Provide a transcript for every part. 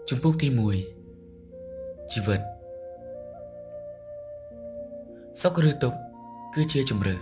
Trung Quốc thi mùi Chi vật Sóc rư tục cứ chia chùm rửa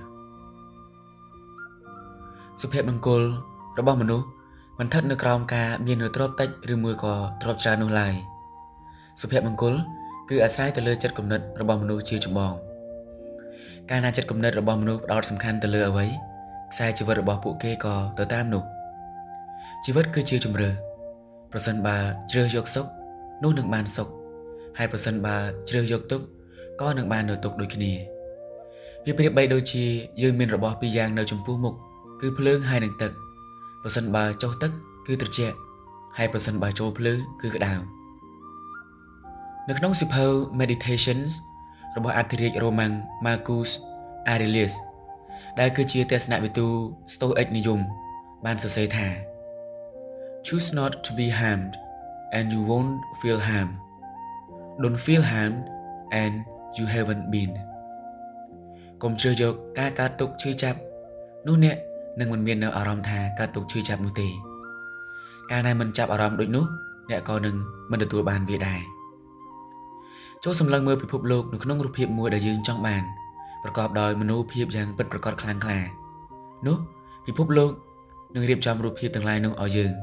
Sụp hẹp bằng côn Rồi bóng manu Mình thất nước rõm ca miền nửa trộp tách rư mùi có trộp tra nô lại Sụp hẹp bằng côn cứ ả sái tờ lơ chất cầm nật rồi bóng manu chia chùm bóng Ca na chất cầm nật rồi bóng manu đọt xâm khăn tờ lơ ở ấy Sai chi vật rồi bóng bộ kê có tờ tam nụ Chi vật cứ chia chùm rửa Prosen bà rơ dọc sốc Nô nâng bàn sốc 2% បើជ្រើសយកទុកក៏នឹងបាននៅទុកដូចគ្នាវាប្រៀបបីដូចជាយើងមានរបស់ពីរយ៉ាងនៅចំពោះមុខគឺភ្លើងហើយនិងទឹកប្រសិនបើចុះទឹកគឺត្រជាក់ហើយប្រសិនបើចូលភ្លើងគឺក្តៅនៅក្នុងសៀវភៅ Meditations របស់អធិរាជរ៉ូម៉ាំង Marcus Aurelius ដែលគឺជាទស្សនវិទូ Stoic និយមបានសរសេរថា Choose not to be harmed and you won't feel harm Don't feel harmed and you haven't been កុំជ្រើសយកការកើតទុក្ខឈឺចាប់នោះអ្នកនឹងមិនមាននៅអារម្មណ៍ថាកើតទុក្ខឈឺចាប់នោះទេកាលណាមិនចាប់អារម្មណ៍ដូចនោះអ្នកក៏នឹងមិនទទួលបានវាដែរចូលសម្លឹងមើលពិភពលោកនៅក្នុងរូបភាពមួយដែលយើងចង់បានប្រកបដោយមនោភាពយ៉ាងពិតប្រាកដខ្លាំងក្លានោះពិភពលោកនឹងរៀបចំរូបភាពទាំងឡាយនោះឲ្យយើង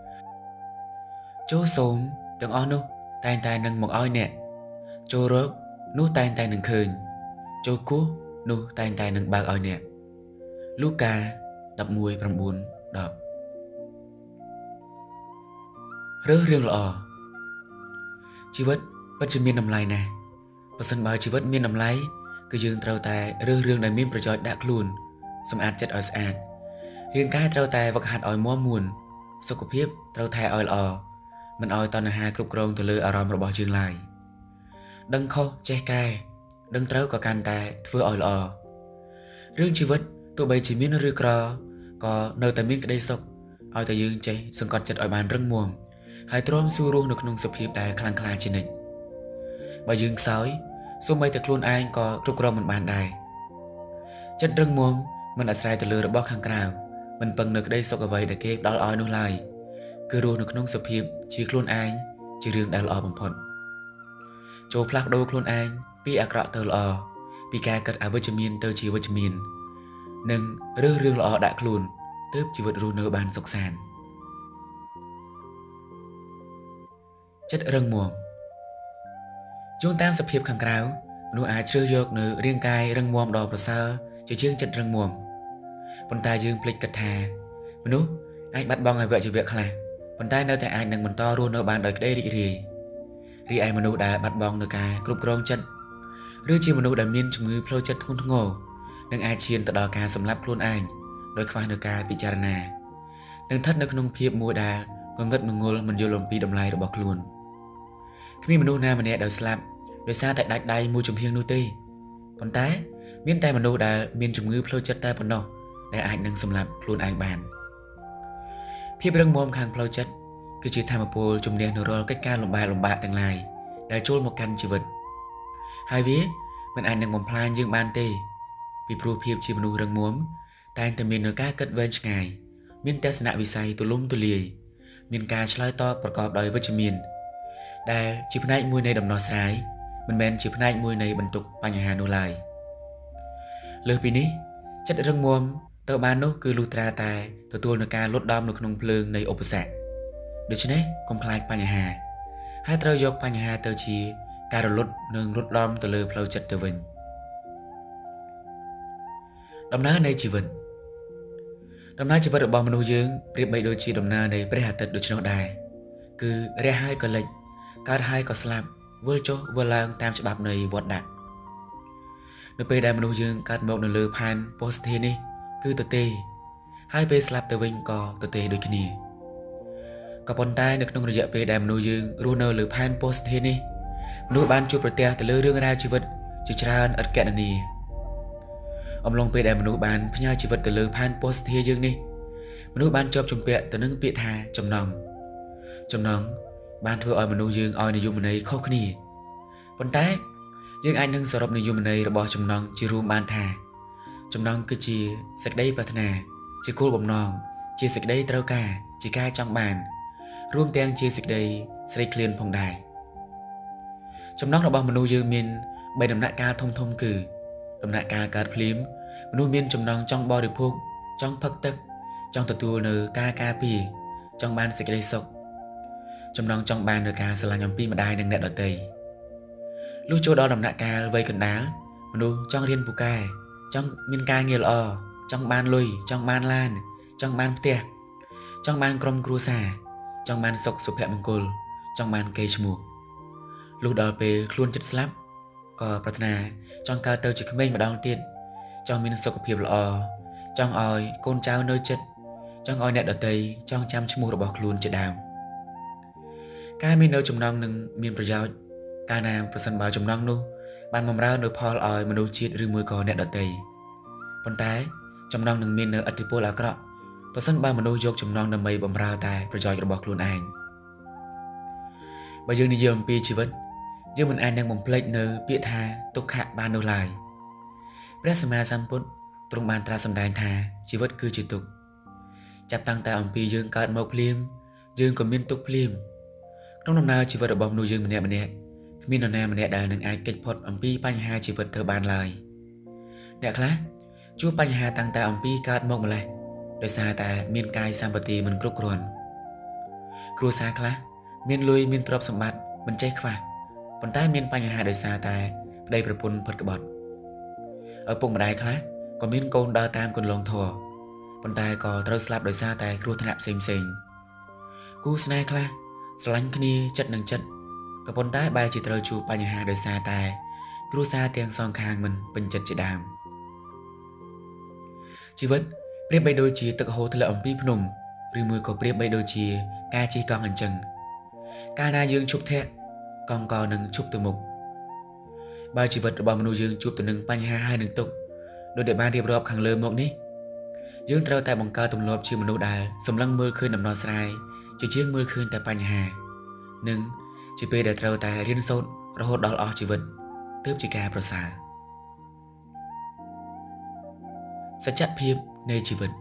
ចូលសូមទាំងអស់នោះតែងតែនឹងមកឲ្យអ្នកចូលរកនោះតែងតែនឹងឃើញចូលគោះនោះតែងតែនឹងបើកឲ្យអ្នកលូកា 11:9-10 រើសរឿងល្អជីវិតពិតជាមានតម្លៃណាស់ប្រសិនបើជីវិតមានតម្លៃគឺយើងត្រូវតែរើសរឿងដែលមានប្រយោជន៍ដាក់ខ្លួនសម្អាតចិត្តឲ្យស្អាតរាងកាយត្រូវតែវឹកហាត់ឲ្យមាំមួនសុខភាពត្រូវថែឲ្យល្អមិនឲ្យតណ្ហាគ្រប់គ្រងទៅលើអារម្មណ៍របស់យើងឡើយដឹងខុសចេះកែដឹងត្រូវក៏កាន់តែធ្វើឲ្យល្អរឿងជីវិតទោះបីជាមានឬក្រក៏នៅតែមានក្តីសុខឲ្យតែយើងចេះសង្កត់ចិត្តឲ្យបានរឹងមាំហើយទ្រាំស៊ូរស់នៅក្នុងសភាពដែលខ្លាំងក្លាជានិច្ចបើយើងខ្សោយសូម្បីតែខ្លួនឯងក៏គ្រប់គ្រងមិនបានដែរចិត្តរឹងមាំមិនអាស្រ័យទៅលើរបស់ខាងក្រៅមិនពឹងនៅក្តីសុខអ្វីដែលគេផ្ដល់ឲ្យនោះឡើយគឺរស់នៅក្នុងសភាពជាខ្លួនឯងជារឿងដែលល្អបំផុតចូលផ្លាស់ប្ដូរខ្លួនឯងពីអាក្រក់ទៅល្អពីការគិតអវិជ្ជមានទៅជាវិជ្ជមាននិងរើសរឿងល្អដាក់ខ្លួនទើបជីវិតរស់នៅបានសុខសាន្តចិត្តរឹងមាំយោងតាមសភាពខាងក្រៅមនុស្សអាចជ្រើសយកនៅរាងកាយរឹងមាំដ៏ប្រសើរជាជាងចិត្តរឹងមាំប៉ុន្តែយើងភ្លេចគិតថាមនុស្សអាចបាត់បង់អវយវៈខ្លះប៉ុន្តែនៅតែអាចនឹងបន្តរស់នៅបានដោយក្តីរីករាយរីឯមនុស្សដែលបាត់បង់នៅការគ្រប់គ្រងចិត្តឬជាមនុស្សដែលមានជំងឺផ្លូវចិត្តធ្ងន់ធ្ងរនឹងអាចឈានទៅដល់ការសម្លាប់ខ្លួនឯងដោយខ្វះនៅការពិចារណានឹងស្ថិតនៅក្នុងភាពមួយដែលងងឹតងងល់មិនយល់អំពីតម្លៃរបស់ខ្លួនគ្មានមនុស្សណាម្នាក់ដែលស្លាប់ដោយសារតែដាច់ដៃមួយចំហៀងនោះទេប៉ុន្តែមានតែមនុស្សដែលមានជំងឺផ្លូវចិត្តតែប៉ុណ្ណោះដែលអាចនឹងសម្លាប់ខ្លួនឯងបានភាពរឹងមាំខាងផ្លូវចិត្តគឺជាធម៌ពលជំនះនៅរាល់កិច្ចការលំបាកទាំងឡាយដែលចូលមកកាន់ជីវិតហើយវាមិនអាចនឹងបំផ្លាញយើងបានទេពីព្រោះភាពជាមនុស្សរឹងមាំតែងតែមាននូវការគិតវែងឆ្ងាយមានទស្សនវិស័យទូលំទូលាយមានការឆ្លើយតបប្រកបដោយវិជ្ជមានដែលជាផ្នែកមួយនៃដំណោះស្រាយមិនមែនជាផ្នែកមួយនៃបន្ទុកបញ្ហានោះឡើយលើសពីនេះចិត្តរឹងមាំទៅបាននោះគឺលុះត្រាតែទទួលនឹងការលត់ដំនៅក្នុងភ្លើងនៃឧបសគ្គដូច្នេះកុំខ្លាចបញ្ហាហើយត្រូវយកបញ្ហាទៅជាការរលត់និងលត់ដំទៅលើផ្លូវចិត្តទៅវិញដំណើរនៃជីវិតរបស់មនុស្សយើងប្រៀបបីដូចជាដំណើរនៃព្រះអាទិត្យដូច្នោះដែរគឺរះហើយក៏លិចកើតហើយក៏ស្លាប់វិលចុះវិលឡើងតាមច្បាប់នៃវដ្តដាក់នៅពេលដែលមនុស្សយើងកើតមកនៅលើផែនពោធិ៍ធាតុនេះគឺទទេហើយពេលស្លាប់ទៅវិញក៏ទទេដូចគ្នាក៏ប៉ុន្តែនៅក្នុងរយៈពេលដែលមនុស្សយើងរស់នៅលើផែនពោធិ៍ធាតុនេះមនុស្សបានជួបប្រទះទៅលើរឿងរ៉ាវជីវិតជាច្រើនឥតកណនាអំឡុងពេលដែលមនុស្សបានផ្ញើជីវិតទៅលើផែនពោធិ៍ធាតុយើងនេះមនុស្សបានជាប់ជំពាក់ទៅនឹងពាក្យថាចំណងបានធ្វើឲ្យមនុស្សយើងឲ្យនិយមន័យខុសគ្នាប៉ុន្តែយើងអាចនឹងសរុបនិយមន័យរបស់ចំណងជារួមបានថាចំណងគឺជាសេចក្តីប្រាថ្នាជាគោលបំណងជាសេចក្តីត្រូវការជាការចង់បានរួមទាំងជាសេចក្តី srei clean phong đài trong đó là bao menu dương miên bay đầm nại ca thông thông cử đầm nại ca card phím menu miên trong đó trong body phúc trong phật tức trong tờ tua nơ ca pi trong ban sịch đây sọc trong đó trong ban nơ ca sờ là nhóm pi mà đai nâng nẹt ở tây lúc chỗ đó đầm nại ca vây cận đá menu trong riêng bù cai trong miên ca nghe lò trong ban lùi trong ban lan trong ban tia trong ban krom cruza trong ban sọc sụp hẹ mông côn trong ban cây chmu lúc đó về luôn chất slap có pratna trong cao tơ chỉ mình mà đong tiền trong miền sọc hiệp lò trong oi côn trao nơi chất trong oi nẹt ở tây trong chăm chmu rồi bọc luôn chất đào cái miền nơi trồng nong nâng miền brazil cái nam person bao trồng nong nu ban mầm rau nơi Paul oi mà đôi chiết rư mùi cò nẹt ở tây con tái trồng nong nâng miền nơi atipol akra person bao mà đôi dọc trồng nong nâng mây bầm rau tai brazil rồi bọc luôn anh bây giờ đi dòm pi chỉ vấn dương mình ai đang mong plek nơ bịa tha tục hạ ba nô lại Presma Samput trong bàn tra sầm đài thà chỉ vất cư chỉ tục chặt tăng tại ông pi dương cát mộc liêm dương còn miên tục liêm trong năm nào chỉ vất ở bom nuôi dương mình nè miên ở nam mình nè đại nâng ai kết phật ông pi banh hai chỉ vất thơ bàn lại nè khác chú banh hai tăng tại ông pi cát mộc mà lại đời xa tại miên cai sampati mình cướp ruồn cua xa khác miên lui miên trộm sầm bát mình chạy khva còn tai miên banh hai đời xa tại đâyประพุน phật bọt ở vùng đại khác còn miên côn đa tam con lồng thò còn tai có trâu slap đời xa tại cua thạp xem cú snai khác sánh kia chất nâng chất có con tai bay chỉ trâu chu banh hai đời xa tại cua xa tiếng song khang mình bình chất chỉ đàm chỉ vấn biết bay đôi chỉ tự hồ là ông pi phùng rì mùi có biết bay đôi chỉ ca chỉ con ảnh chừng ca na dương chụp thẹn con cò nâng chụp từ mục ba chỉ vật bằng nuôi dương chụp từ nâng banh hai nâng tục đôi để ba điệp rộp khẳng lơ mộng ní dương trao tại bằng cao tùm lộp chưa một nô đài sầm lăng mưa khơi nằm nọ sai chỉ chiếc mưa khơi tại banh hà nâng chỉ bê để trao tại riêng sốt rồi hốt đó chỉ vật tớp chỉ ca prasa sẽ chặt phiếp nơi chỉ vật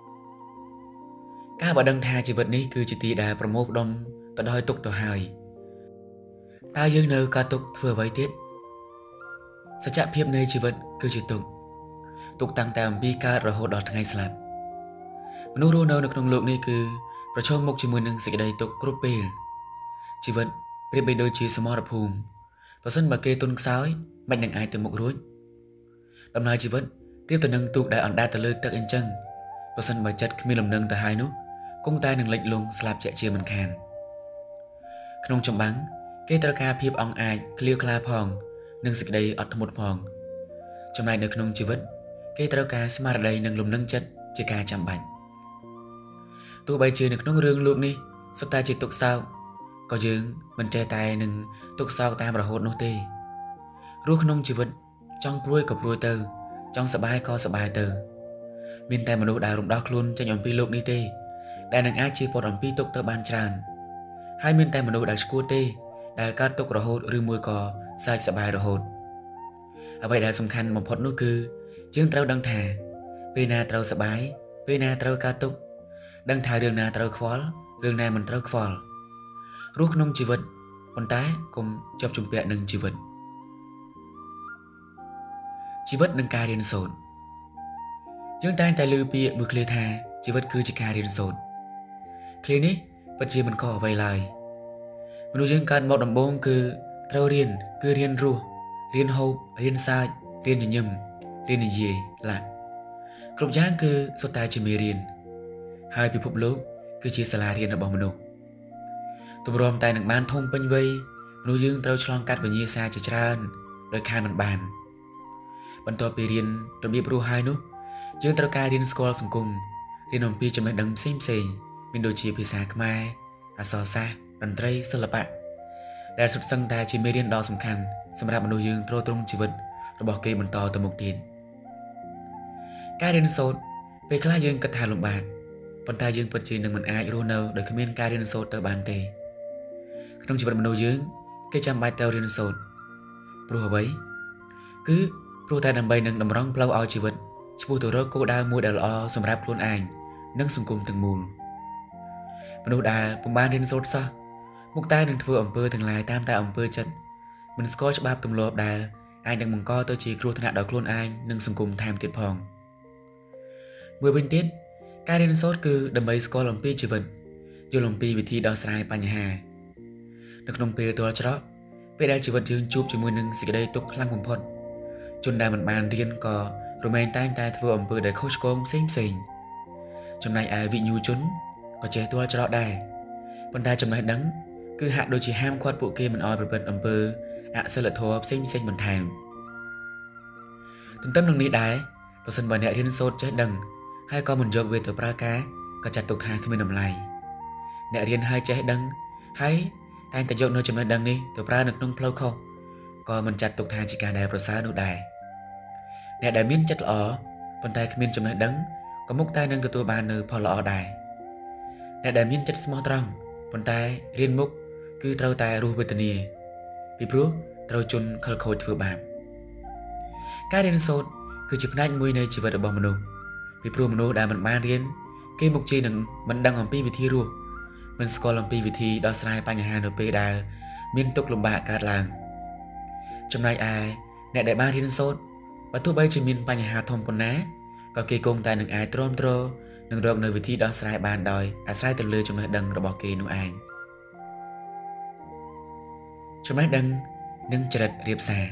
các bà đăng tha chỉ vật ní cứ chỉ tì đà promote đông ta đòi tục tòa hài ta dương nơi ca tục vừa với tiết sẽ chạm phiếp nơi chỉ vật cứ chỉ tục tăng tạm bi ca rồi hốt đọt ngay slap nô rô nâu được nông lượng này cứ rồi cho một chỉ mùi nâng sẽ đầy tục group bê chỉ vật biết bây đôi chỉ small up home và sân bà kê tôn sói mạnh nâng ai từ một rối đồng thời chỉ vật tiếp từ nâng tục đại ẩn đa từ lơ tắc anh chân và sân bà chất khi làm nâng từ hai nút công tay nâng lệnh lùng slap chạy chia mình khàn không trong bắn kê tơ ca phiếp ong ai clear cla phong nâng dịch đây ọt một phong trong này được nông chỉ vứt kê tơ ca smart đây nâng lùm nâng chất chỉ ca chạm bạch tụ bay chơi được nông rương luôn đi sắp ta chỉ tục sao có dương mình che tay nâng tục sao ta mà hốt nô tê ruột nông chỉ vứt trong pruy cặp pruy tơ trong sợ bài co sợ bài tơ miền tây mà đồ đào rụng đọc luôn cho nhóm pi lục đi tê đại nâng ai chỉ một nhóm pi tục tơ ban tràn hai miền tây mà đồ đào score tê đại ca tục rồi hốt rư mùi cò sai sợ bài rồi hốt ở vậy đã song khăn một phật nô cư chương trâu đăng thả về na trâu sợ bái về na trâu ca tục đăng thả đường na trâu khó đường na mình trâu khó rút nông chỉ vật con tái cùng chọc chung bẹ nâng chỉ vật nâng ca điên sồn chương tay tay lư bịa mực lê thà chỉ vật cứ chỉ ca điên sồn clinic vật gì mình có vay lời mình dương cần một đồng bông cứ trâu riêng cứ riêng ru riêng hộp riêng sai riêng nhầm riêng gì là cục giang cứ số tài chỉ mê riêng hai bị phục lúc cứ chia sẻ riêng ở bóng mình tụi brom tay nặng ban thông bên vây mình dương trâu chlong cắt và nhiều xa chỉ tràn rồi khan mình bàn bận to bị riêng rồi bị bru hai nút dương trâu ca riêng school sung cùng riêng ông pi cho mình đừng xem mình đôi chia bị xa mai à so xa đàn trai sơ lập bạ đại xuất sân ta chỉ mê riêng đo sầm khăn sầm rạp nội dương trôi trung chỉ vật rồi bỏ kê bận to từ một tiền ca riêng sốt về khai dương cất hà lồng bạc bận ta dương bật chỉ đừng mình ai runner để comment ca riêng sốt từ bàn tề trong chỉ vật nội dương cái trăm bài tàu riêng sốt pro bấy cứ pro ta đầm bay nâng đầm rong plau ao chỉ vật chỉ từ đó cô đa mua đào o sầm rạp luôn ảnh nâng sùng cùng từng mùn mình đà bùng ban riêng sốt sao Mục tai đừng thưa ẩm pơ thường lại tam ta ẩm pơ chất mình scotch bạp tùm lộp đài ai đừng mong co tôi chỉ kêu thân hạ đọc luôn ai nâng sừng cùng tham tiết phòng mười bên tiết cái đến sốt cứ đầm bấy scotch lòng pi chỉ vật vô lòng pi vì thi đo sai pa nhà hà được lòng pi tôi cho đó về đây chỉ vật dương chụp chỉ mùi nâng xịt đây tục lăng hùng phật chôn đà mình bàn riêng cò rồi men tay tay thưa ẩm pơ để coach công xinh trong này ai bị nhu chốn có chế tôi cho đó đài bọn ta trong này đắng cứ hạ đôi chỉ ham khoát bộ kia mình oi bật ẩm pơ ạ sẽ là thua xinh mình thèm từng tâm nông ní đái tôi sân bà nẹ thiên sốt chết đằng hai con mình dọc về từ pra cá có chặt tục hai khi mình nằm lại nẹ thiên hai chết đằng hay tay ta dọc nơi trong này đằng đi từ pra được nông plau không còn mình chặt tục hai chỉ cả đài pro xa nụ đài nẹ đài miên chất lỏ bọn tay khi mình trong này đắng có múc tay nâng từ tôi bàn nơi phò lọ đài nẹ đài miên chất small trăng bọn tay riêng múc cứ trâu tay ru về tận vì bố trâu chôn khơi khôi vừa bám cái đến sốt cứ chụp nách mùi này chỉ vật ở bờ mano vì bố mano đã mình mang riêng cái mục chi nâng mình đang làm pi vị thi ru mình score làm pi vị thi đó sai pa nhà hàng ở pe đài miên tục lồng bạ cả làng trong này ai nè đại ba riêng sốt và tôi bây chỉ miên pa nhà hàng thông con ná còn kỳ công tại nâng ai trôm trô nâng rộng nơi vị thi đó sai bàn đòi sai từ lưới trong này đằng rồi bỏ kỳ nụ ai trong này đằng nâng chật riệp xà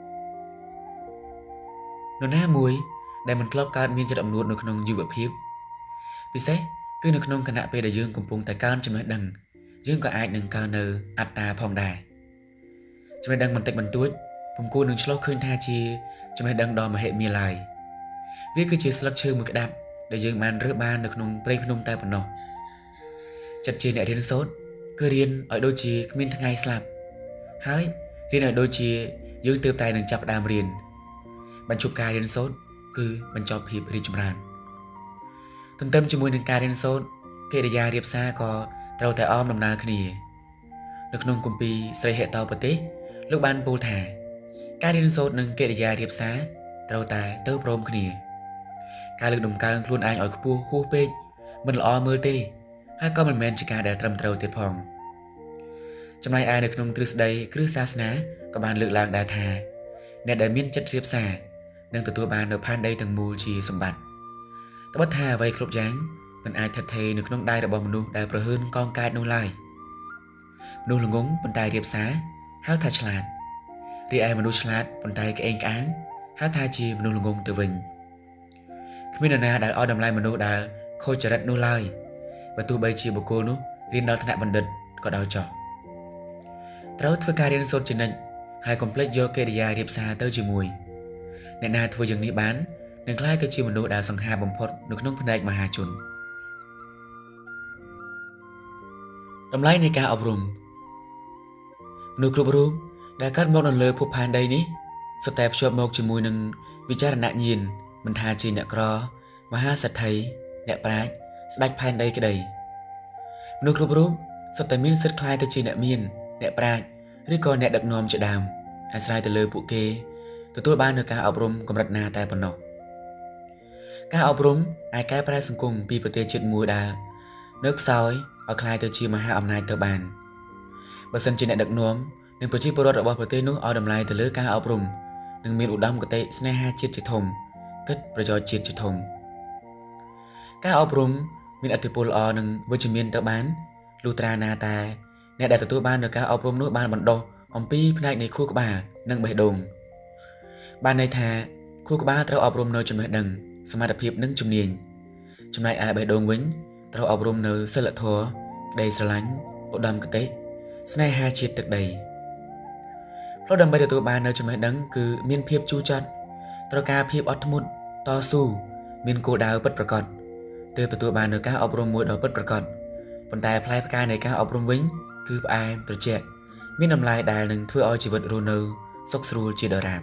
nó ná muối đại mình club card miên chật ẩm nuốt nó không dư vật hiếp vì thế cứ nó không khả nạ về đại dương cùng cùng tại cao trong này đằng dương có ai nâng cao nờ ạt ta phòng đài trong này đằng mình tạch bằng tuốt cùng cô nâng slot khơi tha chi trong này đằng đo mà hệ mì lại viết cứ chỉ slot chơi một cái đạp để dương man rửa ba được nông play nông tay bằng nó chặt chi nẹ riêng sốt cứ riêng ở đôi chi miên thằng ngày slap hái riêng ở đôi chi dương tiêu tay nâng chập đàm riêng bạn chụp ca riêng sốt cứ bạn chọc hiệp riêng trong ràn tâm tâm cho mùi nâng ca riêng sốt kê để ra riêng xa có trâu tại om nằm nào khỉ được nông cùng pi xây hệ tàu bật tế lúc ban bô thả ca riêng sốt nâng kê để ra riêng xa trâu tại tớ prom khỉ ca lực đồng cao luôn anh ở khu hú bê mình lo mơ tê hai con mình men chỉ ca để trầm trâu tiệt phòng trong này ai được nông từ đây cứ xa ná có bàn lực làng đà thà nè để miên chất riêng xa nâng từ tôi bàn ở pan đây từng mù chỉ sầm bạt ta bất thà vây khúc dáng mình ai thật thề được nông đai đã bom nu đai pro hơn con cai nô lai nu là ngúng bàn tay riêng xá háo thà chlat đi ai mà nu chlat bàn tay cái anh áng háo thà chi nu là ngúng từ vinh khi mình đã ở đầm lai mà nu đã khôi trở đất nu lai và tôi bây chi bộ cô nu riêng đó thằng bạn địch có đau trò trâu với ca riêng sốt trên nền hai complex do kê địa riêng xa tới chỉ mùi nè na thôi dừng đi bán nên khai tới chi mà nu đã sang hà bầm phật được nông phân đại mà hà chuẩn đầm lai này ca ập rùm nu kêu rùm đã cắt một lần lời phụp hàn đây ní step chọn một chỉ mùi nâng vì cha là nạn nhìn mình thà chi nè cro mà ha sạch thấy nè prách sạch pan đây cái đầy nu kêu rùm step miên sạch khai tới chi nè miên nè prách rồi còn nè đặc nom chợ đàm hay sai từ lời phụ kê từ tôi ban được ca ập rùm còn đặt na tai phần nọ ca ập rùm ai cái prách sung cùng pi bờ tê chết mùi đà nước sói ở khai tới chi mà ha ẩm này tờ bàn và sân chi nè đặc nom nênប្រជាពលរដ្ឋរបស់ប្រទេសនោះឲ្យតម្លៃទៅលើការអប់រំនិងមានឧត្តមគតិស្នេហាជាតិជាធំគិតប្រយោជន៍ជាតិជាធំការអប់រំមានឥទ្ធិពលល្អនិងវិជ្ជមានទៅបានលុះត្រាណាតែអ្នកដែលទទួលបាននូវការអប់រំនោះបានបណ្ដុះអំពីផ្នែកនៃខួរក្បាលនិងបេះដូងបានន័យថាខួរក្បាលត្រូវអប់រំនៅចំណេះដឹងសមត្ថភាពនិងជំនាញចំណែកឯបេះដូងវិញត្រូវអប់រំនៅសិលធម៌ក្តីស្រឡាញ់ឧត្តមគតិស្នេហាជាតិទឹកដីเพราะដើម្បីទទួលបាននៅចំណេះដឹងគឺមានភាពជូរចត់ត្រូវការភាពអត់ធ្មត់តស៊ូមានគោលដៅពិតប្រាកដទើបទទួលបាននូវការអប់រំមួយដ៏ពិតប្រាកដប៉ុន្តែផ្លែផ្កានៃការអប់រំវិញគឺផ្អែមត្រជាក់មានតម្លៃដែលនឹងធ្វើឲ្យជីវិតរស់នៅសុខស្រួលជាដរាប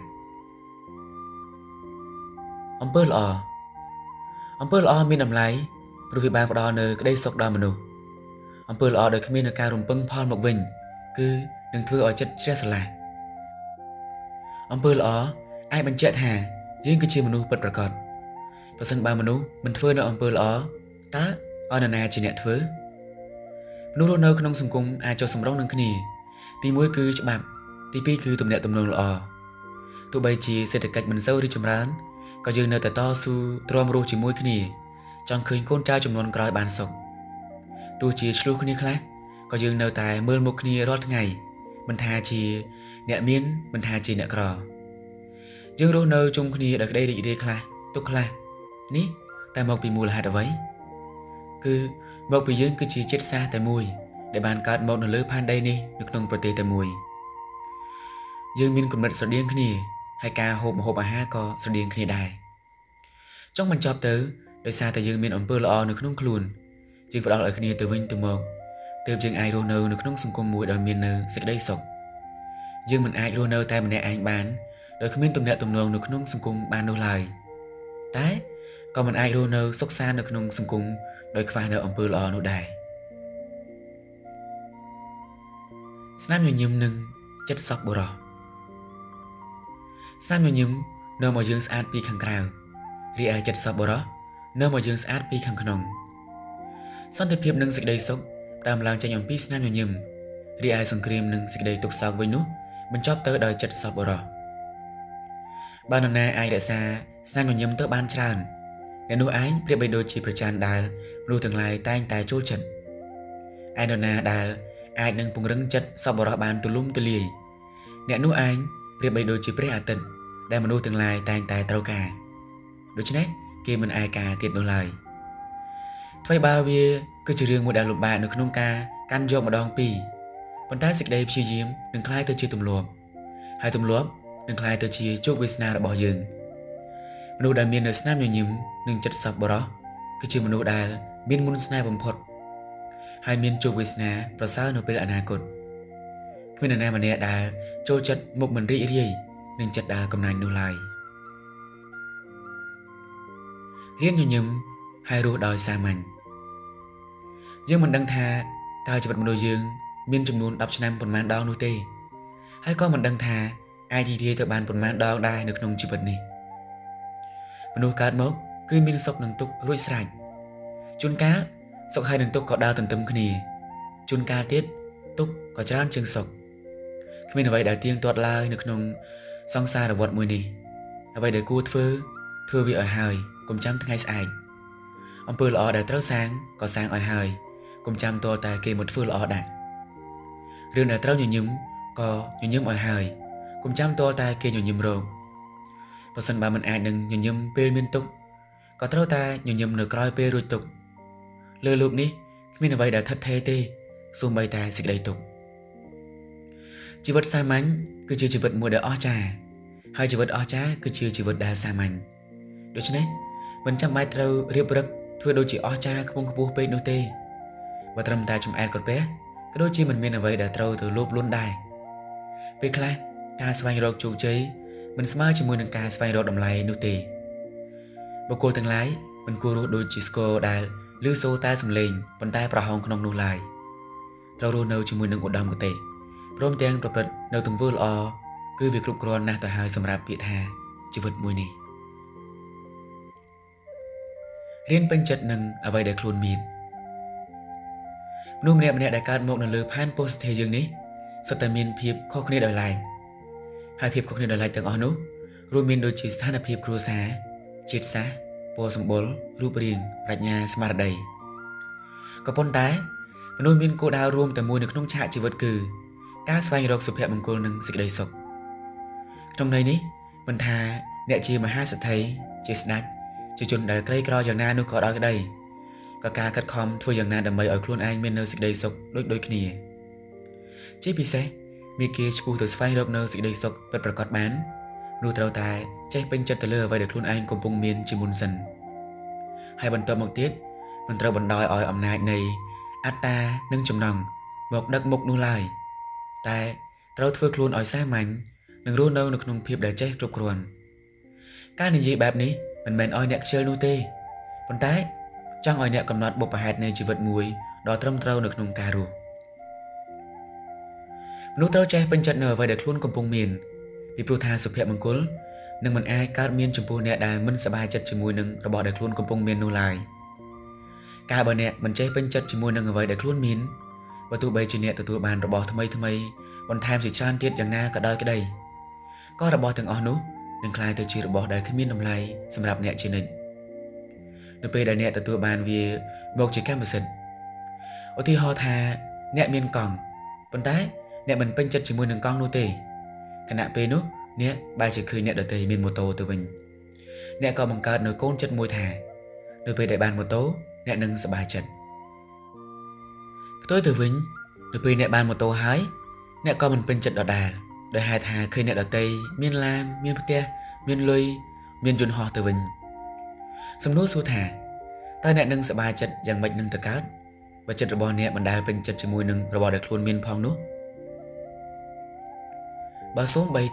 អំពើល្អមានតម្លៃព្រោះវាបានផ្ដល់នូវក្តីសុខដល់មនុស្សអំពើល្អដោយគ្មាននូវការរំពឹងផលមកវិញគឺនឹងធ្វើឲ្យចិត្តជ្រះស្រឡះអំពើល្អអាចបញ្ជាក់ថាយើងគឺជាមនុស្សពិតប្រាកដប្រសិនបើមនុស្សមិនធ្វើនៅអំពើល្អតើឲ្យនរណាជាអ្នកធ្វើមនុស្សរស់នៅក្នុងសង្គមអាចចុះសម្រុងនឹងគ្នាទី1គឺច្បាប់ទី2គឺទំនាក់ទំនងល្អទោះបីជាសេដ្ឋកិច្ចមិនសូវរីកចម្រើនក៏យើងនៅតែតស៊ូទ្រាំរស់ជាមួយគ្នាចង់ឃើញកូនចៅចំនួនក្រោយបានសុខទោះជាឆ្លោះគ្នាខ្លះក៏យើងនៅតែមើលមុខគ្នារាល់ថ្ងៃមិនថាជាអ្នកមានមិនថាជាអ្នកក្រយើងរស់នៅជុំគ្នាដោយក្តីរីករាយខ្លះទុក្ខខ្លះនេះតែមកពីមូលហេតុអ្វីគឺមកពីយើងគឺជាជាតិសាសន៍តែមួយដែលបានកើតមកនៅលើផែនដីនេះនៅក្នុងប្រទេសតែមួយយើងមានគំនិតស្រដៀងគ្នាហើយការហូបម្ហូបអាហារក៏ស្រដៀងគ្នាដែរចង់បញ្ចប់ទៅដោយសារតែយើងមានអំពើល្អនៅក្នុងខ្លួនយើងផ្ដល់ឲ្យគ្នាទៅវិញទៅមកទើបយើងអាចរស់នៅក្នុងសង្គមមួយដែលមាននៅសេចក្តីសុខយើងមិនអាចរស់នៅតែម្នាក់ឯងបានដោយគ្មានទំនាក់ទំនងនៅក្នុងសង្គមបាននោះឡើយតែក៏មិនអាចរស់នៅសុខសាន្តនៅក្នុងសង្គមដោយខ្វះនៅអំពើល្អនោះដែរស្នាមញញឹមនិងចិត្តសប្បុរសស្នាមញញឹមនាំឲ្យយើងស្អាតពីខាងក្រៅរីឯចិត្តសប្បុរសនាំឲ្យយើងស្អាតពីខាងក្នុងសន្តិភាពនិងសេចក្តីសុខដើមឡើងចេញអំពីស្នាមញញឹមរីឯសង្គ្រាមនិងសេចក្តីទុក្ខសោកវិញនោះបញ្ចប់ទៅដោយចិត្តសប្បុរសបើនរណាអាចរក្សាស្នាមញញឹមទៅបានច្រើនអ្នកនោះឯងប្រៀបបីដូចជាប្រច័ណ្ឌដែលមនុស្សទាំងឡាយតែងតែចូលចិត្តឯនរណាដែលអាចនឹងពង្រឹងចិត្តសប្បុរសបានទូលំទូលាយអ្នកនោះឯងប្រៀបបីដូចជាព្រះអាទិត្យដែលមនុស្សទាំងឡាយតែងតែត្រូវការដូច្នេះគេមិនអាយការទៀតនោះឡើយថ្មីបើវាគឺជារឿងមួយដែលលំបាកនៅក្នុងការកាន់យកម្ដងពីរប៉ុន្តែសេចក្តីព្យាយាមនឹងคล้ายទៅជាទម្លាប់ហើយទម្លាប់នឹងคล้ายទៅជាជោគវាសនារបស់យើងមនុស្សដែលមាននៅស្នាមញញឹមនិងចិត្តសប្បុរសគឺជាមនុស្សដែលមានមន្តស្នេហ៍បំផុតហើយមានជោគវាសនាប្រសើរនៅពេលអនាគតគ្មាននរណាម្នាក់ដែលចូលចិត្តមុខមិនរីករាយនឹងចិត្តដែលកំណាញ់នោះឡើយរៀនញញឹមហើយរស់ដោយសាមញ្ញយើងមិនដឹងថាតើជីវិតមនុស្សយើងមានចំនួន10ឆ្នាំប៉ុន្មានដងនោះទេហើយក៏មិនដឹងថាអាចរីករាយទៅបានប៉ុន្មានដងដែរនៅក្នុងជីវិតនេះមនុស្សកើតមកគឺមានសុខនិងទុក្ខរួចស្រេចជួនកាលសុខហើយនិងទុក្ខក៏ដើរទន្ទឹមគ្នាជួនកាលទៀតទុក្ខក៏ច្រើនជាងសុខគ្មានអ្វីដែលទៀងទាត់ឡើយនៅក្នុងសង្សារវដ្តមួយនេះអ្វីដែលគួរធ្វើវាឲ្យហើយកុំចាំថ្ងៃស្អែកអំពើល្អដែលត្រូវសាងក៏សាងឲ្យហើយកុំចាំតតែគេមកធ្វើល្អដាក់រឿងដែលត្រូវញញឹមក៏ញញឹមឲ្យហើយកុំចាំតតែគេញញឹមរកបើសិនបើមិនអាចនឹងញញឹមពេលមានទុក្ខក៏ត្រូវតែញញឹមនៅក្រោយពេលរួចទុក្ខលើលោកនេះគ្មានអ្វីដែលថិតថេរទេសូម្បីតែសេចក្តីទុក្ខជីវិតសាមញ្ញគឺជាជីវិតមួយដែលអស្ចារ្យហើយជីវិតអស្ចារ្យគឺជាជីវិតដែលសាមញ្ញដូច្នេះមិនចាំបាច់ត្រូវរៀបរឹកធ្វើដូចជាអស្ចារ្យខ្ពង់ខ្ពស់ពេកនោះទេបើត្រឹមតែចំអែតក្រពះក៏ដូចជាមិនមានអ្វីដែលត្រូវទៅលោភលន់ដែរពេលខ្លះការស្វែងរកជោគជ័យមិនស្មើជាមួយនឹងការស្វែងរកតម្លៃនោះទេបុគ្គលទាំងឡាយមិនគួររស់ដូចជាស្គរដែលឮសូរតែសំឡេងប៉ុន្តែប្រហោងក្នុងនោះឡើយត្រូវរស់នៅជាមួយនឹងឧត្តមគតិព្រមទាំងប្រព្រឹត្តនៅទង្វើល្អគឺវាគ្រប់គ្រាន់ណាស់ទៅហើយសម្រាប់ពាក្យថាជីវិតមួយនេះរៀនពេញចិត្តនឹងអ្វីដែលខ្លួនមានមនុស្សម្នាក់ដែលកើតមកនៅលើផែនពោស្តិ៍យើងនេះសុទ្ធតែមានភាពខុសគ្នាដោយឡែកហើយភាពខុសគ្នាដោយឡែកទាំងអស់នោះរួមមានដូចជាស្ថានភាពគ្រួសារជាតិសាសន៍ពណ៌សម្បុររូបរាងប្រាជ្ញាស្មារតីក៏ប៉ុន្តែមនុស្សមានគោលដៅរួមតែមួយនៅក្នុងឆាកជីវិតគឺការស្វែងរកសុភមង្គលនិងសេចក្តីសុខក្នុងន័យនេះមិនថាអ្នកជាមហាសេដ្ឋីជាស្ដេចជាជនដែលក្រីក្រយ៉ាងណានោះក៏ដោយក្តីក៏ការខិតខំធ្វើយ៉ាងណាដើម្បីឲ្យខ្លួនឯងមាននូវសេចក្តីសុខដូចគ្នាជាពិសេសមេគាឈ្មោះទៅស្វែងរកនូវសេចក្តីសុខពិតប្រាកដបាននោះត្រូវតែចេះពេញចិត្តទៅលើអ្វីដែលខ្លួនឯងកំពុងមានជាមុនសិនហើយបន្ទាប់មកទៀតមិនត្រូវបណ្ដោយឲ្យអំណាចនៃអត្តានិងចំណង់មកដឹកមុខនោះឡើយតែត្រូវធ្វើខ្លួនឲ្យសាមញ្ញនិងរស់នៅក្នុងភាពដែលចេះគ្រប់គ្រាន់ការនិយាយបែបនេះមិនមែនឲ្យអ្នកខ្ជិលនោះទេប៉ុន្តែចង់ឲ្យអ្នកកំណត់បុព្វហេតុនៃជីវិតមួយដ៏ត្រឹមត្រូវនៅក្នុងការរស់មនុស្សត្រូវចេះពេញចិត្តនៅអ្វីដែលខ្លួនកំពុងមានពីព្រោះថាសុភមង្គលនឹងមិនអាចកើតមានចំពោះអ្នកដែលមិនសប្បាយចិត្តជាមួយនឹងរបស់ដែលខ្លួនកំពុងមាននោះឡើយកាលបើអ្នកមិនចេះពេញចិត្តជាមួយនឹងអ្វីដែលខ្លួនមានបើទោះបីជាអ្នកទទួលបានរបស់ថ្មីបន្ថែមជាច្រើនទៀតយ៉ាងណាក៏ដោយក្តីក៏របស់ទាំងអស់នោះនឹងក្លាយទៅជារបស់ដែលគ្មានតម្លៃសម្រាប់អ្នកជានិច្ចនៅពេលដែលអ្នកទទួលបានវាមកជាកម្មសិទ្ធិឧទាហរណ៍ថាអ្នកមានកង់ប៉ុន្តែអ្នកមិនពេញចិត្តជាមួយនឹងកង់នោះទេខណៈពេលនោះអ្នកបែរជាឃើញអ្នកដទៃមានម៉ូតូទៅវិញអ្នកក៏បង្កើតនូវកូនចិត្តមួយថានៅពេលដែលបានម៉ូតូអ្នកនឹងសប្បាយចិត្តផ្ទុយទៅវិញនៅពេលអ្នកបានម៉ូតូហើយអ្នកក៏មិនពេញចិត្តដដែលដោយហេតុថាឃើញអ្នកដទៃមានឡានមានផ្ទះមានលុយមានយន្តហោះទៅវិញសំណួរសួរថាតើអ្នកនឹងសប្បាយចិត្តយ៉ាងម៉េចនឹងទៅកើតបើចិត្តរបស់អ្នកមិនដែលពេញចិត្តជាមួយនឹងរបស់ដែលខ្លួនមានផងនោះបើសូម្បី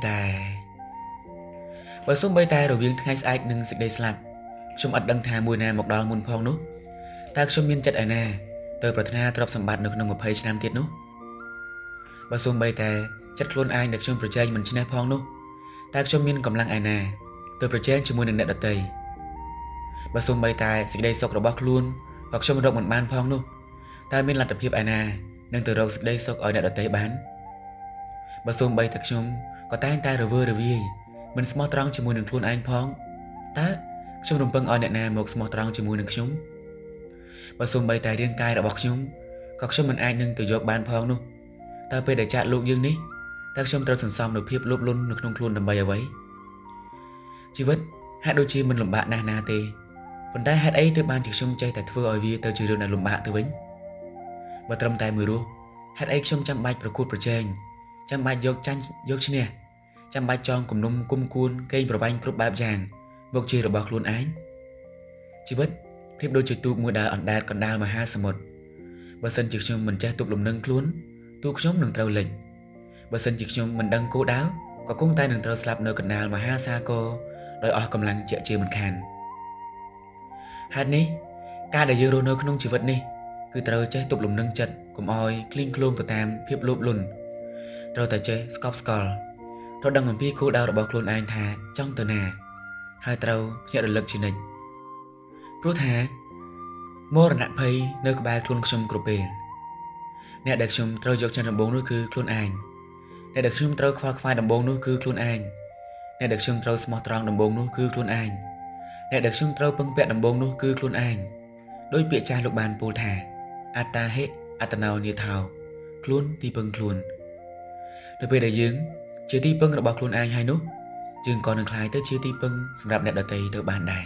តែរវាងថ្ងៃស្អែកនិងសេចក្តីស្លាប់ខ្ញុំអត់ដឹងថាមួយណាមកដល់មុនផងនោះតើខ្ញុំមានចិត្តឯណាទៅប្រាថ្នាទ្រព្យសម្បត្តិនៅក្នុង20ឆ្នាំទៀតនោះបើសូម្បីតែចិត្តខ្លួនឯងដែលខ្ញុំប្រជែងមិនឈ្នះផងនោះតើខ្ញុំមានកម្លាំងឯណាទៅប្រជែងជាមួយនឹងអ្នកដទៃបើសូម្បីតែសេចក្តីសុខរបស់ខ្លួនក៏ខ្ញុំរកមិនបានផងនោះតើមានលទ្ធភាពឯណានឹងទៅរកសេចក្តីសុខឲ្យអ្នកដទៃបានបើសូម្បីតែខ្ញុំក៏តែងតែរវើរវាយមិនស្មោះត្រង់ជាមួយនឹងខ្លួនឯងផងតើខ្ញុំរំពឹងឲ្យអ្នកណាមកស្មោះត្រង់ជាមួយនឹងខ្ញុំបើសូម្បីតែរាងកាយរបស់ខ្ញុំក៏ខ្ញុំមិនអាចនឹងទៅយកបានផងនោះតើពេលដែលចាក់លោកយើងនេះតើខ្ញុំត្រូវសន្សំនូវភាពលោភលន់នៅក្នុងខ្លួនដើម្បីអ្វីជីវិតហាក់ដូចជាមិនលំបាកណាស់ណាទេប៉ុន្តែហេតុអីទើបបានជាខ្ញុំចេះតែធ្វើឲ្យវាទៅជារឿងដែលលំបាកទៅវិញបើត្រឹមតែមួយរស់ហេតុអីខ្ញុំចាំបាច់ប្រកួតប្រជែងចាំបាច់យកចាញ់យកឈ្នះចាំបាច់ចងគំនុំគុំគួនកេងប្រវ័ញ្ចគ្រប់បែបយ៉ាងមកជារបស់ខ្លួនឯងជីវិតប្រៀបដូចជាទូកមួយដែលអណ្ដែតកណ្ដាលមហាសមុទ្របើសិនជាខ្ញុំមិនចេះទប់លំនឹងខ្លួនទូកខ្ញុំនឹងត្រូវលិចបើសិនជាខ្ញុំមិនដឹងគោលដៅក៏គង់តែនឹងត្រូវស្លាប់នៅកណ្ដាលមហាសាគរដោយអស់កម្លាំងជាជាមិនខានហេតុនេះការដែលយើងរស់នៅក្នុងជីវិតនេះគឺត្រូវចេះទប់លំនឹងចិត្តកុំឲ្យក្លៀងក្លងទៅតាមភាពលោភលន់ត្រូវតែចេះស្កប់ស្កល់ត្រូវដឹងអំពីគោលដៅរបស់ខ្លួនឯងថាចង់ទៅណាហើយត្រូវភ្ញាក់រលឹកជានិច្ចព្រោះថាមរណភ័យនៅក្បែរខ្លួនខ្ញុំគ្រប់ពេលអ្នកដែលខ្ញុំត្រូវយកចិត្តដំបូងនោះគឺខ្លួនឯងអ្នកដែលខ្ញុំត្រូវខ្វល់ខ្វាយដំបូងនោះគឺខ្លួនឯងអ្នកដែលខ្ញុំត្រូវស្មោះត្រង់ដំបូងនោះគឺខ្លួនឯងអ្នកដែលខ្ញុំត្រូវពឹងពាក់ដំបូងនោះគឺខ្លួនឯងដោយពាក្យចាស់លោកបានពោលថាអត្តាហិអត្តណោនិថោខ្លួនទីពឹងខ្លួននៅពេលដែលយើងជាទីពឹងរបស់ខ្លួនឯងហើយនោះយើងក៏នឹងក្លាយទៅជាទីពឹងសម្រាប់អ្នកដទៃទៅបានដែរ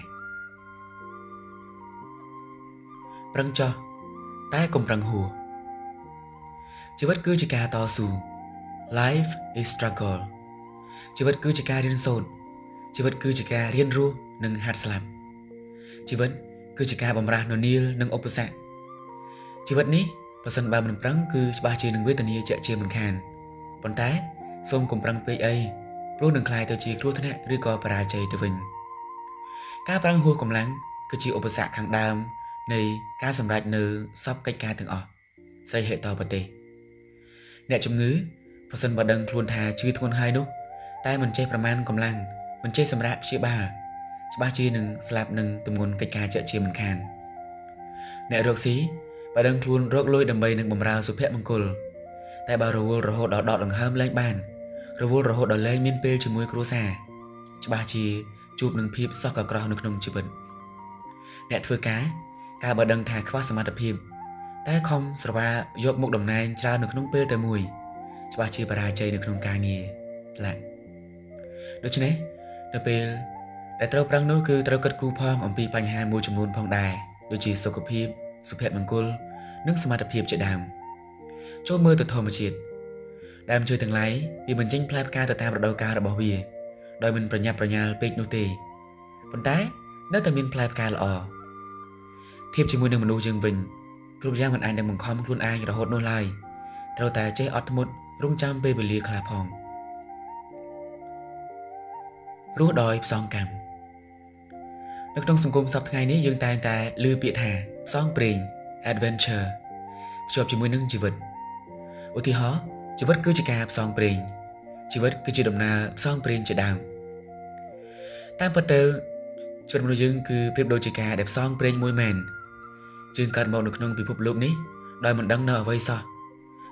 ប្រឹងចោះតែកុំប្រឹងហួសជីវិតគឺជាការតស៊ូ Life is struggle ជីវិតគឺជាការរៀនសូត្រជីវិតគឺជាការរៀនរស់និងហាត់ស្លាប់ជីវិតគឺជាការបម្រាស់ននៀលនិងឧបសគ្គជីវិតនេះប្រសិនបើមិនប្រឹងគឺច្បាស់ជានឹងវេទនាជាមិនខានប៉ុន្តែសូមកុំប្រឹងពេកអីព្រោះនឹងក្លាយទៅជាគ្រោះថ្នាក់ឬក៏បរាជ័យទៅវិញការប្រឹងហួសកម្លាំងគឺជាឧបសគ្គខាងដើមនៃការសម្រេចនៅសពកិច្ចការទាំងអស់ស្រីហេតុតប្រទេសអ្នកជំងឺប្រសិនបើដឹងខ្លួនថាឈឺធ្ងន់ហើយនោះតែមិនចេះប្រមាណកម្លាំងមិនចេះសម្រាប់ព្យាបាលច្បាស់ជានឹងស្លាប់នឹងទម្ងន់កិច្ចការជាមិនខានអ្នករកស៊ីបើដឹងខ្លួនរកលុយដើម្បីនឹងបម្រើសុភមង្គលតែបើរវល់រហូតដល់ដកដង្ហើមលែងបានរវល់រហូតដល់លែងមានពេលជាមួយគ្រួសារច្បាស់ជាជួបនឹងភាពសោះកក្រោះនៅក្នុងជីវិតអ្នកធ្វើការបើដឹងថាខ្វះសមត្ថភាពតែខំស្រវាយកមុខតំណែងច្រើននៅក្នុងពេលតែមួយច្បាស់ជាបរាជ័យនៅក្នុងការងារផ្លាក់ដូច្នេះនៅពេលដែលត្រូវប្រឹងនោះគឺត្រូវគិតគូរផងអំពីបញ្ហាមួយចំនួនផងដែរដូចជាសុខភាពសុភមង្គលនិងសមត្ថភាពជាដើមចូលមើលទៅធម្មជាតិដើមឈើទាំងឡាយវាបញ្ចេញផ្លែផ្កាទៅតាមរដូវកាលរបស់វាដោយមិនប្រញាប់ប្រញាល់ពេកនោះទេប៉ុន្តែនៅតែមានផ្លែផ្កាល្អធៀបជាមួយនឹងមនុស្សយើងវិញគ្រប់យ៉ាងមិនអាចនឹងបង្ខំខ្លួនឯងរហូតនោះឡើយត្រូវតែចេះអត់ធ្មត់រង់ចាំពេលវេលាខ្លះផងរស់ដោយផ្សងកម្មនៅក្នុងសង្គមសប្តាហ៍ថ្ងៃនេះយើងតែងតែឮពាក្យថាផ្សងព្រេង adventure ភ្ជាប់ជាមួយនឹងជីវិតឧទាហរណ៍ជីវិតគឺជាការផ្សងព្រេងជីវិតគឺជាដំណើរផ្សងព្រេងជាដើមតាមពិតទៅជីវិតមនុស្សយើងគឺប្រៀបដូចជាការដែលផ្សងព្រេងមួយមែនយើងកើតមកនៅក្នុងពិភពលោកនេះដោយមិនដឹងនៅអ្វីសោះ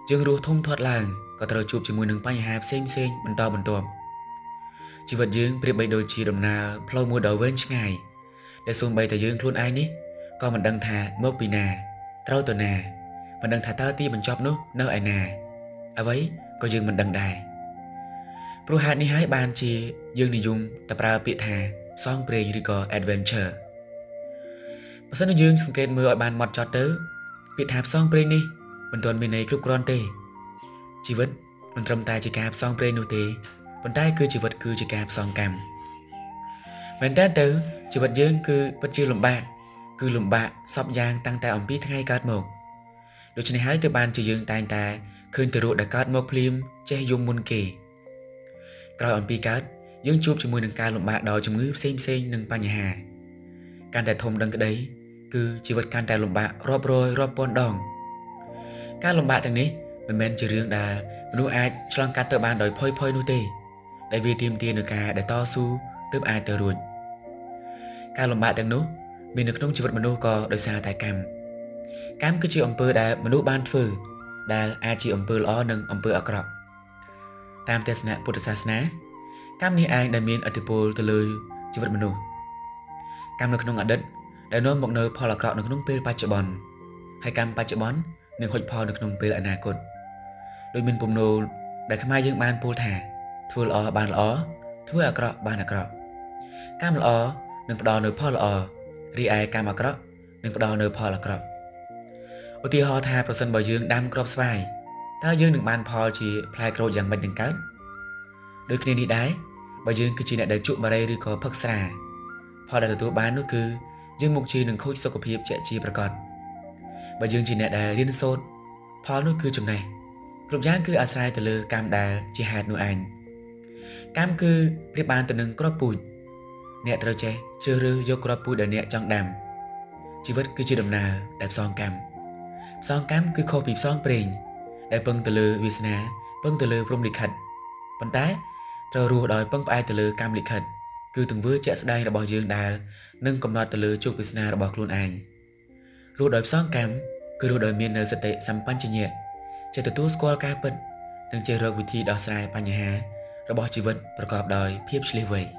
dương rùa thông thoát làng cóត្រូវជួបជាមួយនឹងបញ្ហាផ្សេងបន្តបន្ទាប់ជីវិតយើងប្រៀបបីដូចជាដំណើរផ្លូវមួយដ៏វែងឆ្ងាយដែលសូម្បីតែយើងខ្លួនឯងនេះក៏មិនដឹងថាមកពីណាត្រូវទៅណាមិនដឹងថាតើទីបញ្ចប់នោះនៅឯណាអ្វីក៏យើងមិនដឹងដែរព្រោះហេតុនេះហើយបានជាយើងនិយមតែប្រើពាក្យថាផ្សងព្រេងឬក៏ adventure បើសិនជាយើងសង្កេតមើលឲ្យបានម៉ត់ចត់ទៅពាក្យថាផ្សងព្រេងនេះមិនទាន់មានន័យគ្រប់គ្រាន់ទេជីវិតមិនត្រឹមតែជាការផ្សងព្រេងនោះទេប៉ុន្តែគឺជីវិតគឺជាការផ្សងកម្មមែនតើទៅជីវិតយើងគឺពិតជាលំបាកគឺលំបាកសពយ៉ាងតាំងតែអំពីថ្ងៃកើតមកដូច្នេះហើយទើបបានជាយើងតែងតែឃើញទារកដែលកើតមកភ្លាមចេះយំមុនគេក្រោយអំពីកើតយើងជួបជាមួយនឹងការលំបាកដោយជំងឺផ្សេងនិងបញ្ហាកាន់តែធំដឹងក្តីគឺជីវិតកាន់តែលំបាករាប់រយរាប់ពាន់ដងការលំបាកទាំងនេះមិនមែនជារឿងដែលមនុស្សអាចឆ្លងកាត់ទៅបានដោយផុយនោះទេដែលវាទាមទារនូវការដែលតស៊ូទើបអាចទៅរួចការលំបាកទាំងនោះមាននៅក្នុងជីវិតមនុស្សក៏ដោយសារតែកម្មគឺជាអំពើដែលមនុស្សបានធ្វើដែលអាចជាអំពើល្អនិងអំពើអាក្រក់តាមទស្សនៈពុទ្ធសាសនាកម្មនេះឯងដែលមានឥទ្ធិពលទៅលើជីវិតមនុស្សកម្មនៅក្នុងអតីតដែលនាំមកនៅផលអាក្រក់នៅក្នុងពេលបច្ចុប្បន្នហើយកម្មបច្ចុប្បន្ននឹងហុចផលនៅក្នុងពេលអនាគតដោយមានពំនោលដែលខ្មែរយើងបានពោលថាធ្វើល្អបានល្អធ្វើអាក្រក់បានអាក្រក់កម្មល្អនឹងផ្ដល់នូវផលល្អរីឯកម្មអាក្រក់នឹងផ្ដល់នូវផលអាក្រក់ឧទាហរណ៍ថាប្រសិនបើយើងដាំគ្រាប់ស្វាយតើយើងនឹងបានផលជាផ្លែក្រូចយ៉ាងម៉េចនឹងកើតដូចគ្នានេះដែរបើយើងគឺជាអ្នកដែលជក់បារីឬក៏ផឹកស្រាផលដែលទទួលបាននោះគឺយើងមុខជានឹងខូចសុខភាពជាក់ជាប្រកបបើយើងជាអ្នកដែលរៀនសូត្រផលនោះគឺចំណេះគ្រប់យ៉ាងគឺអាស្រ័យទៅលើកម្មដែលជាហេតុនោះឯងកម្មគឺប្រៀបបានទៅនឹងគ្រាប់ពូជអ្នកត្រូវចេះជ្រើសរើសយកគ្រាប់ពូជដែលអ្នកចង់ដាំជីវិតគឺជាដំណើរដែលផ្សងកម្មគឺខុសពីផ្សងព្រេងដែលពឹងទៅលើវាសនាពឹងទៅលើព្រហ្មលិខិតប៉ុន្តែត្រូវរស់ដោយពឹងផ្អែកទៅលើកម្មលិខិតគឺទង្វើជាក់ស្ដែងរបស់យើងដែលនឹងកំណត់ទៅលើជោគវាសនារបស់ខ្លួនឯងរស់ដោយផ្សងកម្មគឺរស់ដោយមាននូវសតិសម្បញ្ញៈចេះទទួលស្គាល់ការពិតនិងចេះរកវិធីដោះស្រាយបញ្ហារបស់ជីវិតប្រកបដោយភាពឆ្លៀសវៃ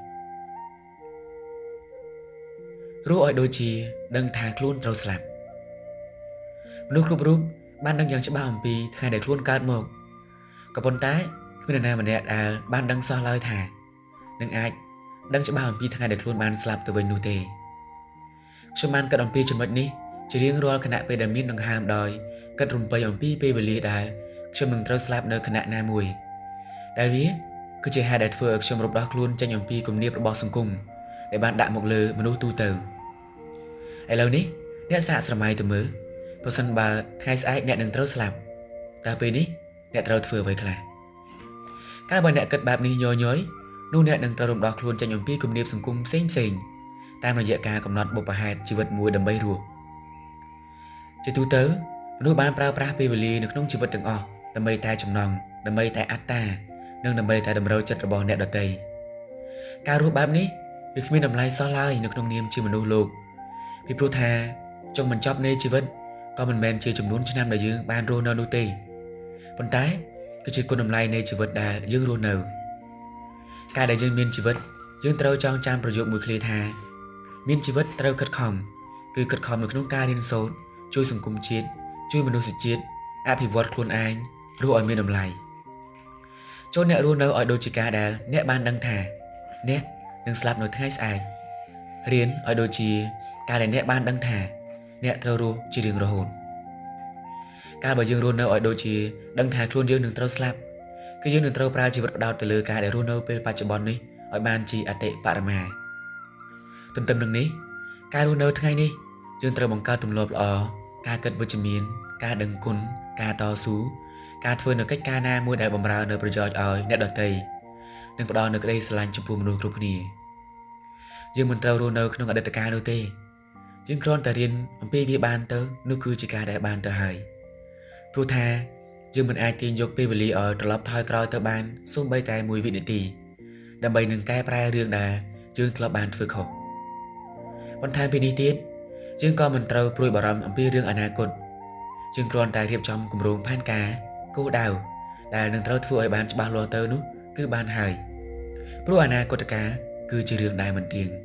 រស់ឲ្យដូចជាដឹងថាខ្លួនត្រូវស្លាប់មនុស្សគ្រប់រូបបានដឹងយ៉ាងច្បាស់អំពីថ្ងៃដែលខ្លួនកើតមកក៏ប៉ុន្តែគ្មាននរណាម្នាក់ដែលបានដឹងសោះឡើយថានឹងអាចដឹងច្បាស់អំពីថ្ងៃដែលខ្លួនបានស្លាប់ទៅវិញនោះទេខ្ញុំបានគិតអំពីចំណុចនេះជារៀងរាល់ខណៈពេលដែលមានដង្ហើមដោយគិតរំពៃអំពីពេលវេលាដែលខ្ញុំនឹងត្រូវស្លាប់នៅខណៈណាមួយដែលវាគឺជាហេតុដែលធ្វើឲ្យខ្ញុំរំដោះខ្លួនចេញអំពីគំនាបរបស់សង្គមដែលបានដាក់មកលើមនុស្សទូទៅឥឡូវនេះអ្នកសាកស្រមៃទៅមើលប្រសិនបើថ្ងៃស្អែកអ្នកនឹងត្រូវស្លាប់តើពេលនេះអ្នកត្រូវធ្វើអ្វីខ្លះកាលបើអ្នកគិតបែបនេះញយនោះអ្នកនឹងត្រូវរំដោះខ្លួនចេញអំពីគំនាបសង្គមផ្សេងតាមរយៈការកំណត់បុព្វហេតុជីវិតមួយដើម្បីរស់ជាទូទៅមនុស្សបានប្រើប្រាស់ពេលវេលានៅក្នុងជីវិតទាំងអស់ដើម្បីតែចំណង់ដើម្បីតែអត្តានិងដើម្បីតែតម្រូវចិត្តរបស់អ្នកដទៃការរស់បែបនេះវាគ្មានតម្លៃសោះឡើយនៅក្នុងនាមជាមនុស្សលោកពីព្រោះថាចុងបញ្ចប់នៃជីវិតក៏មិនមែនជាចំនួនឆ្នាំដែលយើងបានរស់នៅនោះទេប៉ុន្តែគឺជាគុណតម្លៃនៃជីវិតដែលយើងរស់នៅការដែលយើងមានជីវិតយើងត្រូវចងចាំប្រយោគមួយឃ្លាថាមានជីវិតត្រូវខិតខំគឺខិតខំនៅក្នុងការរៀនសូត្រជួយសង្គមជាតិជួយមនុស្សជាតិអភិវឌ្ឍខ្លួនឯងរស់ឲ្យមានតម្លៃចូលអ្នករស់នៅឲ្យដូចជាការដែលអ្នកបានដឹងថាអ្នកនឹងស្លាប់នៅថ្ងៃស្អែករៀនឲ្យដូចជាការដែលអ្នកបានដឹងថាអ្នកត្រូវរស់ជារៀងរហូតកាលបើយើងរស់នៅឲ្យដូចជាដឹងថាខ្លួនយើងនឹងត្រូវស្លាប់គឺយើងនឹងត្រូវប្រើជីវិតផ្ដោតទៅលើការដែលរស់នៅពេលបច្ចុប្បន្ននេះឲ្យបានជាអតិបរមាទន្ទឹមនឹងនេះការរស់នៅថ្ងៃនេះយើងត្រូវបង្កើតទម្លាប់ល្អការគិតវិជ្ជមានការដឹងគុណការតស៊ូការធ្វើនៅកិច្ចការណាមួយដែលបម្រើនៅប្រយោជន៍ឲ្យអ្នកដទៃនិងផ្ដល់នូវក្តីស្រឡាញ់ចំពោះមនុស្សគ្រប់គ្នាយើងមិនត្រូវរស់នៅក្នុងអតីតកាលនោះទេយើងគ្រាន់តែរៀនអំពីវាបានទៅនោះគឺជាការដែលបានទៅហើយព្រោះថាយើងមិនអាចទាញយកពេលវេលាឲ្យត្រឡប់ថយក្រោយទៅបានសូម្បីតែ1វិនាទីដើម្បីនឹងកែប្រែរឿងដែលយើងធ្លាប់បានធ្វើខុសបន្ថែមពីនេះទៀតយើងក៏មិនត្រូវព្រួយបារម្ភអំពីរឿងអនាគតយើងគ្រាន់តែរៀបចំគម្រោងផែនការ cô đàoដែលនឹងត្រូវធ្វើឲ្យបានច្បាស់លាស់ទៅនោះគឺបានហើយព្រោះអនាគតកាលគឺជារឿងដែលមិនទៀង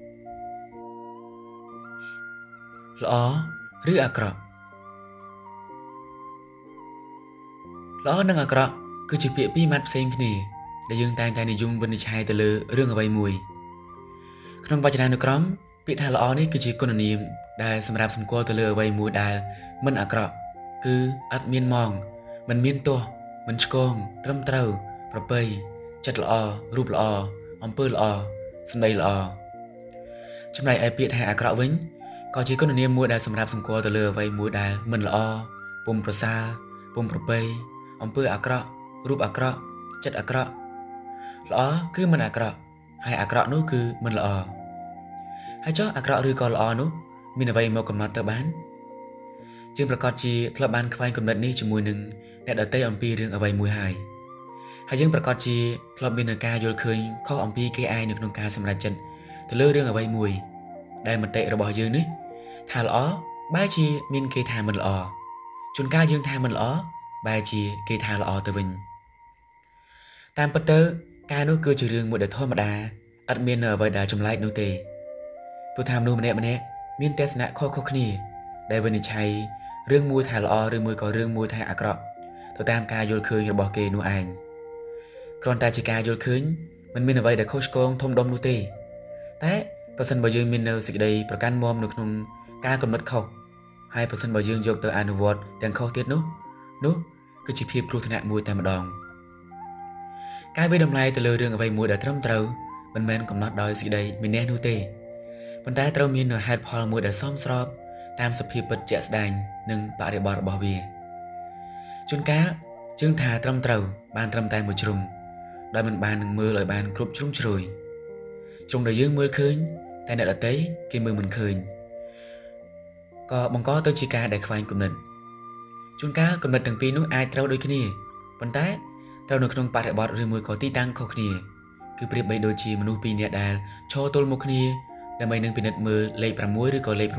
ល្អឬអាក្រក់ល្អនិងអាក្រក់គឺជាពាក្យពីរម៉ាត់ផ្សេងគ្នាដែលយើងតែងតែនិយមវិនិច្ឆ័យទៅលើរឿងអ្វីមួយក្នុងវចនានុក្រមពាក្យថាល្អនេះគឺជាគុណនាមដែលសម្រាប់សម្គាល់ទៅលើអ្វីមួយដែលមិនអាក្រក់គឺអត់មានម៉ងមិនមានទោសមិនឆ្គងត្រឹមត្រូវប្រពៃចិត្តល្អរូបល្អអំពើល្អសម្ដីល្អចំណែកឯពាក្យថាអាក្រក់វិញក៏ជាគុណនាមមួយដែលសម្រាប់សម្គាល់ទៅលើអ្វីមួយដែលមិនល្អពុំប្រសើរពុំប្រពៃអំពើអាក្រក់រូបអាក្រក់ចិត្តអាក្រក់ល្អគឺមិនអាក្រក់ហើយអាក្រក់នោះគឺមិនល្អហើយចុះអាក្រក់ឬក៏ល្អនោះមានអ្វីមកកំណត់ទៅបានជាងប្រកាសជាធ្លាប់បានខ្វែងគំនិតនេះជាមួយនឹងអ្នកដទៃអំពីរឿងអ្វីមួយហើយយើងប្រកាសជាធ្លាប់មាននឹងការយល់ឃើញខុសអំពីគេឯងនៅក្នុងការសម្រេចចិត្តទៅលើរឿងអ្វីមួយដែលមតិរបស់យើងនេះថាល្អបែរជាមានគេថាមិនល្អជួនកាលយើងថាមិនល្អបែរជាគេថាល្អទៅវិញតាមពិតទៅការនោះគឺជារឿងមួយដែលធម្មតាអត់មាននៅអ្វីដែលចម្លែកនោះទេព្រោះថាមនុស្សម្នាក់មានទស្សនៈខុសៗគ្នាដែលវិនិច្ឆ័យរឿងមួយថាល្អឬមួយក៏រឿងមួយថាអាក្រក់ទៅតាមការយល់ឃើញរបស់គេនោះឯងគ្រាន់តែជាការយល់ឃើញមិនមានអ្វីដែលខុសឆ្គងធំដុំនោះទេតែប្រសិនបើយើងមាននៅសេចក្តីប្រកាន់មាំនៅក្នុងការកំណត់ខុសហើយប្រសិនបើយើងយកទៅអនុវត្តទាំងខុសទៀតនោះគឺជាភាពគ្រោះថ្នាក់មួយតែម្ដងការវិតម្លៃទៅលើរឿងអ្វីមួយដែលត្រឹមត្រូវមិនមែនកំណត់ដោយសេចក្តីមានះនោះទេប៉ុន្តែត្រូវមានហេតុផលមួយដែលសមស្របតាមសភាពពិតជាក់ស្ដែងនិងបរិបទរបស់វាជួនកាលជើងថាត្រឹមត្រូវបានត្រឹមតែមួយជ្រុងដោយមិនបាននឹងមើលឲ្យបានគ្រប់ជ្រុងជ្រោយជ្រុងដែលយើងមើលឃើញតែអ្នកដទៃគេមើលមិនឃើញក៏បង្កទៅជាការដែលខ្វែងគំនិតជួនកាលគំនិតទាំងពីរនោះអាចត្រូវដូចគ្នាប៉ុន្តែត្រូវនៅក្នុងបរិបទឬមួយក៏ទីតាំងខុសគ្នាគឺប្រៀបបីដូចជាមនុស្សពីរនាក់ដែលឈរទល់មុខគ្នាដើម្បីនឹងពិនិត្យមើលលេខ6ឬក៏លេខ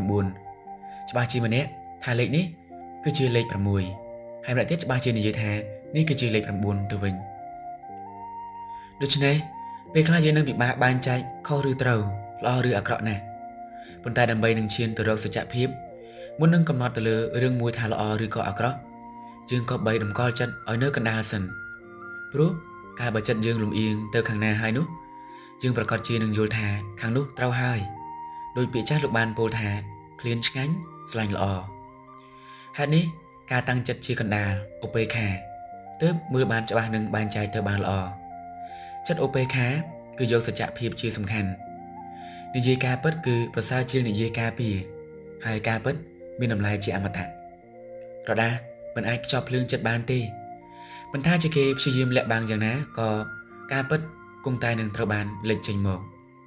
9ច្បាស់ជាម្នាក់ថាលេខនេះគឺជាលេខ6ហើយម្នាក់ទៀតច្បាស់ជានិយាយថានេះគឺជាលេខ9ទៅវិញដូច្នេះពេលខ្លះយើងនឹងពិបាកបែងចែកខុសឬត្រូវល្អឬអាក្រក់ណាស់ប៉ុន្តែដើម្បីនឹងឈានទៅរកសច្ចភាពមុននឹងកំណត់ទៅលើរឿងមួយថាល្អឬក៏អាក្រក់យើងក៏បីតម្កល់ចិត្តឲ្យនៅកណ្ដាលសិនព្រោះកាលបើចិត្តយើងលំអៀងទៅខាងណាហើយនោះយើងប្រកាសជានឹងយល់ថាខាងនោះត្រូវហើយដោយពាក្យចាស់លោកបានពោលថាឃ្លានឆ្ងាញ់ស្លាញ់ល្អហេតុនេះការតាំងចិត្តជាកណ្ដាលឧបេក្ខាទើបមើលបានច្បាស់នឹងបែងចែកទៅបានល្អចិត្តឧបេក្ខាគឺយកសច្ចភាពជាសំខាន់និយាយការពិតគឺប្រសើរជាងនិយាយការពីហើយការពិតមានតម្លៃជាអមតៈរដាមិនអាចខ្ចប់ភ្លើងចិត្តបានទេមិនថាជាគេព្យាយាមលាក់បាំងយ៉ាងណាក៏ការពិតគង់តែនឹងត្រូវបានលេចចេញមក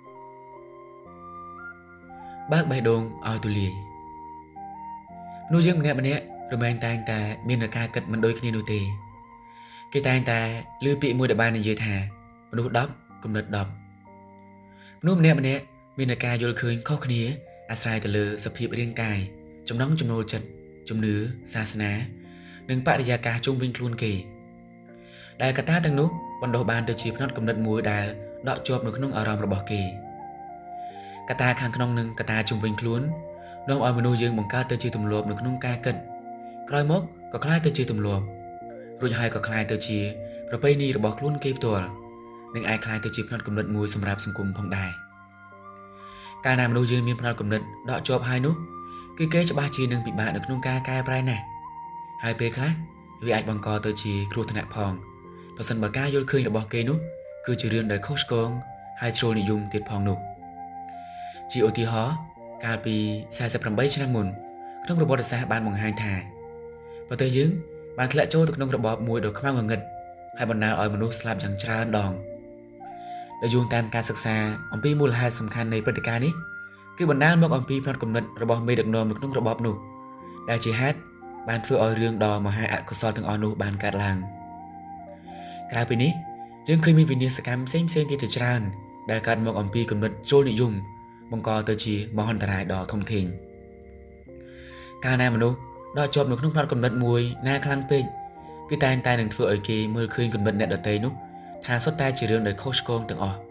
បើកបេះដូងឲ្យទូលាយមនុស្សយើងម្នាក់រមែងតែងតែមានការគិតមិនដូចគ្នានោះទេគេតែងតែឮពាក្យមួយដែលបាននិយាយថាមនុស្ស10គំនិត10មនុស្សម្នាក់មានការយល់ឃើញខុសគ្នាអាស្រ័យទៅលើសភាពរាងកាយចំណង់ចំណូលចិត្តជំនឿសាសនានិងបរិយាកាសជុំវិញខ្លួនគេដែលកត្តាទាំងនោះបណ្ដុះបានទៅជាផ្នត់គំនិតមួយដែលដក់ជាប់នៅក្នុងអារម្មណ៍របស់គេកត្តាខាងក្នុងនិងកត្តាជុំវិញខ្លួននាំឲ្យមនុស្សយើងបង្កើតទៅជាទម្លាប់នៅក្នុងការគិតក្រោយមកក៏คล้ายទៅជាទម្លាប់រួចហើយក៏คล้ายទៅជាប្រពៃណីរបស់ខ្លួនគេផ្ទាល់និងអាចคล้ายទៅជាផ្នត់គំនិតមួយសម្រាប់សង្គមផងដែរកាលណាមនុស្សយើងមានផ្នត់គំនិតដក់ជាប់ហើយនោះគឺគេច្បាស់ជានឹងពិបាកនៅក្នុងការកែប្រែណាស់ហើយពេលខ្លះវាអាចបង្កទៅជាគ្រោះថ្នាក់ផងប្រសិនបើការយល់ឃើញរបស់គេនោះគឺជារឿងដែលខុសឆ្គងហើយជ្រុលនិយមទៀតផងនោះជាឧទាហរណ៍កាលពី48ឆ្នាំមុនក្នុងប្រវត្តិសាស្ត្របានបង្ហាញថាប្រទេសយើងបានធ្លាក់ចូលទៅក្នុងរបបមួយដ៏ខ្មៅងងឹតហើយបណ្ដាលឲ្យមនុស្សស្លាប់យ៉ាងច្រើនដងដោយយោងតាមការសិក្សាអំពីមូលហេតុសំខាន់នៃព្រឹត្តិការណ៍នេះគឺបណ្ដាលមកអំពីផ្នត់គំនិតរបស់មេដឹកនាំនៅក្នុងរបបនោះដែលជាហេតុបានធ្វើឲ្យរឿងដ៏មហាអកុសលទាំងអស់នោះបានកើតឡើងក្រៅពីនេះយើងឃើញមានវិនាសកម្មផ្សេងទៀតជាច្រើនដែលកើតមកអំពីគំនិតជ្រុលនិយមបង្កទៅជាមហន្តរាយដ៏ធំធេងកាលណាមនុស្សដកជាប់នៅក្នុងផ្នត់គំនិតមួយណាខ្លាំងពេក cứ tai đừng thưa ở kia mưa khơi còn bận nẹt ở tây nút thà sót tai chỉ riêng đời coach con từng ở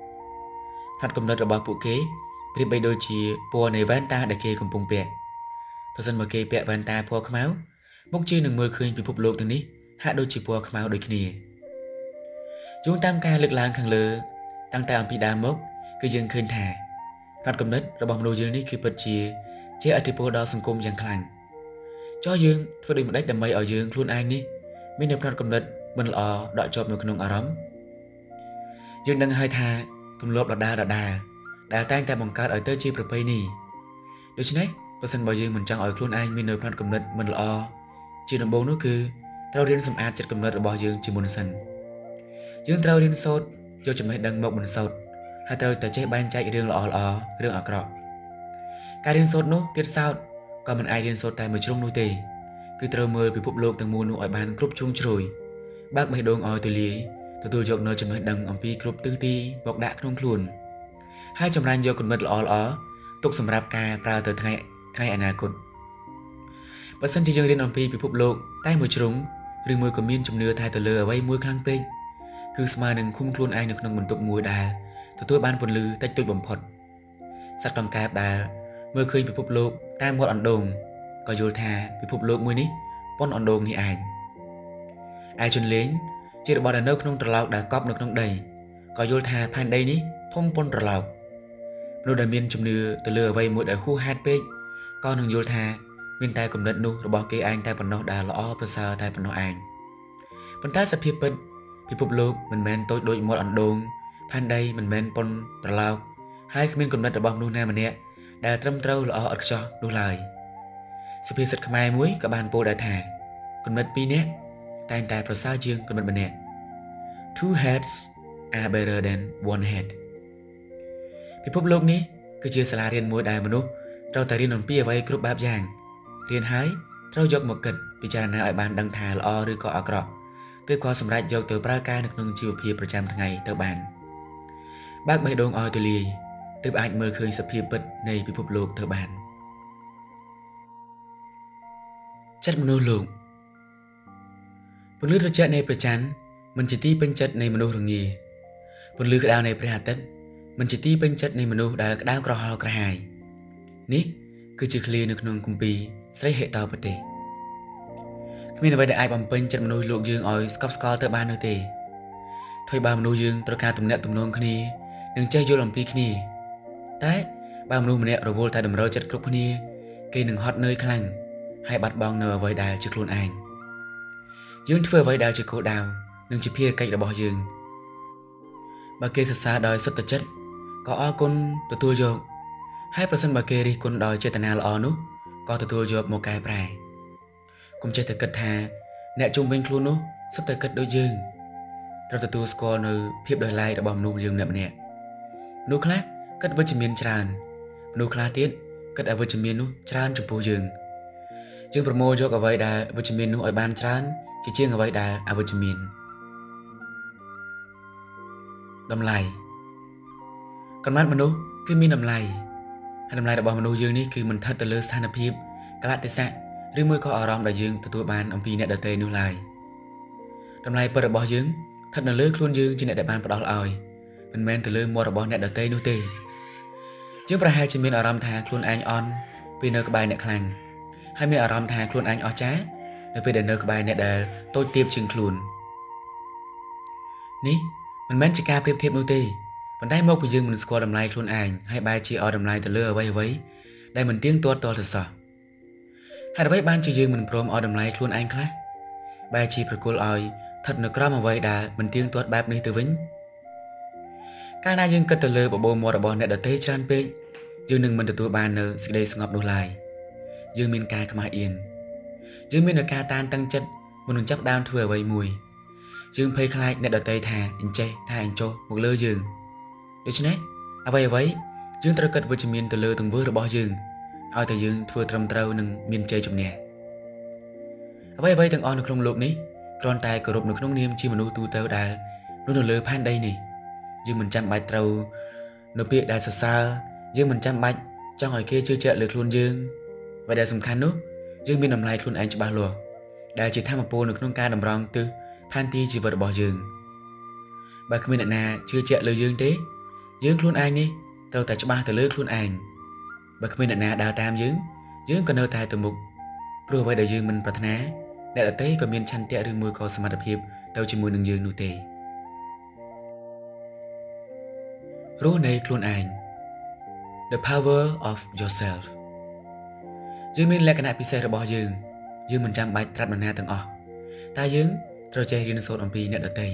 hạt cầm nợរបស់ពួកគេប្រៀបបីដូចជាពណ៌នៃវ៉ែនតាដែលគេកំពុងពាក់ប្រសិនបើគេពាក់វ៉ែនតាពណ៌ខ្មៅមុខជានឹងមើលឃើញពិភពលោកទាំងនេះហាក់ដូចជាពណ៌ខ្មៅដូចគ្នាយោងតាមការលើកឡើងខាងលើតាំងតែអំពីដើមមកគឺយើងឃើញថារដ្ឋកំណត់របស់មនុស្សយើងនេះគឺពិតជាឥទ្ធិពលដល់សង្គមយ៉ាងខ្លាំងចោះយើងធ្វើដូចម្ដេចដើម្បីឲ្យយើងខ្លួនឯងនេះមាននៅរដ្ឋកំណត់មិនល្អដកជាប់នៅក្នុងអារម្មណ៍យើងដឹងហើយថាទម្លាប់ដដែលដែលតែងតែបង្កើតឲ្យទៅជាប្រពៃណីដូច្នេះប្រសិនបើយើងមិនចង់ឲ្យខ្លួនឯងមាននៅផ្នត់គំនិតមិនល្អជាដំបូងនោះគឺត្រូវរៀនសម្អាតចិត្តគំនិតរបស់យើងជាមុនសិនយើងត្រូវរៀនសូត្រយកចំណេះដឹងមកបន្សោតហើយត្រូវតែចេះបែងចែករឿងល្អរឿងអាក្រក់ការរៀនសូត្រនោះទៀតសោតក៏មិនអាចរៀនសូត្រតែមួយជ្រុងនោះទេគឺត្រូវមើលពិភពលោកទាំងមូលនោះឲ្យបានគ្រប់ជ្រុងជ្រោយបើកបេះដូងឲ្យទូលាយទទួលយកនៅចំណេះដឹងអំពីគ្រប់ទិសទីមកដាក់ក្នុងខ្លួនហើយចម្រាញ់យកគំនិតល្អទុកសម្រាប់ការប្រើទៅថ្ងៃអនាគតបើសិនជាយើងរៀនអំពីពិភពលោកតែមួយជ្រុងឬមួយក៏មានជំនឿថាទៅលើអ្វីមួយខ្លាំងពេកគឺស្មើនឹងឃុំខ្លួនឯងនៅក្នុងបន្ទប់មួយដែលទទួលបានពន្លឺតិចតួចបំផុតសត្វកង្កែបដែលមើលឃើញពិភពលោកតាមមាត់អណ្ដូងក៏យល់ថាពិភពលោកមួយនេះប៉ុនអណ្ដូងនេះឯងឯជនលេងជារបស់ដែលនៅក្នុងត្រឡោកដែលកប់នៅក្នុងដីក៏យល់ថាផែនដីនេះធំប៉ុនត្រឡោកមនុស្សដែលមានជំនឿទៅលើអ្វីមួយដែលហួសហេតុពេកក៏នឹងយល់ថាមានតែគំនិតនោះរបស់គេឯងតែប៉ុណ្ណោះដែលល្អប្រសើរតែប៉ុណ្ណោះឯងប៉ុន្តែសភាពពិតពិភពលោកមិនមែនតូចដូចមាត់អណ្ដូងផែនដីមិនមែនប៉ុនត្រឡោកហើយគ្មានគំនិតរបស់មនុស្សណាម្នាក់ដែលត្រឹមត្រូវល្អឥតខ្ចោះនោះឡើយសុភាសិតខ្មែរមួយក៏បានពោលដែរថាគំនិតពីរនាក់តែងតែប្រសើរជាងគំនិតម្នាក់ Two heads are better than one head ពិភពលោកនេះគឺជាសាលារៀនមួយដែលមនុស្សត្រូវតែរៀនអំពីអ្វីគ្រប់បែបយ៉ាងរៀនហើយត្រូវយកមកគិតពិចារណាឲ្យបានដឹងថាល្អឬក៏អាក្រក់ទើបក៏សម្រេចយកទៅប្រើការនៅក្នុងជីវភាពប្រចាំថ្ងៃទៅបានបើកបេះដូងឲ្យទូលាយទើបអាចមើលឃើញសភាពពិតនៃពិភពលោកទៅបានចិត្តមនុស្សលោកពន្លឺត្រជាក់នៃព្រះច័ន្ទមិនជាទីពេញចិត្តនៃមនុស្សរងាពន្លឺក្តៅនៃព្រះអាទិត្យមិនជាទីពេញចិត្តនៃមនុស្សដែលក្តៅក្រហល់ក្រហាយនេះគឺជាឃ្លានៅក្នុងគម្ពីរស្រីហេតោបទេគ្មានអ្វីដែលអាចបំពេញចិត្តមនុស្សលោកយើងឲ្យស្កប់ស្កល់ទៅបាននោះទេធ្វើបើមនុស្សយើងត្រូវការទំនាក់ទំនងគ្នានិងចេះយល់អំពីគ្នាតែបើមនុស្សម្នាក់រវល់តែតម្រូវចិត្តគ្រប់គ្នាគេនឹងហត់នឿយខ្លាំងហើយបាត់បង់នៅអ្វីដែលជាខ្លួនឯងយើងធ្វើអ្វីដែលជាគោលដៅនិងជាភារកិច្ចរបស់យើងបើគេសរសើរដោយសុទ្ធចិត្តក៏អរគុណទទួលយកហើយប្រសិនបើគេរិះគន់ដោយចេតនាល្អនោះក៏ទទួលយកមកកែប្រែកុំចេះតែគិតថាអ្នកជុំវិញខ្លួននោះសុទ្ធតែគិតដូចយើងត្រូវទទួលស្គាល់នៅភាពដោយឡែករបស់មនុស្សយើងម្នាក់មនុស្សខ្លះគិតវិជ្ជមានច្រើនមនុស្សខ្លះទៀតគិតអវិជ្ជមាននោះច្រើនចំពោះយើងប្រមូលយកអ្វីដែលវិជ្ជមាននោះឲ្យបានច្រើនជាងអ្វីដែលអវិជ្ជមានតម្លៃកំណត់មនុស្សគឺមានតម្លៃហើយតម្លៃរបស់មនុស្សយើងនេះគឺមិនស្ថិតទៅលើស្ថានភាពកលៈទេសៈឬមួយក៏អារម្មណ៍ដែលយើងទទួលបានអំពីអ្នកដទៃនោះឡើយតម្លៃពិតរបស់យើងស្ថិតនៅលើខ្លួនយើងជាអ្នកដែលបានផ្ដល់ឲ្យមិនមែនទៅលើមាត់របស់អ្នកដទៃនោះទេយើងប្រហែលជាមានអារម្មណ៍ថាខ្លួនឯងអន់ពេលនៅក្បែរអ្នកខ្លាំងហើយមានអារម្មណ៍ថាខ្លួនឯងអស្ចារ្យនៅពេលដែលនៅក្បែរអ្នកដែលតូចទាបជាងខ្លួននេះមិនមែនជាការប្រៀបធៀបនោះទេប៉ុន្តែមកពីយើងមិនស្គាល់តម្លៃខ្លួនឯងហើយបែរជាឲ្យតម្លៃទៅលើអ្វីដែលមិនទៀងទាត់ទាល់ទៅសោះហើយអ្វីបានជាយើងមិនព្រមឲ្យតម្លៃខ្លួនឯងខ្លះបែរជាប្រគល់ឲ្យស្ថិតនៅក្រោមអ្វីដែលមិនទៀងទាត់បែបនេះទៅវិញកាលណាយើងគិតទៅលើបបោមាត់របស់អ្នកដទៃច្រើនពេកយើងនឹងមិនទទួលបាននៅសេចក្តីស្ងប់នោះឡើយយើងមានការខ្មាស់អៀនយើងមានការតានតឹងចិត្តមុននឹងចាប់ដើមធ្វើអ្វីមួយយើងភ័យខ្លាចអ្នកដទៃថាអញ្ចេះថាអញ្ចោះមកលើយើងដូច្នេះអ្វីយើងត្រូវគិតវិជ្ជមានទៅលើទង្វើរបស់យើងឲ្យតែយើងធ្វើត្រឹមត្រូវនិងមានជ័យជំនះអ្វីទាំងអស់នៅក្នុងលោកនេះគ្រាន់តែគោរពនៅក្នុងនាមជាមនុស្សទូទៅដែលនៅលើផែនដីនេះយើងមិនចាំបាច់ត្រូវនៅពាក្យដែលសរសើរយើងមិនចាំបាច់ចង់ឲ្យគេជឿជាក់លើខ្លួនយើងអ្វីដែលសំខាន់នោះយើងមានតម្លៃខ្លួនឯងច្បាស់លាស់ដែលជាធម្មពលនៅក្នុងការតម្រង់ទិសផែនទីជីវិតរបស់យើងបើគ្មានអ្នកណាជឿជាក់លើយើងទេយើងខ្លួនឯងនេះត្រូវតែច្បាស់ទៅលើខ្លួនឯងបើគ្មានអ្នកណាដើរតាមយើងក៏នៅតែទៅមុខព្រោះអ្វីដែលយើងមិនប្រាថ្នាអ្នកដទៃក៏មានឆន្ទៈឬមួយក៏សមត្ថភាពទៅជាមួយនឹងយើងនោះទេរស់នៃខ្លួនឯង The power of yourself យើងមានលក្ខណៈពិសេសរបស់យើងមិនចាំបាច់ត្រាប់នរណាទាំងអស់តែយើងត្រូវចេះរៀនសូត្រអំពីអ្នកដទៃ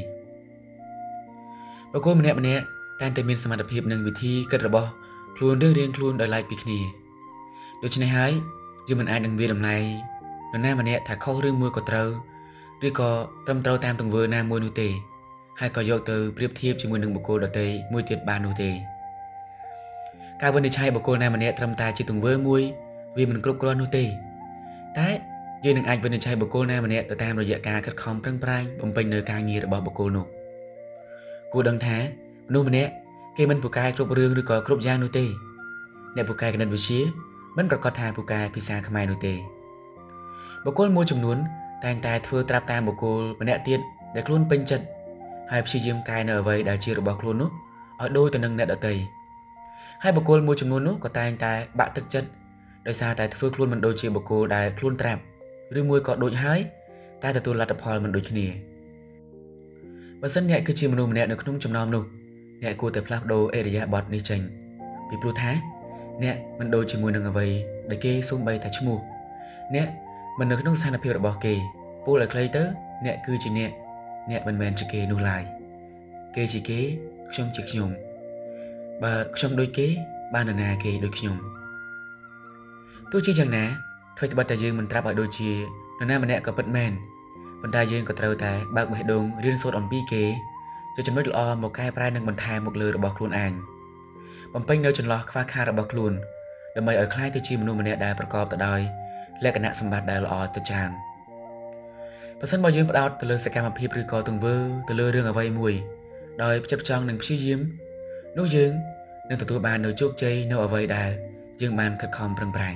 បុគ្គលម្នាក់តែងតែមានសមត្ថភាពនិងវិធីគិតរបស់ខ្លួនរៀងខ្លួនដោយឡែកពីគ្នាដូច្នេះហើយយើងមិនអាចនឹងវាតម្លៃនរណាម្នាក់ថាខុសឬមួយក៏ត្រូវឬក៏ត្រឹមត្រូវតាមទង្វើណាមួយនោះទេហើយក៏យកទៅប្រៀបធៀបជាមួយនឹងបុគ្គលដទៃមួយទៀតបាននោះទេការវិនិច្ឆ័យបុគ្គលណាម្នាក់ត្រឹមតែជាទង្វើមួយវាមិនគ្រប់គ្រាន់នោះទេតែយើងនឹងអាចវិនិច្ឆ័យបុគ្គលណាម្នាក់ទៅតាមរយៈការខិតខំប្រឹងប្រែងបំពេញនៅការងាររបស់បុគ្គលនោះគួរដឹងថាមនុស្សម្នាក់គេមិនពូកែគ្រប់រឿងឬក៏គ្រប់យ៉ាងនោះទេអ្នកពូកែគណិតវិទ្យាមិនប្រកាសថាពូកែភាសាខ្មែរនោះទេបុគ្គលមួយចំនួនតែងតែធ្វើត្រាប់តាមបុគ្គលម្នាក់ទៀតដែលខ្លួនពេញចិត្តហើយព្យាយាមកែនៅអ្វីដែលជារបស់ខ្លួននោះឲ្យដូចទៅនឹងអ្នកដទៃហើយបុគ្គលមួយចំនួននោះក៏តែងតែបាក់ទឹកចិត្តដោយសារតែធ្វើខ្លួនមិនដូចជាបុគ្គលដែលខ្លួនត្រាប់ឬមួយក៏ដូចហើយតែទទួលលទ្ធផលមិនដូចគ្នាបើសិនអ្នកគឺជាមនុស្សម្នាក់នៅក្នុងចំណោមនោះអ្នកគួរតែផ្លាស់ប្ដូរអិរិយាបថនេះចេញពីព្រោះថាអ្នកមិនដូចជាមួយនឹងអ្វីដែលគេសូម្បីតែឈ្មោះអ្នកមិននៅក្នុងស្ថានភាពរបស់គេពោលឲ្យខ្លីទៅអ្នកគឺជាអ្នកមិនមែនជាគេនោះឡើយគេជាគេខ្ញុំជាខ្ញុំបើខ្ញុំដូចគេបាននរណាគេដូចខ្ញុំទោះជាយ៉ាងណាធ្វើត្បិតតែយើងមិនត្រាប់ឲ្យដូចជានរណាម្នាក់ក៏ពិតមែនប៉ុន្តែយើងក៏ត្រូវតែបើកបេះដូងរៀនសូត្រអំពីគេជាចំណុចល្អមកកែប្រែនិងបន្ថែមមកលើរបស់ខ្លួនឯងបំពេញនៅចន្លោះខ្វះខាតរបស់ខ្លួនដើម្បីឲ្យក្លាយទៅជាមនុស្សម្នាក់ដែលប្រកបទៅដោយលក្ខណៈសម្បត្តិដែលល្អទៅច្រើនបើសិនបើយើងផ្ដោតទៅលើសកម្មភាពឬក៏ទង្វើទៅលើរឿងអ្វីមួយដោយផ្ចិតផ្ចង់និងព្យាយាមនោះយើងនឹងទទួលបាននូវជោគជ័យនៅអ្វីដែលយើងបានខិតខំប្រឹងប្រែង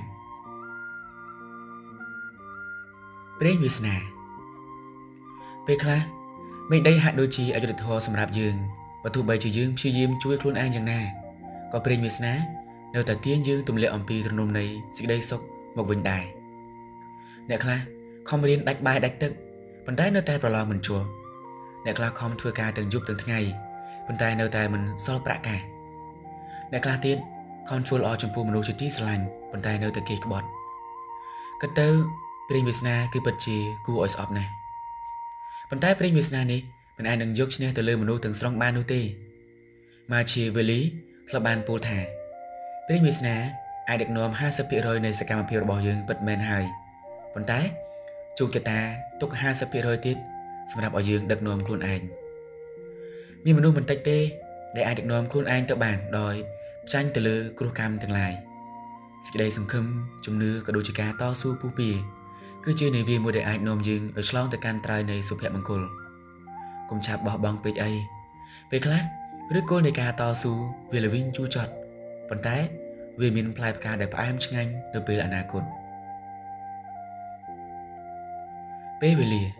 ព្រេងវាសនាពេលខ្លះមេឃដីហាក់ដូចជាអយុត្តិធម៌សម្រាប់យើងបើទោះបីជាយើងព្យាយាមជួយខ្លួនឯងយ៉ាងណាក៏ព្រេងវាសនានៅតែទាញយើងទម្លាក់អំពីទ្រនំនៃសេចក្តីសុខមកវិញដែរអ្នកខ្លះខំរៀនដាច់បាយដាច់ទឹកប៉ុន្តែនៅតែប្រឡងមិនជាប់អ្នកខ្លះខំធ្វើការទាំងយប់ទាំងថ្ងៃប៉ុន្តែនៅតែមិនសល់ប្រាក់កាសអ្នកខ្លះទៀតខំធ្វើល្អចំពោះមនុស្សជាទីស្រឡាញ់ប៉ុន្តែនៅតែគេក្បត់គិតទៅព្រេងវាសនាគឺពិតជាគួរឲ្យស្អប់ណាស់ប៉ុន្តែព្រេងវាសនានេះមិនអាចនឹងយកឈ្នះទៅលើមនុស្សទាំងស្រុងបាននោះទេ Machiavelli ធ្លាប់បានពោលថាព្រេងវាសនាអាចដឹកនាំ 50% នៃសកម្មភាពរបស់យើងពិតមែនហើយប៉ុន្តែជោគជតាទុក 50% ទៀតសម្រាប់ឲ្យយើងដឹកនាំខ្លួនឯងមានមនុស្សមិនតិចទេដែលអាចដឹកនាំខ្លួនឯងទៅបានដោយចាញ់ទៅលើគ្រោះកម្មទាំងឡាយសេចក្តីសង្ឃឹមជំនឿក៏ដូចជាការតស៊ូពុះពៀគឺជានាវាមួយដែលអាចនាំយើងឲ្យឆ្លងទៅកាន់ត្រើយនៃសុភមង្គលកុំឆាប់បោះបង់ពេកអីពេលខ្លះឬគល់នៃការតស៊ូវាល្វីងជូរចត់ប៉ុន្តែវាមានផ្លែផ្កាដែលផ្អែមឆ្ងាញ់នៅពេលអនាគតពេលវេលា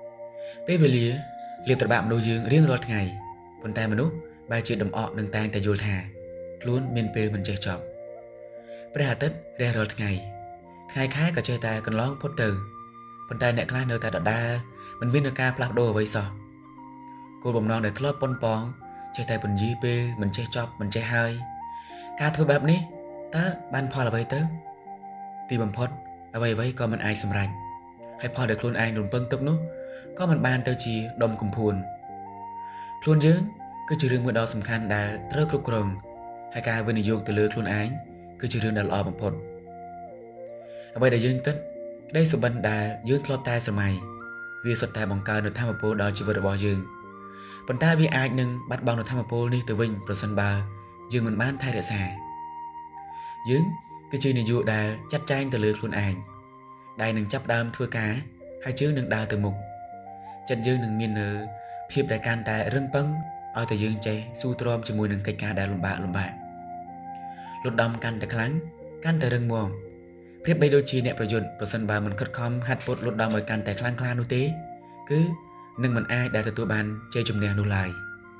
លាបត្របាក់មនុស្សយើងរៀងរាល់ថ្ងៃប៉ុន្តែមនុស្សបែរជាដំអកនឹងតែងតែយល់ថាខ្លួនមានពេលមិនចេះចប់ព្រះអាទិត្យរះរាល់ថ្ងៃខែក៏ចេះតែកន្លងផុតទៅប៉ុន្តែអ្នកខ្លះនៅតែដដែលមិនមានការផ្លាស់ប្ដូរអ្វីសោះគោលបំណងដែលធ្លាប់ប៉ុនប៉ងចេះតែពន្យាពេលមិនចេះចប់មិនចេះហើយការធ្វើបែបនេះតើបានផលអ្វីទៅទីបំផុតអ្វីក៏មិនអាចសម្រេចហើយផលដែលខ្លួនឯងរំពឹងទុកនោះក៏មិនបានទៅជាដុំកំភួនខ្លួនយើងគឺជារឿងមួយដ៏សំខាន់ដែលត្រូវគ្រប់គ្រងហើយការវិនិយោគទៅលើខ្លួនឯងគឺជារឿងដែលល្អបំផុតអ្វីដែលយើងគិតក្តីសុបិនដែលយើងធ្លាប់តែស្រមៃវាសុទ្ធតែបង្កើននូវធម៌ពលដល់ជីវិតរបស់យើងប៉ុន្តែវាអាចនឹងបាត់បង់នូវធម៌ពលនេះទៅវិញប្រសិនបើយើងមិនបានថែរក្សាយើងគឺជានាយកដែលចាត់ចែងទៅលើខ្លួនឯងដែលនឹងចាប់ដើមធ្វើការហើយជើងនឹងដើរទៅមុខចិត្តយើងនឹងមាននៅភាពដែលកាន់តែរឹងប៉ឹងឲ្យតែយើងចេះស៊ូទ្រាំជាមួយនឹងកិច្ចការដែលលំបាកលុតដំកាន់តែខ្លាំងកាន់តែរឹងមាំព្រៀបបីដូចជាអ្នកប្រយុទ្ធប្រសិនបើមិនខិតខំហាត់ពុតលុតដំឲ្យកាន់តែខ្លាំងក្លានោះទេគឺនឹងមិនអាចដែលទទួលបានជ័យជំនះនោះឡើយ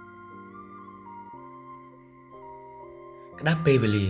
ក្តាប់ពេលវេលា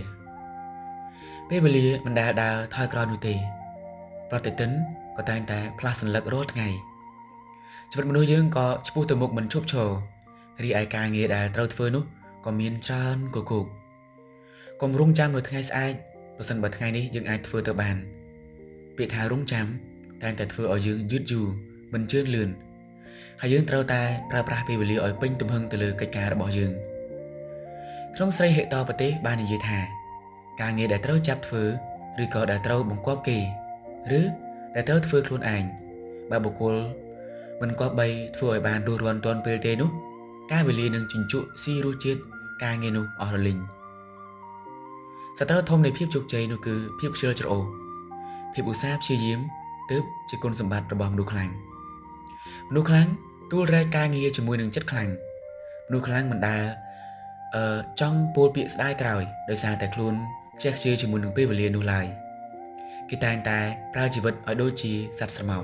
មិនដែលដើរថយក្រោយនោះទេប្រតិទិនក៏តែងតែផ្លាស់សន្លឹករាល់ថ្ងៃជីវិតមនុស្សយើងក៏ឆ្ពោះទៅមុខមិនឈប់ឈររីឯការងារដែលត្រូវធ្វើនោះក៏មានច្រើនគគកកុំរងចាំនៅថ្ងៃស្អែកប្រសិនបើថ្ងៃនេះយើងអាចធ្វើទៅបានពាក្យថារងចាំតែងតែធ្វើឲ្យយើងយឺតយូរមិនជឿនលឿនហើយយើងត្រូវតែប្រើប្រាស់ពេលវេលាឲ្យពេញទំហឹងទៅលើកិច្ចការរបស់យើងក្នុងស្រីហេតុប្រទេសបាននិយាយថាការងារដែលត្រូវចាប់ធ្វើឬក៏ដែលត្រូវបង្គាប់គេឬដែលត្រូវធ្វើខ្លួនឯងបើបុគ្គលមិនគប្បីធ្វើឲ្យបានរស់រានទាន់ពេលទេនោះការវេលានឹងជញ្ជក់ស៊ីរសជាតិការងារនោះអស់រលីងសត្រូវធំនៃភាពជោគជ័យនោះគឺភាពខ្ជិលច្រអូសភាពឧស្សាហ៍ព្យាយាមទើបជាគុណសម្បត្តិរបស់មនុស្សខ្លាំងទួលរែកការងារជាមួយនឹងចិត្តខ្លាំងមនុស្សខ្លាំងមិនដែលចង់ពោលពាក្យស្ដាយក្រោយដោយសារតែខ្លួនខ្ជះខ្ជាយជាមួយនឹងពេលវេលានោះឡើយគេតែងតែប្រើជីវិតឲ្យដូចជាសត្វស្រមោច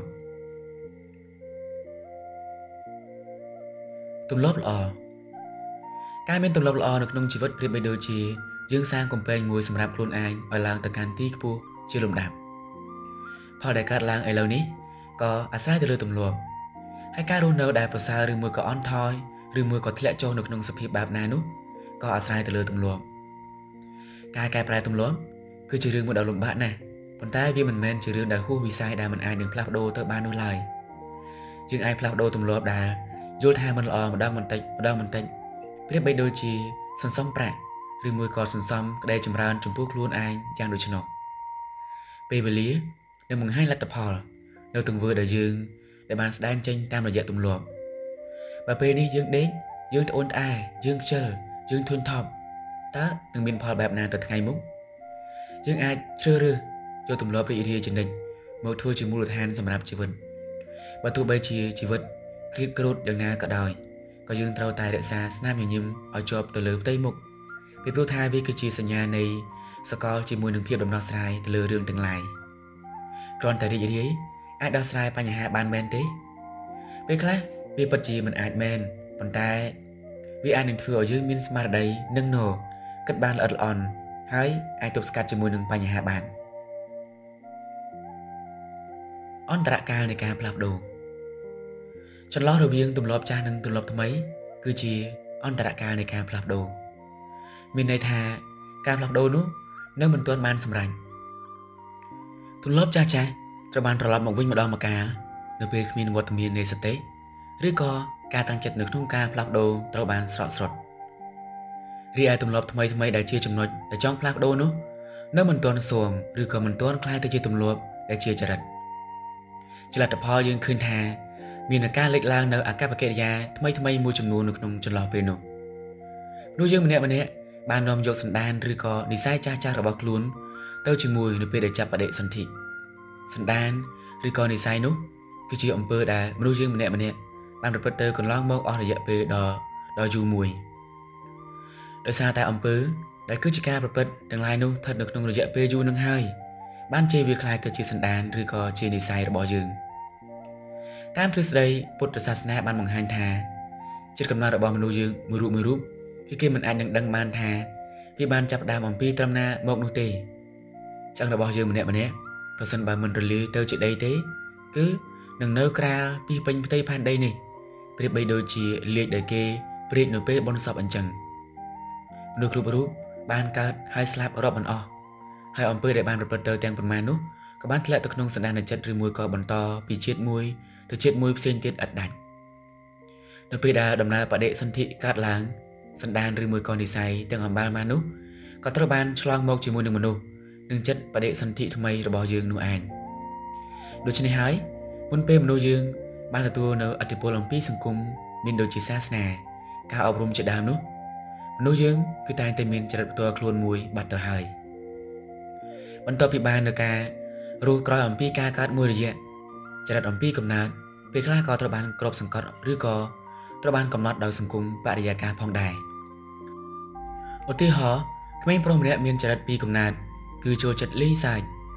ទម្លាប់ល្អការមានទម្លាប់ល្អនៅក្នុងជីវិតប្រៀបបីដូចជាយើងសាងកំពែងមួយសម្រាប់ខ្លួនឯងឲ្យឡើងទៅកាន់ទីខ្ពស់ជាលំដាប់ផលដែលកើតឡើងឥឡូវនេះក៏អាស្រ័យទៅលើទម្លាប់ហើយការរស់នៅដែលប្រសើរឬមួយក៏អន់ថយឬមួយក៏ធ្លាក់ចុះនៅក្នុងសភាពបែបណានោះក៏អាស្រ័យទៅលើទម្លាប់ការកែប្រែទម្លាប់គឺជារឿងមួយដ៏លំបាកណាស់ប៉ុន្តែវាមិនមែនជារឿងដែលហួសវិស័យដែលមិនអាចនឹងផ្លាស់ប្ដូរទៅបាននោះឡើយយើងអាចផ្លាស់ប្ដូរទម្លាប់ដែលយល់ថាมันល្អម្ដងបន្តិចប្រៀបបីដូចជាសន្សំប្រាក់ឬមួយក៏សន្សំក្តីចម្រើនចំពោះខ្លួនឯងយ៉ាងដូច្នោះពេលវេលានឹងបង្ហាញលទ្ធផលនៅទង្វើដែលយើងដែលបានស្ដែងចេញតាមរយៈទម្លាប់បើពេលនេះយើងដេកយើងត្អូញត្អែយើងខ្ជិលយើងធុញថប់តើនឹងមានផលបែបណាទៅថ្ងៃមុខយើងអាចជ្រើសរើសយកទម្លាប់រីករាយជានិច្ចមកធ្វើជាមូលដ្ឋានសម្រាប់ជីវិតបើទោះបីជាជីវិតគ្រៀតគ្រូតយ៉ាងណាក៏ដោយក៏យើងត្រូវតែរក្សាស្នាមញញឹមឲ្យជាប់ទៅលើផ្ទៃមុខពីព្រោះថាវាគឺជាសញ្ញានៃសកលជាមួយនឹងភាពដំណោះស្រាយទៅលើរឿងទាំងឡាយគ្រាន់តែរីករាយអាចដោះស្រាយបញ្ហាបានមែនទេពេលខ្លះវាពិតជាមិនអាចមែនប៉ុន្តែវាអាចនឹងធ្វើឲ្យយើងមានស្មារតីនឹងណគិតបានល្អិតល្អន់ហើយអាចទប់ស្កាត់ជាមួយនឹងបញ្ហាបានអន្តរកាលនៃការផ្លាស់ប្ដូរចន្លោះរវាងទម្លាប់ចាស់និងទម្លាប់ថ្មីគឺជាអន្តរកាលនៃការផ្លាស់ប្ដូរមានន័យថាការផ្លាស់ប្ដូរនោះនៅមិនទាន់បានសម្រេចទម្លាប់ចាស់ត្រូវបានត្រឡប់មកវិញម្ដងម្កាលនៅពេលគ្មានវត្តមាននៃសតិឬក៏ការតាំងចិត្តនៅក្នុងការផ្លាស់ប្ដូរត្រូវបានស្រកស្រត់រីឯទម្លាប់ថ្មីដែលជាចំណុចដែលចង់ផ្លាស់ប្ដូរនោះនៅមិនទាន់ស៊ាំឬក៏មិនទាន់คล้ายទៅជាទម្លាប់ដែលជាចរិតជាលទ្ធផលយើងឃើញថាមានការលេចឡើងនៅអាកប្បកិរិយាថ្មីមួយចំនួននៅក្នុងចន្លោះពេលនោះមនុស្សយើងម្នាក់បាននាំយកសន្តានឬក៏និស្ស័យចាស់របស់ខ្លួនទៅជាមួយនៅពេលដែលចាប់បដិសន្ធិសន្តានឬក៏និស្ស័យនោះគឺជាអំពើដែលមនុស្សយើងម្នាក់បានប្រព្រឹត្តទៅកន្លងមកអស់រយៈពេលដ៏យូរមួយដោយសារតែអំពើដែលគឺជាការប្រព្រឹត្តទាំងឡាយនោះស្ថិតនៅក្នុងរយៈពេលយូរនឹងហើយបានជាវាคล้ายទៅជាសន្តានឬក៏ជានិស្ស័យរបស់យើងតាមទ្រឹស្ដីពុទ្ធសាសនាបានបង្ហាញថាចិត្តកំណត់របស់មនុស្សយើងមួយរូបគឺគេមិនអាចនឹងដឹងបានថាវាបានចាប់ផ្ដើមអំពីត្រឹមណាមកនោះទេឆ្អឹងរបស់យើងម្នាក់ប្រសិនបើមិនរលាយទៅជាដីទេគឺនឹងនៅក្រាលពីពេញផ្ទៃផែនដីនេះប្រៀបបីដូចជាលាជដែលគេព្រាតនៅពេលបុណ្យសពអញ្ចឹងមនុស្សគ្រប់រូបបានកើតហើយស្លាប់រាប់មិនអស់ហើយអំពើដែលបានប្រព្រឹត្តទៅទាំងប៉ុន្មាននោះក៏បានធ្លាក់ទៅក្នុងសន្តានចិត្តឬមួយក៏បន្តពីជាតិមួយទៅជាតិមួយផ្សេងទៀតឥតដាច់នៅពេលដែលដំណើរបដិសន្ធិកើតឡើងសន្តានឬមួយក៏និស្ស័យទាំងអំបាលមកនោះក៏ត្រូវបានឆ្លងមកជាមួយនឹងមនុស្សនឹងចិត្តបដិសន្ធិថ្មីរបស់យើងនោះឯងដូច្នេះហើយមុនពេលមនុស្សយើងបានទទួលនៅឥទ្ធិពលអំពីសង្គមមានដូចជាសាសនាការអប់រំជាដើមនោះមនុស្សយើងគឺតែងតែមានចរិតផ្ទាល់ខ្លួនមួយបាត់ទៅហើយបន្ទាប់ពីបាននៅការរស់ក្រោយអំពីការកើតមួយរយៈចរិតអំពីកំណើតពេលខ្លះក៏ត្រូវបានគ្របសង្កត់ឬក៏ត្រូវបានកំណត់ដោយសង្គមបរិយាកាសផងដែរឧទាហរណ៍ក្មេងប្រុសម្នាក់មានចរិតពីកំណើតគឺចូលចិត្តលេងសើច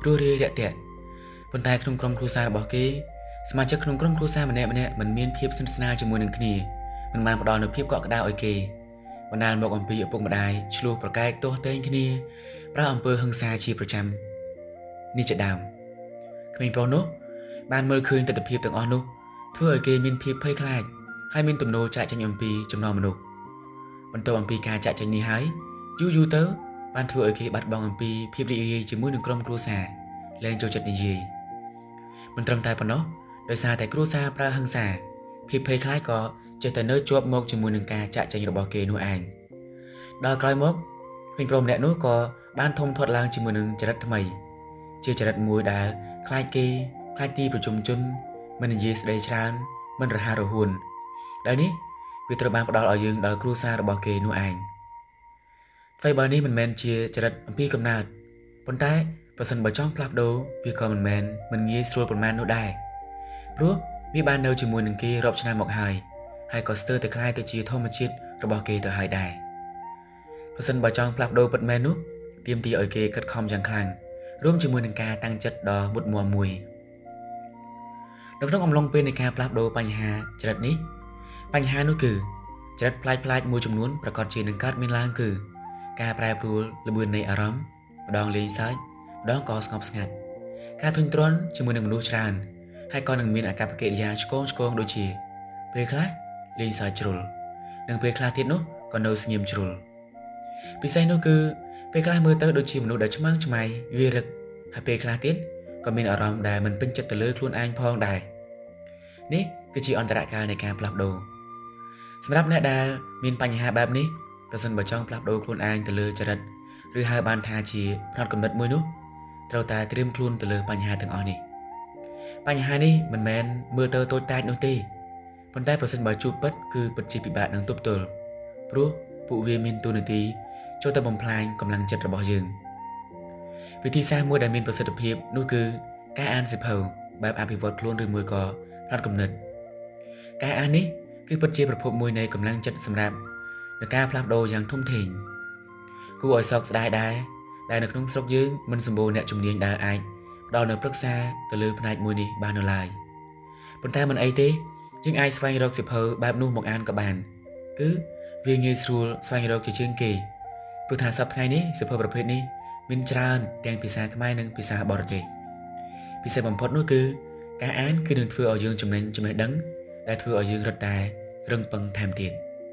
ព្រោះរាយរាក់ទាក់ប៉ុន្តែក្នុងក្រុមគ្រួសាររបស់គេសមាជិកក្នុងក្រុមគ្រួសារម្នាក់ៗមិនមានភាពស្និទ្ធស្នាលជាមួយនឹងគ្នាមិនបានផ្ដល់នូវភាពកក់ក្ដៅឲ្យគេបណ្ដាលមកអំពីឪពុកម្ដាយឆ្លោះប្រកែកទាស់ទែងគ្នាប្រើអំពើហិង្សាជាប្រចាំនេះជាដើមក្មេងប្រុសនោះបានមើលឃើញទស្សនវិជ្ជាទាំងអស់នោះធ្វើឲ្យគេមានភាពភ័យខ្លាចហើយមានទំនោរចាកចេញអំពីចំណោមមនុស្សបន្ទាប់អំពីការចាកចេញនេះហើយយូរទៅបានធ្វើឲ្យគេបាត់បង់អំពីភាពរីករាយជាមួយនឹងក្រុមគ្រួសារលែងចូលចិត្តនិយាយមិនត្រឹមតែប៉ុណ្ណោះដោយសារតែគ្រួសារប្រើហិង្សាភាពភ័យខ្លាចក៏ចេះតែនៅជាប់មកជាមួយនឹងការចាកចេញរបស់គេនោះឯងដល់ក្រោយមកក្មេងប្រុសម្នាក់នោះក៏បានធំធាត់ឡើងជាមួយនឹងចរិតថ្មីជាចរិតមួយដែលខ្លាចគេខ្លាចទីប្រជុំជនមិននិយាយស្ដីច្រើនមិនរហ័សរហួនដែលនេះវាត្រូវបានផ្ដល់ឲ្យយើងដល់គ្រួសាររបស់គេនោះឯងអ្វីបើនេះមិនមែនជាចរិតអំពីកំណើតប៉ុន្តែប្រសិនបើចង់ផ្លាស់ប្ដូរវាក៏មិនងាយស្រួលប៉ុន្មាននោះដែរព្រោះវាបាននៅជាមួយនឹងគេរាប់ឆ្នាំមកហើយក៏ស្ទើរតែคล้ายទៅជាធម្មជាតិរបស់គេទៅហើយដែរប្រសិនបើចង់ផ្លាស់ប្ដូរពិតមែននោះទាមទារឲ្យគេខិតខំយ៉ាងខ្លាំងរួមជាមួយនឹងការតាំងចិត្តដ៏មុតមមមួយនៅក្នុងអំឡុងពេលនៃការផ្លាស់ប្ដូរបញ្ហាចរិតនេះបញ្ហានោះគឺចរិតប្លែកៗមួយចំនួនប្រកាសជានឹងកើតមានឡើងគឺការប្រែប្រួលល្បឿននៃអារម្មណ៍ម្ដងលេងសើចម្ដងក៏ស្ងប់ស្ងាត់ការធុញទ្រាន់ជាមួយនឹងមនុស្សច្រើនហើយក៏នឹងមានអាកប្បកិរិយាឆ្កងដូចជាពេលខ្លះលេងសើចជ្រុលនិងពេលខ្លះទៀតនោះក៏នៅស្ងៀមជ្រុលពិសេសនោះគឺពេលខ្លះមើលទៅដូចជាមនុស្សដែលឆ្មាំងឆ្មៃវារឹកហើយពេលខ្លះទៀតក៏មានអារម្មណ៍ដែលមិនពេញចិត្តទៅលើខ្លួនឯងផងដែរនេះគឺជាអន្តរកាលនៃការផ្លាស់ប្ដូរសម្រាប់អ្នកដែលមានបញ្ហាបែបនេះប្រសិនបើចង់ផ្លាស់ប្ដូរខ្លួនឯងទៅលើចរិតឬហៅបានថាជាផ្នត់គំនិតមួយនោះត្រូវតែត្រៀមខ្លួនទៅលើបញ្ហាទាំងអស់នេះបញ្ហានេះមិនមែនមើលទៅតូចតាចនោះទេប៉ុន្តែប្រសិនបើជួបពិតគឺពិតជាពិបាកនឹងទប់ទល់ព្រោះពួកវាមានតួនាទីចូលទៅបំផ្លាញកម្លាំងចិត្តរបស់យើងវិធីសាស្ត្រមួយដែលមានប្រសិទ្ធភាពនោះគឺការអានសៀវភៅបែបអភិវឌ្ឍខ្លួនឬមួយក៏ផ្នត់គំនិតការអាននេះគឺពិតជាប្រភពមួយនៃកម្លាំងចិត្តសម្រាប់នៃការផ្លាស់ប្ដូរយ៉ាងធំធេងគួរឲ្យសោកស្ដាយដែរដែលនៅក្នុងស្រុកយើងមិនសម្បូរអ្នកជំនាញដែលអាចផ្ដល់នូវប្រឹក្សាទៅលើផ្នែកមួយនេះបាននៅឡើយប៉ុន្តែមិនអីទេយើងអាចស្វែងរកសៀវភៅបែបនោះមកអានក៏បានគឺវាងាយស្រួលស្វែងរកជាជាងគេព្រោះថាសប្តាហ៍ថ្ងៃនេះសៀវភៅប្រភេទនេះមានច្រើនទាំងភាសាខ្មែរនិងភាសាបរទេសពិសេសបំផុតនោះគឺការអានគឺនឹងធ្វើឲ្យយើងចំណេញចំណេះដឹងដែលធ្វើឲ្យយើងរឹតតែរឹងប៉ឹងថែមទៀត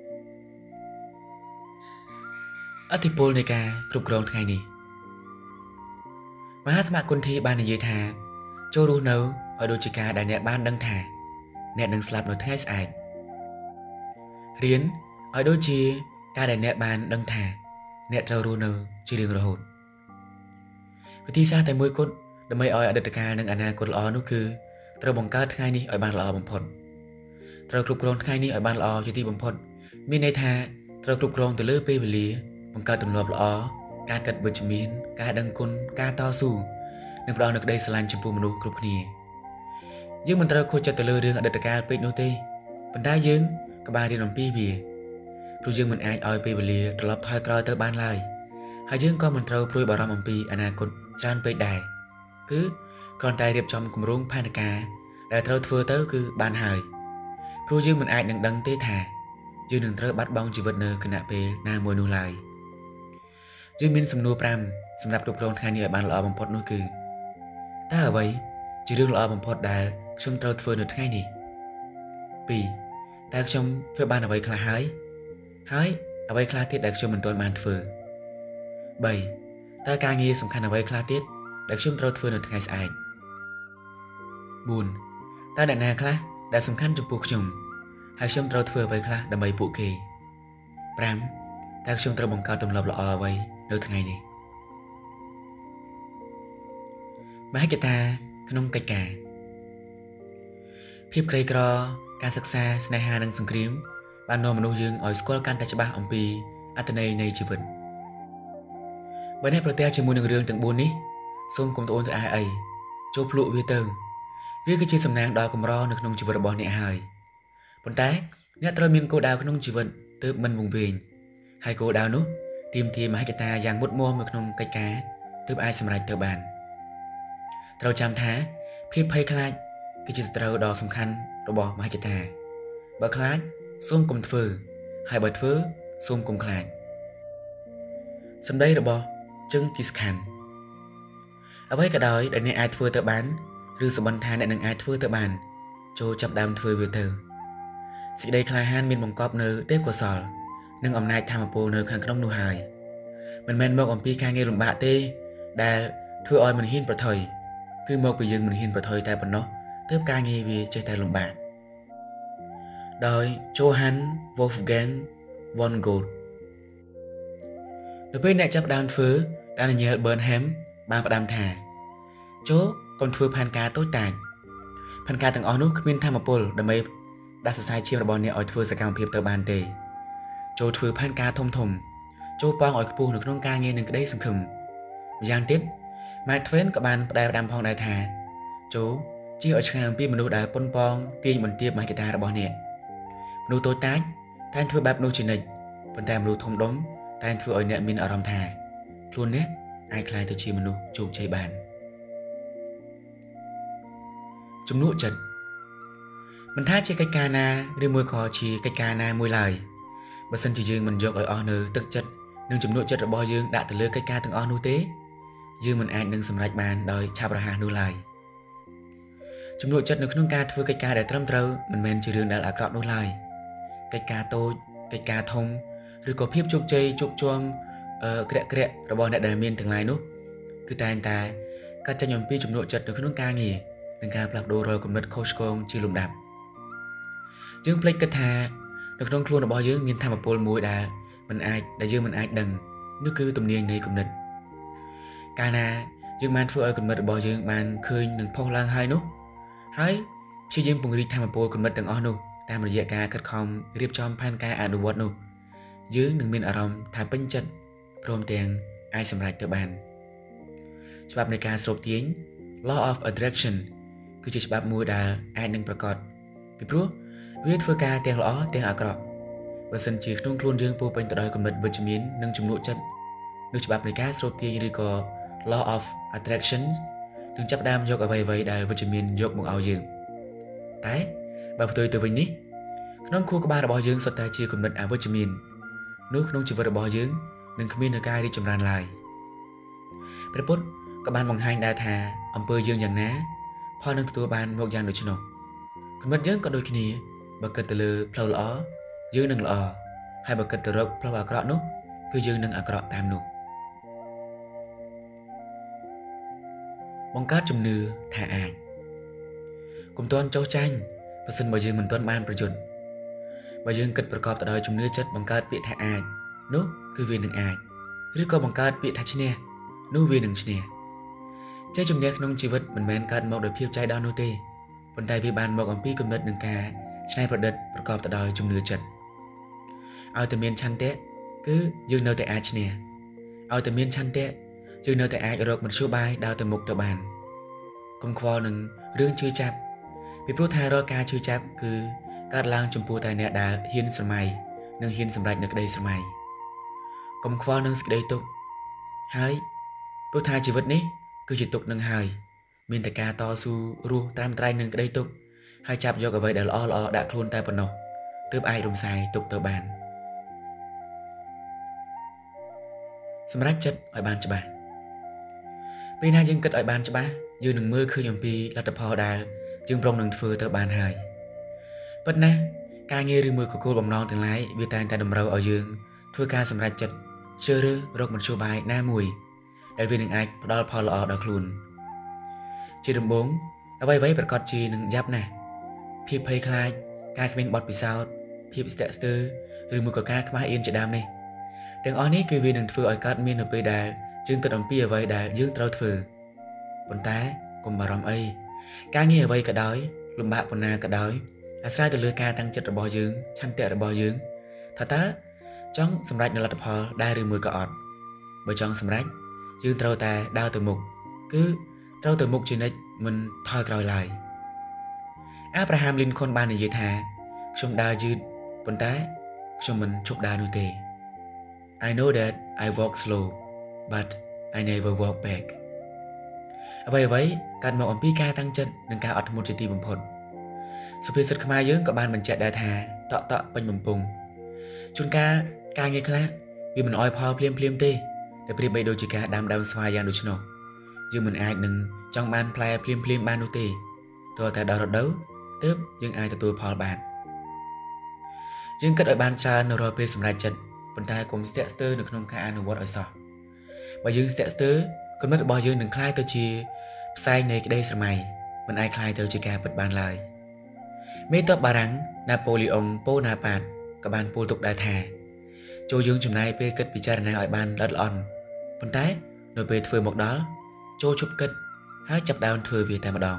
ឥទ្ធិពលនៃការគ្រប់គ្រងថ្ងៃនេះមហាត្មគុន្ធីបាននិយាយថាចូលរស់នៅឲ្យដូចជាការដែលអ្នកបានដឹងថាអ្នកនឹងស្លាប់នៅថ្ងៃស្អែករៀនឲ្យដូចជាការដែលអ្នកបានដឹងថាអ្នកត្រូវរស់នៅជារៀងរហូតវិធីសាស្ត្រតែមួយគត់ដើម្បីឲ្យអតីតកាលនិងអនាគតល្អនោះគឺត្រូវបង្កើតថ្ងៃនេះឲ្យបានល្អបំផុតត្រូវគ្រប់គ្រងថ្ងៃនេះឲ្យបានល្អជាទីបំផុតមានន័យថាត្រូវគ្រប់គ្រងទៅលើពេលវេលាបង្កើតទម្លាប់ល្អការគិតវិជ្ជមានការដឹងគុណការតស៊ូនិងផ្ដល់នូវក្តីស្រឡាញ់ចំពោះមនុស្សគ្រប់គ្នាយើងមិនត្រូវខូចចិត្តទៅលើរឿងអតីតកាលពេកនោះទេប៉ុន្តែយើងក៏បានរៀនអំពីវាព្រោះយើងមិនអាចឲ្យពេលវេលាត្រឡប់ថយក្រោយទៅបានឡើយហើយយើងក៏មិនត្រូវព្រួយបារម្ភអំពីអនាគតច្រើនពេកដែរគឺគ្រាន់តែរៀបចំគម្រោងផែនការដែលត្រូវធ្វើទៅគឺបានហើយព្រោះយើងមិនអាចនឹងដឹងទេថាយើងនឹងត្រូវបាត់បង់ជីវិតនៅគណៈពេលណាមួយនោះឡើយយើងមានសំណួរ5សម្រាប់គ្រប់គ្រងថ្ងៃនេះឲ្យបានល្អបំផុតនោះគឺតើអ្វីជារឿងល្អបំផុតដែលខ្ញុំត្រូវធ្វើនៅថ្ងៃនេះ2តើខ្ញុំធ្វើបានអ្វីខ្លះហើយអ្វីខ្លះទៀតដែលខ្ញុំមិនទាន់បានធ្វើ3តើការងារសំខាន់អ្វីខ្លះទៀតដែលខ្ញុំត្រូវធ្វើនៅថ្ងៃស្អែក4តើអ្នកណាខ្លះដែលសំខាន់ចំពោះខ្ញុំហើយខ្ញុំត្រូវធ្វើអ្វីខ្លះដើម្បីពួកគេ5តើខ្ញុំត្រូវបង្កើតទម្លាប់ល្អអ្វីនៅថ្ងៃនេះមហិច្ឆតាក្នុងកិច្ចការភាពក្រីក្រការសិក្សាស្នេហានិងសង្គ្រាមបាននាំមនុស្សយើងឲ្យស្គាល់កាន់តែច្បាស់អំពីអត្ថន័យនៃជីវិតបើអ្នកប្រទះជាមួយនឹងរឿងទាំង4នេះសូមកុំត្អូញត្អែអីចូលភ្លក់វាទៅវាគឺជាសំណាងដ៏កម្រនៅក្នុងជីវិតរបស់អ្នកហើយប៉ុន្តែអ្នកត្រូវមានគោលដៅក្នុងជីវិតទើបមិនវង្វេងហើយគោលដៅនោះទាមទារមហិច្ឆតាយ៉ាងមុតមាំនៅក្នុងកិច្ចការទើបអាចសម្រេចទៅបានត្រូវចាំថាភាពភ័យខ្លាចគឺជាសត្រូវដ៏សំខាន់របស់មហិច្ឆតាបើខ្លាចសូមកុំធ្វើហើយបើធ្វើសូមកុំខ្លាចសម្ដីរបស់ជឹងគីស្ខាន់អ្វីក៏ដោយដែលអ្នកអាចធ្វើទៅបានឬសម្បត្តិថាអ្នកនឹងអាចធ្វើទៅបានចូលចាប់ដើមធ្វើវាទៅសេចក្តីក្លាហានមានបង្កប់នៅទេពកោសល្យនិងអំណាចធម៌ពលនៅខាងក្នុងនោះហើយមិនមែនមកអំពីការងារលំបាកទេដែលធ្វើឲ្យមិនហ៊ានប្រថុយគឺមកពីយើងមិនហ៊ានប្រថុយតែប៉ុណ្ណោះទើបការងារវាចេះតែលំបាកដោយ Johann Wolfgang von Goethe នៅពេលអ្នកចាប់ដើមធ្វើ Daniel Bernheim បានផ្ដាំថាចូលកុំធ្វើផែនការតូចតាចផែនការទាំងអស់នោះគ្មានធម៌ពលដើម្បីដាស់សរសៃឈាមរបស់អ្នកឲ្យធ្វើសកម្មភាពទៅបានទេចូលធ្វើផែនការធំចូលប៉ងឲ្យខ្ពស់នៅក្នុងការងារនឹងក្តីសង្ឃឹមម្យ៉ាងទៀត Mark Twain ក៏បានផ្ដាំផងដែរថាចូលជៀសឲ្យឆ្ងាយអំពីមនុស្សដែលប៉ុនប៉ងទាញបន្ទាបមហិច្ឆតារបស់អ្នកមនុស្សតូចតាចតែងធ្វើបែបនោះជានិច្ចប៉ុន្តែមនុស្សធំដុំតែងធ្វើឲ្យអ្នកមានអារម្មណ៍ថាខ្លួនអ្នកអាចក្លាយទៅជាមនុស្សជោគជ័យបានជំនួសចិត្តមិនថាជាកិច្ចការណាឬមួយក៏ជាកិច្ចការណាមួយឡើយបើសិនជាយើងមិនយកឲ្យអស់នៅទឹកចិត្តនិងជំនួសចិត្តរបស់យើងដាក់ទៅលើកិច្ចការទាំងអស់នោះទេយើងមិនអាចនឹងសម្រេចបានដោយឆាប់រហ័សនោះឡើយជំនួសចិត្តនៅក្នុងការធ្វើកិច្ចការដែលត្រឹមត្រូវមិនមែនជារឿងដែលអាក្រក់នោះឡើយកិច្ចការតូចកិច្ចការធំឬក៏ភាពជោគជ័យជោគជាំក្រាក់របស់អ្នកដែលមានទាំងឡាយនោះគឺតែងតែកាត់ចេញអំពីជំនួសចិត្តនៅក្នុងការងារនិងការផ្លាស់ប្ដូររាល់គំនិតខុសឆ្គងជាលំដាប់យើងភ្លេចគិតថានៅក្នុងខ្លួនរបស់យើងមានធម៌ពលមួយដែលយើងមិនអាចដឹងនោះគឺទំនាញនៃគំនិតកាលណាយើងបានធ្វើឲ្យគំនិតរបស់យើងបានឃើញនឹងផុសឡើងហើយនោះហើយព្យាយាមពង្រីកធម៌ពលគំនិតទាំងអស់នោះតាមរយៈការខិតខំរៀបចំផែនការអនុវត្តនោះយើងនឹងមានអារម្មណ៍ថាពេញចិត្តព្រមទាំងអាចសម្រេចទៅបានច្បាប់នៃការស្រូបទាញ Law of Attraction គឺជាច្បាប់មួយដែលអាចនឹងប្រកបពីព្រោះវាធ្វើការទាំងល្អទាំងអាក្រក់បើសិនជាក្នុងខ្លួនយើងពោរពេញទៅដោយគំនិតវិជ្ជមាននិងជំនួសចិត្តនោះច្បាប់នៃការស្រូបទាញឬក៏ Law of Attraction នឹងចាប់ផ្ដើមយកអ្វីៗដែលវិជ្ជមានយកមកឲ្យយើងតែបើផ្ទុយទៅវិញនេះក្នុងខួរក្បាលរបស់យើងសុទ្ធតែជាគំនិតអវិជ្ជមាននោះក្នុងជីវិតរបស់យើងនឹងគ្មាននូវការរីកចម្រើនឡើយព្រះពុទ្ធក៏បានបង្ហាញដែរថាអំពើយើងយ៉ាងណាផលនឹងទទួលបានមកយ៉ាងដូច្នោះគំនិតយើងក៏ដូចគ្នាបើគិតទៅលើផ្លូវល្អយើងនឹងល្អហើយបើគិតទៅរកផ្លូវអាក្រក់នោះគឺយើងនឹងអាក្រក់តាមនោះបង្កើតជំនឿថាអាចកុំទាន់ចោទចាញ់បើសិនបើយើងមិនទាន់បានប្រយុទ្ធបើយើងគិតប្រកបទៅដោយជំនឿចិត្តបង្កើតពាក្យថាអាចនោះគឺវានឹងអាចឬក៏បង្កើតពាក្យថាឈ្នះនោះវានឹងឈ្នះជ័យជំនះក្នុងជីវិតមិនមែនកើតមកដោយភាពចៃដន្យនោះទេប៉ុន្តែវាបានមកអំពីគំនិតនិងការច្នៃប្រឌិតប្រកបទៅដោយជំនឿចិត្តឲ្យតែមានឆន្ទៈគឺយើងនៅតែអាចឈ្នះឲ្យតែមានឆន្ទៈយើងនៅតែអាចរកមធ្យោបាយដើរទៅមុខទៅបានកុំខ្វល់នឹងរឿងជឿចាប់ពីព្រោះថារាល់ការជឿចាប់គឺកើតឡើងចំពោះតែអ្នកដែលហ៊ានស្រមៃនិងហ៊ានសម្រេចនូវក្តីស្រមៃកុំខ្វល់នឹងសេចក្តីទុក្ខហើយព្រោះថាជីវិតនេះគឺជាទុក្ខនឹងហើយមានតែការតស៊ូរស់ត្រាំត្រែងនឹងក្តីទុក្ខហើយចាប់យកអ្វីដែលល្អដាក់ខ្លួនតែប៉ុណ្ណោះទើបអាចរំសាយទុក្ខទៅបានសម្រេចចិត្តឲ្យបានច្បាស់ពេលណាយើងគិតឲ្យបានច្បាស់យើងនឹងមើលឃើញអំពីលទ្ធផលដែលយើងប្រងនឹងធ្វើទៅបានហើយប៉ុន្តែការងារឬមួយក៏គោលបំណងទាំងឡាយវាតែងតែតម្រូវឲ្យយើងធ្វើការសម្រេចចិត្តជ្រើសរើសរកមធ្យោបាយណាមួយដែលវានឹងអាចផ្ដល់ផលល្អដល់ខ្លួនជាដំបូងអ្វីៗប្រកាសជានឹងយ៉ាប់ណាស់ភាពភ័យខ្លាចការគ្មានបទពិសោធន៍ភាពស្ទាក់ស្ទើរឬមួយក៏ការខ្មាស់អៀនជាដើមនេះទាំងអស់នេះគឺវានឹងធ្វើឲ្យកើតមាននៅពេលដែលយើងគិតអំពីអ្វីដែលយើងត្រូវធ្វើប៉ុន្តែកុំបារម្ភអីការងារអ្វីក៏ដោយលំបាកប៉ុណ្ណាក៏ដោយអាស្រ័យទៅលើការតាំងចិត្តរបស់យើងឆន្ទៈរបស់យើងថាតើចង់សម្រេចនូវលទ្ធផលដែរឬមួយក៏អត់បើចង់សម្រេចយើងត្រូវតែដើរទៅមុខគឺត្រូវទៅមុខជានិច្ចមិនថយក្រោយឡើយអាប់រ៉ាហាំលីនខុនបាននិយាយថាខ្ញុំដើរយឺតប៉ុន្តែខ្ញុំមិនឈប់ដើរនោះទេ I know that I walk slow but I never walk back vậyการមកអំពីការតាំងចិត្តនិងការអត់ធ្មត់ជាទីបំផុតសុភាសិតខ្មែរយើងក៏បានបញ្ជាក់ដែរថាតក់ពេញបំពង់ជួនកាលការងារខ្លះវាមិនអោយផលភ្លាមទេតែប្រៀបបីដូចជាការដាំដើមស្វាយយ៉ាងដូច្នោះយើងមិនអាចនឹងចង់បានផ្លែភ្លាមបាននោះទេទាល់តែដល់រដូវទើបយើងអាចទទួលផលបានយើងគិតឲ្យបានច្រើននៅរាល់ពេលសម្រេចចិត្តប៉ុន្តែកុំស្ទាក់ស្ទើរនៅក្នុងការអនុវត្តឲ្យសោះបើយើងស្ទាក់ស្ទើរគំនិតរបស់យើងនឹងคล้ายទៅជាផ្សែងនៃក្តីស្រមៃមិនអាចคล้ายទៅជាការពិតបានឡើយមេទ័ពបារាំងណាប៉ូលីអុងប៉ូណាប៉ាតក៏បានពោលទុកដែរថាចូលយើងចំណាយពេលគិតពិចារណាឲ្យបានល្អិតល្អន់ប៉ុន្តែនៅពេលធ្វើមកដល់ចូលជប់គិតហើយចាប់ដើមធ្វើវាតែម្ដង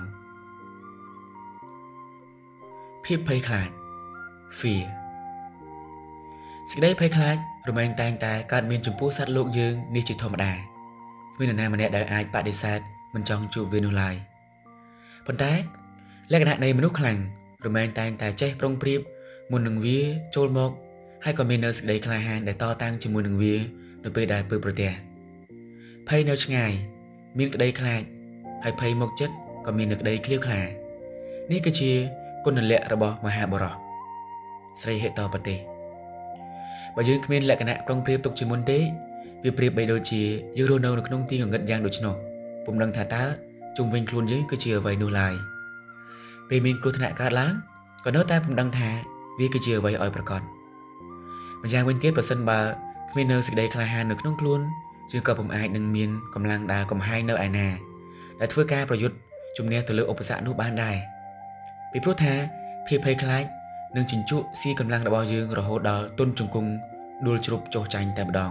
ភាពភ័យខ្លាច fear សេចក្តីភ័យខ្លាចរមែងតែងតែកើតមានចំពោះសត្វលោកយើងនេះជាធម្មតាគ្មាននរណាម្នាក់ដែលអាចបដិសេធមិនចង់ជួបវានោះឡើយប៉ុន្តែលក្ខណៈនៃមនុស្សខ្លាំងរមែងតែងតែចេះប្រុងប្រៀបមុននឹងវាចូលមកហើយក៏មាននៅសេចក្តីក្លាហានដែលតតាំងជាមួយនឹងវានៅពេលដែលពើប្រទះភ័យនៅឆ្ងាយមានក្តីខ្លាចហើយភ័យមកចិត្តក៏មាននៅក្តីឃ្លាវខ្លានេះគឺជាគុណលក្ខណ៍របស់មហាបុរសស្រីហេតុបទេបើយើងគ្មានលក្ខណៈប្រុងប្រៀបទុកជាមុនទេវាប្រៀបបីដូចជាយើងរស់នៅក្នុងទីងងឹតយ៉ាងដូច្នោះពុំដឹងថាតើជុំវិញខ្លួនយើងគឺជាអ្វីនោះឡើយពេលមានគ្រោះថ្នាក់កើតឡើងក៏នៅតែពុំដឹងថាវាគឺជាអ្វីឲ្យប្រកបម្យ៉ាងវិញទៀតប្រសិនបើគ្មាននៅសេចក្តីក្លាហាននៅក្នុងខ្លួនយើងក៏ពុំអាចនឹងមានកម្លាំងដែលកំហែងនៅឯណាដែលធ្វើការប្រយុទ្ធជំនះទៅលើឧបសគ្គនោះបានដែរពីព្រោះថាភាពភ័យខ្លាចនឹងជញ្ជក់ស៊ីកម្លាំងរបស់យើងរហូតដល់ទន់ជង្គង់ដួលជ្រុបចុះចាញ់តែម្ដង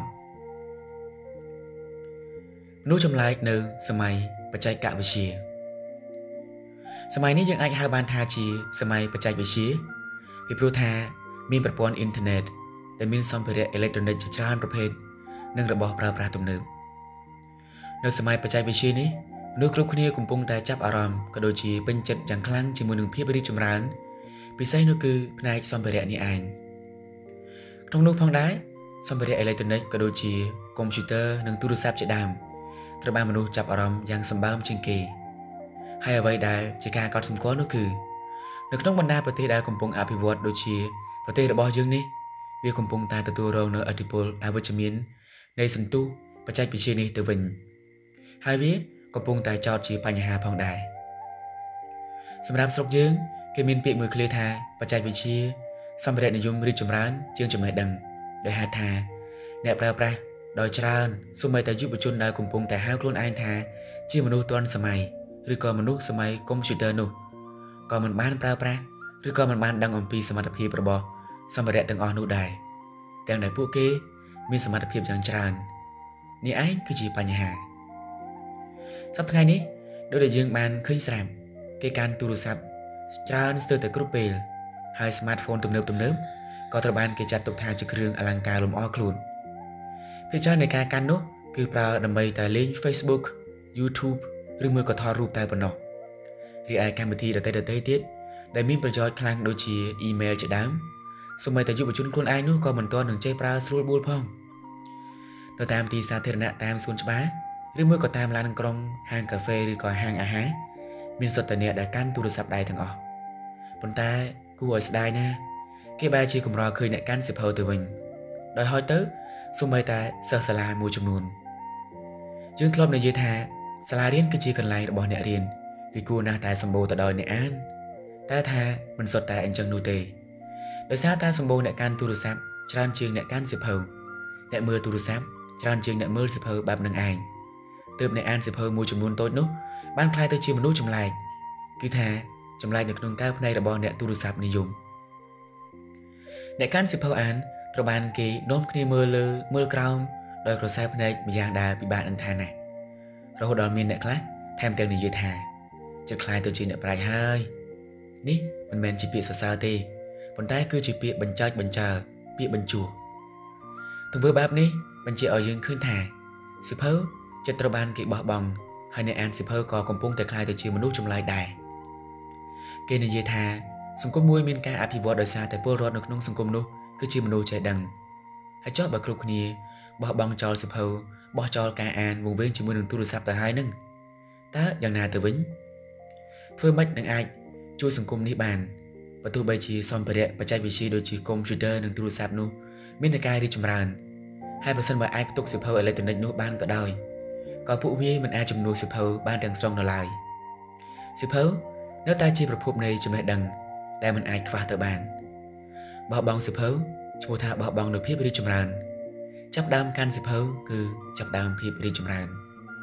មនុស្សចម្លែកនៅសម័យបច្ចេកវិទ្យាសម័យនេះយើងអាចហៅបានថាជាសម័យបច្ចេកវិទ្យាពីព្រោះថាមានប្រព័ន្ធអ៊ីនធឺណិតដែលមានសម្ភារៈអេឡិចត្រូនិកជាច្រើនប្រភេទនិងរបស់ប្រើប្រាស់ទំនើបនៅសម័យបច្ចេកវិទ្យានេះមនុស្សគ្រប់គ្នាកំពុងតែចាប់អារម្មណ៍ក៏ដូចជាពេញចិត្តយ៉ាងខ្លាំងជាមួយនឹងភាពរីកចម្រើនពិសេសនោះគឺផ្នែកសម្ភារៈនេះឯងក្នុងនោះផងដែរសម្ភារៈអេឡិចត្រូនិកក៏ដូចជាកុំព្យូទ័រនិងទូរស័ព្ទជាដើមត្រូវបានមនុស្សចាប់អារម្មណ៍យ៉ាងសម្បើមជាងគេហើយអ្វីដែលជាការកត់សម្គាល់នោះគឺនៅក្នុងបណ្ដាប្រទេសដែលកំពុងអភិវឌ្ឍដូចជាប្រទេសរបស់យើងនេះវាកំពុងតែទទួលរងនូវឥទ្ធិពលអវិជ្ជមាននៃសន្ទុះបច្ចេកវិទ្យានេះទៅវិញហើយវាកំពុងតែចោទជាបញ្ហាផងដែរសម្រាប់ស្រុកយើងគេមានពាក្យមួយឃ្លាថាបច្ចេកវិទ្យាសម្ភារៈនិយមរីកចម្រើនជាងចំណេះដឹងដែលហៅថាអ្នកប្រើប្រាស់ដោយច្រើនសូម្បីតែយុវជនដែលកំពុងតែហៅខ្លួនឯងថាជាមនុស្សទាន់សម័យឬក៏មនុស្សសម័យកុំព្យូទ័រនោះក៏មិនបានប្រើប្រាស់ឬក៏មិនបានដឹងអំពីសមត្ថភាពរបស់សម្ភារៈទាំងអស់នោះដែរទាំងដែលពួកគេមានសមត្ថភាពយ៉ាងច្រើននេះឯងគឺជាបញ្ហាសប្តាហ៍ថ្ងៃនេះដូចដែលយើងបានឃើញស្រាប់គេកាន់ទូរស័ព្ទច្រើនស្ទើរតែគ្រប់ពេលហើយ smartphone ទំនើបក៏ត្រូវបានគេចាត់ទុកថាជាគ្រឿងអលង្ការលម្អខ្លួនភាគច្រើននៃការកាន់នោះគឺប្រើដើម្បីតែលេង Facebook YouTube ឬមួយក៏ថតរូបតែប៉ុណ្ណោះរីឯកម្មវិធីដទៃទៀតដែលមានប្រយោជន៍ខ្លាំងដូចជា email ជាដើមសូម្បីតែយុវជនខ្លួនឯងនោះក៏មិនទាន់នឹងចេះប្រើស្រួលបួលផងនៅតាមទីសាធារណៈតាមសួនច្បារឬមួយក៏តាមឡានក្រុងហាងកាហ្វេឬក៏ហាងអាហារមានសុទ្ធតែអ្នកដែលកាន់ទូរស័ព្ទដៃទាំងអស់ប៉ុន្តែគួរឲ្យស្ដាយណាស់គេបែរជាកម្រឃើញអ្នកកាន់សៀវភៅទៅវិញដោយហោចទៅសូម្បីតែសិស្សសាលាមួយចំនួនយើងធ្លាប់និយាយថាសាលារៀនគឺជាកន្លែងរបស់អ្នករៀនវាគួរណាស់តែសម្បូរទៅដោយអ្នកអានតែថាមិនសុទ្ធតែអញ្ចឹងនោះទេដោយសារតែសម្បូរអ្នកកាន់ទូរស័ព្ទច្រើនជាងអ្នកកាន់សៀវភៅអ្នកមើលទូរស័ព្ទច្រើនជាងអ្នកមើលសៀវភៅបែបនឹងឯងទើបអ្នកអានសៀវភៅមួយចំនួនតូចនោះបានក្លាយទៅជាមនុស្សចម្លែកគឺថាចម្លែកនៅក្នុងកែវភ្នែករបស់អ្នកទូរស័ព្ទនិយមអ្នកកាន់សៀវភៅអានត្រូវបានគេនាំគ្នាមើលលើមើលក្រោមដោយក្រសែភ្នែកម្យ៉ាងដែលពិបាកនឹងថាណាស់រហូតដល់មានអ្នកខ្លះថែមទាំងនិយាយថាចិត្តខ្លាយទៅជាអ្នកប្រាជ្ញហើយនេះមិនមែនជាពាក្យសរសើរទេប៉ុន្តែគឺជាពាក្យបញ្ចើចបញ្ចើពាក្យបញ្ជួទង្វើបែបនេះបញ្ជាក់ឲ្យយើងឃើញថាសៀវភៅចិត្តត្រូវបានគេបោះបង់ហើយអ្នកអានសៀវភៅក៏កំពុងតែខ្លាយទៅជាមនុស្សចម្លែកដែរគេនិយាយថាសង្គមមួយមានការអភិវឌ្ឍដោយសារតែពលរដ្ឋនៅក្នុងសង្គមនោះគឺជាមនុស្សចេះដឹងហើយចុះបើគ្រប់គ្នាបោះបង់ចោលសៀវភៅបោះចោលការអានវង្វេងជាមួយនឹងទូរស័ព្ទទៅហើយនឹង ta dạng nào từ vĩnh phơi mất đừng ai chui sùng cung ní bàn và tôi bây chỉ xong bề và chạy vị trí đôi chỉ computer đừng tu sạp nu miễn là cai đi chùm ràn 2%បើអាចផ្ទុកសិភៅអេឡិចត្រូនិកនោះបានក៏ដោយក៏ពួកវាមិនអាចជំនួសសិភៅបានទាំងស្រុងនៅឡើយសិភៅនៅតែជាប្រភពនៃចំណេះដឹងដែលមិនអាចខ្វះទៅបានបោះបង់សិភៅឈ្មោះថាបោះបង់នូវភាពរីកចម្រើនចាប់ដើមកាន់សិភៅគឺចាប់ដើមភាពរីកចម្រើន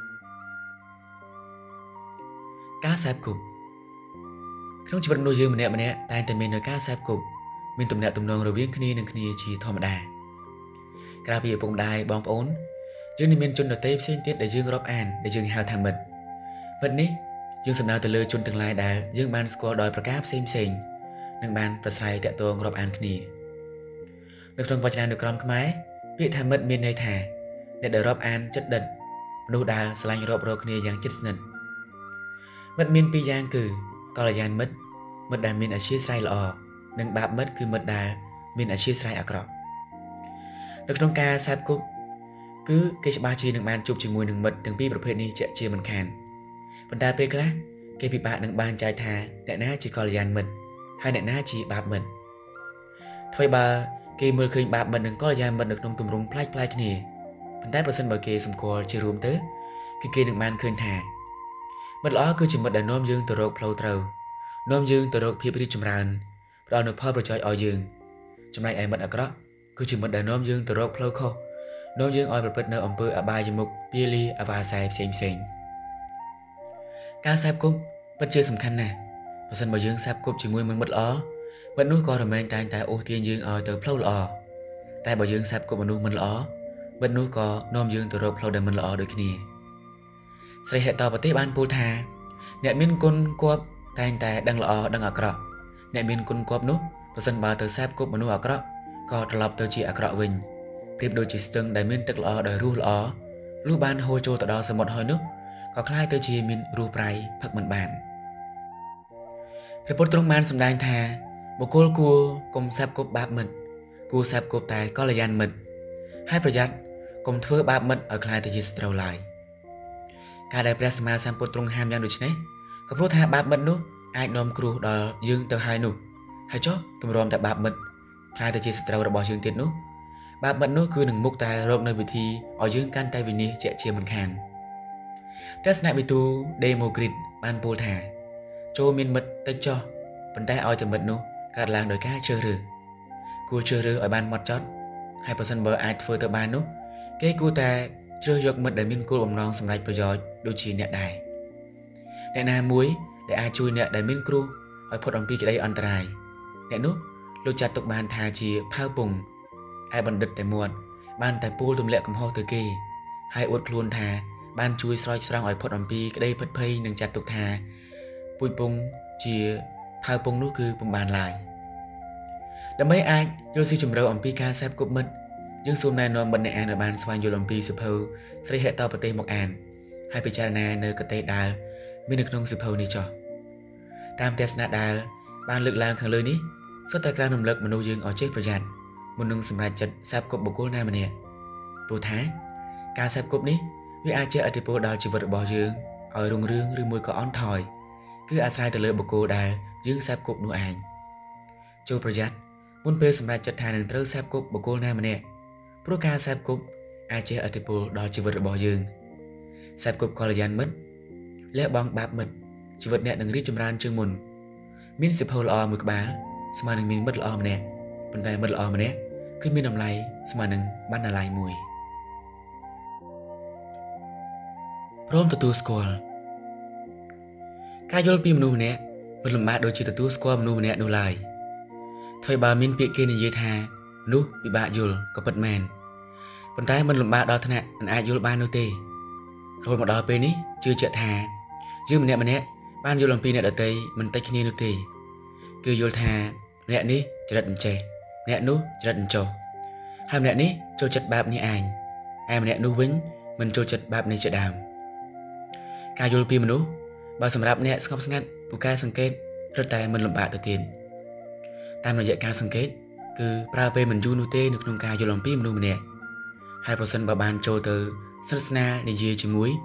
ការសែបគប់ក្នុងជីវិតមនុស្សយើងម្នាក់ៗតែងតែមាននូវការសែបគប់មានទំនាក់ទំនងរវាងគ្នានឹងគ្នាជាធម្មតាក្រៅពីឪពុកម្ដាយបងប្អូនយើងនឹងមានជនដទៃផ្សេងទៀតដែលយើងរាប់អានដែលយើងហៅថាមិត្តនេះយើងសំដៅទៅលើជនទាំងឡាយដែលយើងបានស្គាល់ដោយប្រការផ្សេងនិងបានប្រស្រ័យតាក់ទងរាប់អានគ្នានៅក្នុងវចនានុក្រមខ្មែរពាក្យថាមិត្តមានន័យថាអ្នកដែលរាប់អានចិត្តដិតមនុស្សដែលស្រឡាញ់រាប់រកគ្នាយ៉ាងជិតស្និទ្ធមិត្តមានពីរយ៉ាងគឺកល្យាណមិត្តដែលមានអធ្យាស្រ័យល្អនិងបាបមិត្តគឺមិត្តដែលមានអធ្យាស្រ័យអាក្រក់នៅក្នុងការសែបគប់គឺគេច្បាស់ជានឹងបានជួបជាមួយនឹងមិត្តទាំងពីរប្រភេទនេះជាមិនខានប៉ុន្តែពេលខ្លះគេពិបាកនឹងបានចែកថាអ្នកណាជាកល្យាណមិត្តហើយអ្នកណាជាបាបមិត្តធ្វើបើគេមើលឃើញបាបមិត្តនិងកល្យាណមិត្តនៅក្នុងទម្រង់ប្លែកៗគ្នាប៉ុន្តែប្រសិនបើគេសម្គាល់ជារួមទៅគឺគេនឹងបានឃើញថាមិត្តល្អគឺជាមិត្តដែលនាំយើងទៅរកផ្លូវត្រូវនាំយើងទៅរកភាពរីកចម្រើនផ្ដល់នូវផលប្រយោជន៍ឲ្យយើងចំណែកឯមិត្តអាក្រក់គឺជាមិត្តដែលនាំយើងទៅរកផ្លូវខុសនាំយើងឲ្យប្រព្រឹត្តនៅអំពើអបាយមុខពាលីអវាស័យផ្សេងការសែបគប់ពិតជាសំខាន់ណាស់បើសិនបើយើងសែបគប់ជាមួយមិត្តល្អមិត្តនោះក៏រមែងតែងតែអូសទាញយើងឲ្យទៅផ្លូវល្អតែបើយើងសែបគប់មនុស្សមិនល្អមិត្តនោះក៏នាំយើងទៅរកផ្លូវដែលមិនល្អដូចគ្នាស្រីហេតុប្រទេសបានពោលថាអ្នកមានគុណគប់តែងតែដឹងល្អដឹងអាក្រក់អ្នកមានគុណគប់នោះបើសិនបើទៅសែបគប់មនុស្សអាក្រក់ក៏ត្រឡប់ទៅជាអាក្រក់វិញប្រៀបដូចជាស្ទឹងដែលមានទឹកល្អដោយរសល្អលុះបានហូរចូលទៅដល់សមុទ្រហើយនោះក៏คล้ายទៅជាមានរសប្រៃផឹកមិនបានព្រះពុទ្ធទ្រង់បានសម្ដែងថាបុគ្គលគួរកុំសែបគប់បាបមិត្តគួរសែបគប់តែកល្យាណមិត្តហើយប្រយ័ត្នកុំធ្វើបាបមិត្តឲ្យคล้ายទៅជាសត្រូវឡើយការដែលព្រះសម្មាសម្ពុទ្ធទ្រង់ហាមយ៉ាងដូចនេះក៏ព្រោះថាបាបមិត្តនោះអាចនាំគ្រោះដល់យើងទៅហើយនោះហើយចុះទម្រាំតែបាបមិត្តคล้ายទៅជាសត្រូវរបស់យើងទៀតនោះបាបមិត្តនោះគឺនឹងមុខតែរកនៅវិធីឲ្យយើងកាន់តែវិនិច្ឆ័យជាមិនខានទស្សនវិទូដេម៉ូគ្រីតបានពោលថាចូលមានមិត្តតិចចុះប៉ុន្តែឲ្យតែមិត្តនោះកើតឡើងដោយការជ្រើសរើសគួរជ្រើសរើសឲ្យបានហ្មត់ចត់ហើយប្រសិនបើអាចធ្វើទៅបាននោះគេគួរតែជ្រើសយកមិត្តដែលមានគោលបំណងសម្រេចប្រយោជន៍ដូចជាអ្នកដែរអ្នកណាមួយដែលអាចជួយអ្នកដែលមានគ្រោះឲ្យផុតអំពីក្តីអន្តរាយអ្នកនោះលោកចាត់ទុកបានថាជាផៅពងឯបណ្ឌិតតែមាត់បានតែពូលទម្លាក់កំហុសទៅគេហើយអួតខ្លួនថាបានជួយស្រោចស្រង់ឲ្យផុតអំពីក្តីភិតភ័យនិងចាត់ទុកថាពូជពងជាផៅពងនោះគឺពុំបានឡើយដើម្បីអាចយល់ស៊ីជម្រៅអំពីការសែបគប់មិត្តយើងសូមណែនាំមិត្តអ្នកអានឲ្យបានស្វែងយល់អំពីសៀវភៅស្រីហេតុប្រទេសមកអានហើយពិចារណានៅកតេដែលមាននៅក្នុងសៀវភៅនេះចុះតាមទស្សនៈដែលបានលើកឡើងខាងលើនេះសុទ្ធតែក្រើនរំលឹកមនុស្សយើងឲ្យចេះប្រយ័ត្នមុននឹងសម្រេចចិត្តសែបគប់បុគ្គលណាម្នាក់ព្រោះថាការសែបគប់នេះវាអាចជះឥទ្ធិពលដល់ជីវិតរបស់យើងឲ្យរុងរឿងឬមួយក៏អន់ថយគឺអាស្រ័យទៅលើបុគ្គលដែលយើងសែបគប់នោះឯងចូលប្រយ័ត្នមុនពេលសម្រេចចិត្តថានឹងត្រូវសែបគប់បុគ្គលណាម្នាក់ព្រោះការសែបគប់អាចជះឥទ្ធិពលដល់ជីវិតរបស់យើងសែបគប់កល្យាណមិត្តលះបង់បាបមិត្តជីវិតអ្នកនឹងរីកចម្រើនជាងមុនមានសៀវភៅល្អមួយក្បាលស្មើនឹងមានមិត្តល្អម្នាក់ប៉ុន្តែមិត្តល្អម្នាក់គឺមានតម្លៃស្មើនឹងបណ្ណាល័យមួយព្រមទទួលស្គាល់ការយល់ពីមនុស្សម្នាក់មិនលំបាកដូចជាទទួលស្គាល់មនុស្សម្នាក់នោះឡើយធ្វើបើមានពាក្យគេនិយាយថាមនុស្សពិបាកយល់ក៏ពិតមែនប៉ុន្តែមិនលំបាកដល់ថ្នាក់មិនអាចយល់បាននោះទេរហូតមកដល់ពេលនេះជឿជាក់ថាយើងម្នាក់បានយល់អំពីអ្នកដទៃមិនតិចគ្នានោះទេគឺយល់ថាអ្នកនេះចរិតអញ្ចេះអ្នកនោះចរិតអញ្ចោះហើយម្នាក់នេះចូលចិត្តបែបនេះឯងឯម្នាក់នោះវិញមិនចូលចិត្តបែបនេះជាដើមការយល់ពីមនុស្សបើសម្រាប់អ្នកស្ងប់ស្ងាត់ពូកែសង្កេតរត់តែមិនលំបាកទៅទៀតតាមរយៈការសង្កេតគឺប្រើពេលមិនយូរនោះទេនៅក្នុងការយល់អំពីមនុស្សម្នាក់ហើយប្រសិនបើបានចូលទៅសិក្សានិយាយជាមួយ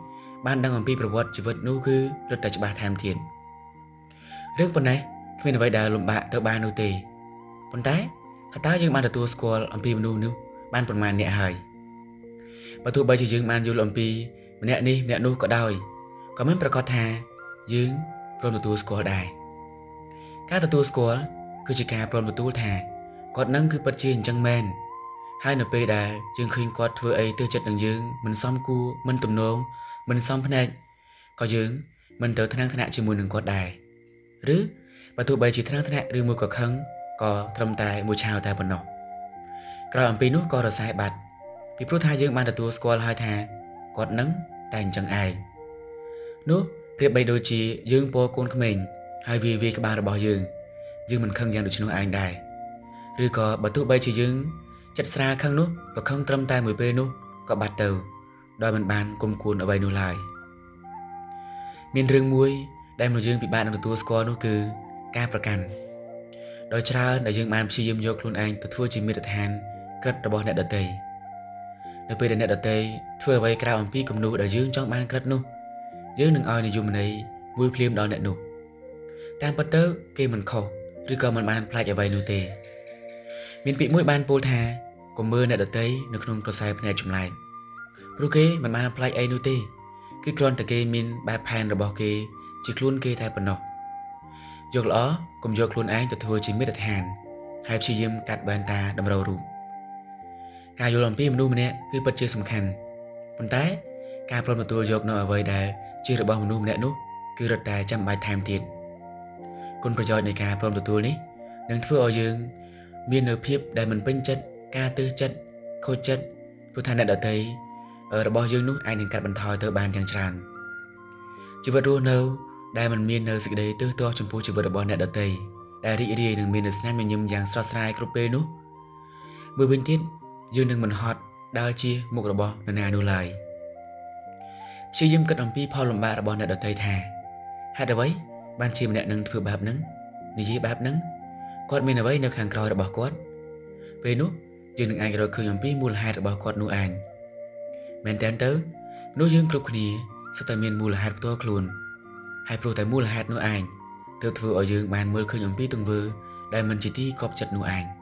ban đangអំពីប្រវត្តិជីវិតនោះគឺរត់តែច្បាស់ថែមទៀតរឿងប៉ុណ្ណេះគ្មានអ្វីដែលលំបាកទៅបាននោះទេប៉ុន្តែតើយើងបានទទួលស្គាល់អំពីមនុស្សនោះបានប្រមាណអ្នកហើយបើទោះបីជាយើងបានយល់អំពីម្នាក់នេះម្នាក់នោះក៏ដោយក៏មិនប្រកាសថាយើងព្រមទទួលស្គាល់ដែរការទទួលស្គាល់គឺជាការព្រមទទួលថាគាត់នឹងគឺពិតជាអញ្ចឹងមែនហើយនៅពេលដែលយើងឃើញគាត់ធ្វើអីទៅចិត្តនឹងយើងមិនសមគួរមិនទំនងមិនសមភ្នែកក៏យើងមិនទៅថ្នាក់ជាមួយនឹងគាត់ដែរឬបើទោះបីជាថ្នាក់ឬមួយក៏ខឹងក៏ត្រឹមតែមួយឆាវតែប៉ុណ្ណោះក្រោយអំពីនោះក៏រសាយបាត់ពីព្រោះថាយើងបានទទួលស្គាល់ហើយថាគាត់នឹងតែអញ្ចឹងឯងនោះប្រៀបបីដូចជាយើងពណ៌កូនក្មេងហើយវាក្បាលរបស់យើងមិនខឹងយ៉ាងដូចនោះឯងដែរឬក៏បើទោះបីជាយើងចិត្តស្រាលខឹងនោះក៏ខឹងត្រឹមតែមួយពេលនោះក៏បាត់ទៅដោយមិនបានគុំគួនអ្វីនោះឡើយមានរឿងមួយដែលមនុស្សយើងពិបាកនឹងទទួលស្គាល់នោះគឺការប្រកាន់ដោយច្រើនដែលយើងបានព្យាយាមយកខ្លួនឯងទៅធ្វើជាមាត្រដ្ឋានក្រិតរបស់អ្នកដទៃនៅពេលដែលអ្នកដទៃធ្វើអ្វីក្រៅអំពីគំនូរដែលយើងចង់បានក្រិតនោះយើងនឹងឲ្យនិយមន័យមួយភ្លាមដល់អ្នកនោះតាមពិតទៅគេមិនខុសឬក៏មិនបានផ្លាច់អ្វីនោះទេមានពាក្យមួយបានពោលថាកុំមើលអ្នកដទៃនៅក្នុងក្រសែភ្នែកចម្លែកព្រោះគេមិនបានផ្លាច់អីនោះទេគឺគ្រាន់តែគេមានបែបផែនរបស់គេជាខ្លួនគេតែប៉ុណ្ណោះយកល្អកុំយកខ្លួនឯងទៅធ្វើជាមាត្រដ្ឋានហើយព្យាយាមកាត់បែនតាតម្រូវរូបការយល់អំពីមនុស្សម្នាក់គឺពិតជាសំខាន់ប៉ុន្តែការព្រមទទួលយកនៅអ្វីដែលជារបស់មនុស្សម្នាក់នោះគឺរឹតតែចាំបាច់ថែមទៀតគុណប្រយោជន៍នៃការព្រមទទួលនេះនឹងធ្វើឲ្យយើងមាននូវភាពដែលមិនពេញចិត្តការទើសចិត្តខូចចិត្តព្រោះថាអ្នកដទៃរបស់យើងនោះអាចនឹងកាត់បន្ថយទៅបានយ៉ាងច្រើនជីវិតរស់នៅដែលមិនមាននៅសេចក្តីទើសទាស់ចំពោះជីវិតរបស់អ្នកដទៃដែលរីករាយនឹងមាននូវស្នាមញញឹមយ៉ាងស្រស់ស្រាយគ្រប់ពេលនោះមួយវិញទៀតយើងនឹងមិនហត់ដើរជាមុខរបស់នរណានោះឡើយព្យាយាមគិតអំពីផលលំបាករបស់អ្នកដទៃថាហេតុអ្វីបានជាម្នាក់នឹងធ្វើបែបហ្នឹងនិយាយបែបហ្នឹងគាត់មានអ្វីនៅខាងក្រោយរបស់គាត់ពេលនោះយើងនឹងអាចរកឃើញអំពីមូលហេតុរបស់គាត់នោះឯងមែនតើនោះយើងគ្រប់គ្នាសុទ្ធតែមានមូលហេតុផ្ទាល់ខ្លួនហើយព្រោះតែមូលហេតុនោះឯងទើបធ្វើឲ្យយើងបានមើលឃើញអំពីទង្វើដែលមិនជាទីគប់ចិត្តនោះឯង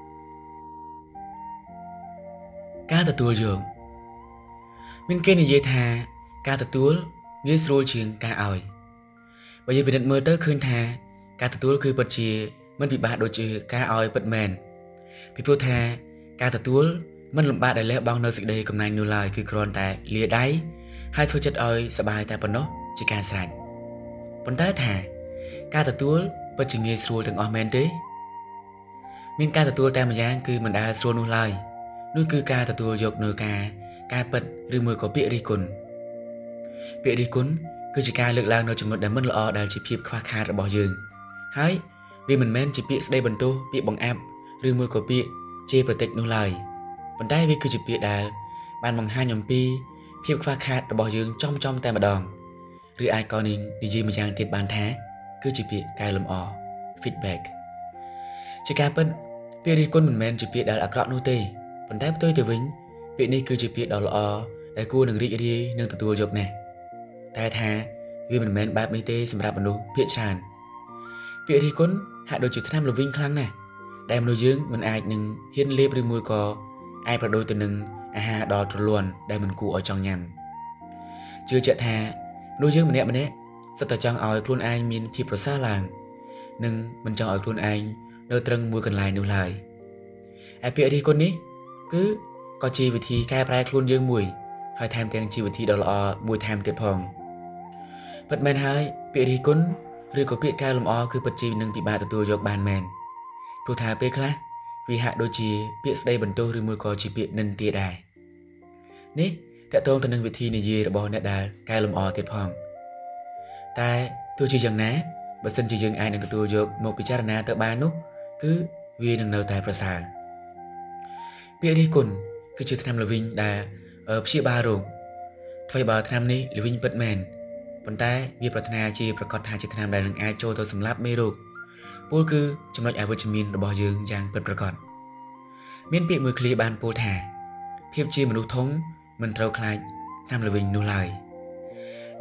ការទទួលយកមានគេនិយាយថាការទទួលងាយស្រួលជាងការឲ្យបើយើងពិនិត្យមើលទៅឃើញថាការទទួលគឺពិតជាមិនពិបាកដូចជាការឲ្យពិតមែនពីព្រោះថាការទទួលមិនលំបាកដែលលះបង់នៅសេចក្តីកំណាញ់នោះឡើយគឺគ្រាន់តែលាដៃហើយធ្វើចិត្តឲ្យសប្បាយតែប៉ុណ្ណោះជាការស្រេចប៉ុន្តែថាការទទួលពិតជាងាយស្រួលទាំងអស់មែនទេមានការទទួលតែម្យ៉ាងគឺមិនដែលស្រួលនោះឡើយនោះគឺការទទួលយកនៅការពិតឬមួយក៏ពាក្យរិះគន់ពាក្យរិះគន់គឺជាការលើកឡើងនៅចំណុចដែលមិនល្អដែលជាភាពខ្វះខាតរបស់យើងហើយវាមិនមែនជាពាក្យស្ដីបន្ទោសពាក្យបង្អាប់ឬមួយក៏ពាក្យជេរប្រតិចនោះឡើយប៉ុន្តែវាគឺជាពាក្យដែលបានបង្ហាញអំពីភាពខ្វះខាតរបស់យើងចំតែម្ដងឬអាចក៏និយាយម្យ៉ាងទៀតបានថាគឺជាពាក្យកែលម្អ feedback ជាការពិតពាក្យរិះគន់មិនមែនជាពាក្យដែលអាក្រក់នោះទេប៉ុន្តែផ្ទុយទៅវិញពាក្យនេះគឺជាពាក្យដ៏ល្អដែលគួរនឹងរីករាយនឹងទទួលយកណាស់តែថាវាមិនមែនបែបនេះទេសម្រាប់មនុស្សភាគច្រើនពាក្យរិះគន់ហាក់ដូចជាថ្នាំល្វីងខ្លាំងណាស់ដែលមនុស្សយើងមិនអាចនឹងហ៊ានលេបឬមួយក៏អាចប្រដូចទៅនឹងអាហារដ៏ទ្រលាន់ដែលមិនគួរឲ្យចង់ញ៉ាំជឿជាក់ថាមនុស្សយើងម្នាក់សុទ្ធតែចង់ឲ្យខ្លួនឯងមានភាពប្រសើរឡើងនិងមិនចង់ឲ្យខ្លួនឯងនៅត្រឹងមួយកន្លែងនោះឡើយឯពាក្យរិះគន់នេះគឺក៏ជាវិធីកែប្រែខ្លួនយើងមួយហើយថែមទាំងជាវិធីដ៏ល្អមួយថែមទៀតផងពិតមែនហើយពាក្យរិះគន់ឬក៏ពាក្យកែលម្អគឺពិតជានឹងពិបាកទទួលយកបានមែនព្រោះថាពេលខ្លះវាហាក់ដូចជាពាក្យស្ដីបន្ទោសឬមួយក៏ជាពាក្យនិន្ទាដែរនេះតកតងទៅនឹងវិធីនិយាយរបស់អ្នកដែលកែលម្អទៀតផងតែទោះជាយ៉ាងណាបើសិនជាយើងអាចនឹងទទួលយកមកពិចារណាទៅបាននោះគឺវានឹងនៅតែប្រសើរពាក្យរិះគន់គឺជាថ្នាំល្វីងដែលព្យាបាលរោគថ្មីបើថ្នាំនេះល្វីងពិតមែនប៉ុន្តែវាប្រាថ្នាជាប្រកាសថាជាថ្នាំដែលនឹងអាចចូលទៅសម្លាប់មេរោគពោលគឺចំណុចអវិជ្ជមានរបស់យើងយ៉ាងពិតប្រាកដមានពាក្យមួយឃ្លាបានពោលថាភាពជាមនុស្សធំមិនត្រូវខ្លាចថ្នាំល្វីងនោះឡើយ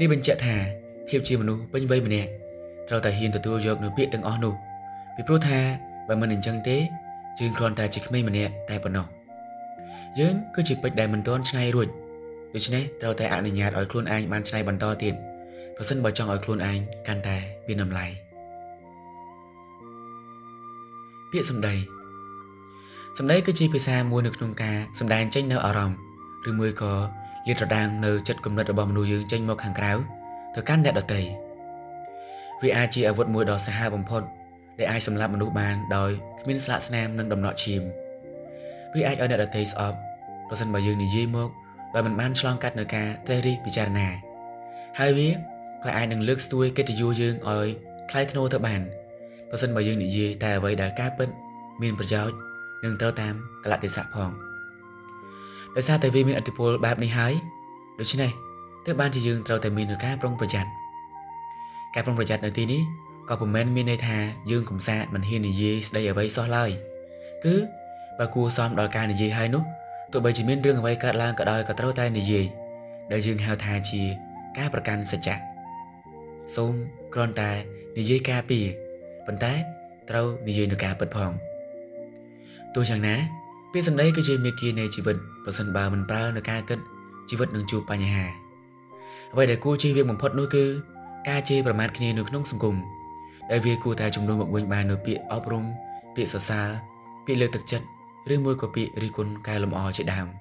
នេះបញ្ជាក់ថាភាពជាមនុស្សពេញវ័យម្នាក់ត្រូវតែហ៊ានទទួលយកនូវពាក្យទាំងអស់នោះពីព្រោះថាបើមិនអញ្ចឹងទេយើងគ្រាន់តែជាក្មេងម្នាក់តែប៉ុណ្ណោះយើងគឺជាពេជ្រដែលមិនទាន់ច្នៃរួចដូច្នេះត្រូវតែអនុញ្ញាតឲ្យខ្លួនឯងបានច្នៃបន្តទៀតប្រសិនបើចង់ឲ្យខ្លួនឯងកាន់តែមានតម្លៃពាក្យសម្ដីគឺជាភាសាមួយនៅក្នុងការសម្ដែងចេញនូវអារម្មណ៍ឬមួយក៏លាតត្រដាងនៅចិត្តគំនិតរបស់មនុស្សយើងចេញមកខាងក្រៅទៅកាន់អ្នកដទៃវាអាចជាអាវុធមួយដ៏សាហាវបំផុតដែលអាចសម្លាប់មនុស្សបានដោយគ្មានស្លាកស្នាមនិងដំណក់ឈាមវាអាចឲ្យអ្នកដទៃស្អប់ប្រសិនបើយើងនិយាយមកបើមិនបានឆ្លងកាត់នូវការត្រេះរិះពិចារណាហើយវាក៏អាចនឹងលើកស្ទួយកិត្តិយសយើងឲ្យថ្លៃថ្នូរទៅបានប្រសិនបើយើងនិយាយតែអ្វីដែលការពិតមានប្រយោជន៍និងត្រូវតាមកលៈទេសៈផងដោយសារតែវាមានឥទ្ធិពលបែបនេះហើយដូច្នេះទើបបានជាយើងត្រូវតែមាននូវការប្រុងប្រយ័ត្ននៅទីនេះក៏ពុំមែនមានន័យថាយើងកំសាកមិនហ៊ាននិយាយស្ដីអ្វីសោះឡើយគឺបើគួរសមដល់ការនិយាយហើយនោះទោះបីជាមានរឿងអ្វីកើតឡើងក៏ដោយក៏ត្រូវតែនិយាយដែលយើងហៅថាជាការប្រកាន់សច្ចៈសូមគ្រាន់តែនិយាយការពារប៉ុន្តែត្រូវនិយាយនូវការពិតផងទោះយ៉ាងណាពាក្យសម្ដីគឺជាមាគ៌ានៃជីវិតប្រសិនបើមិនប្រើនៅការគិតជីវិតនឹងជួបបញ្ហាអ្វីដែលគួរជៀសវាងបំផុតនោះគឺការជេរប្រមាថគ្នានៅក្នុងសង្គមដែលវាគួរតែជំនួសមកវិញបាននូវពាក្យអប់រំពាក្យសរសើរពាក្យលើកទឹកចិត្តឬមួយក៏ពាក្យរិះគន់កែលម្អជាដើម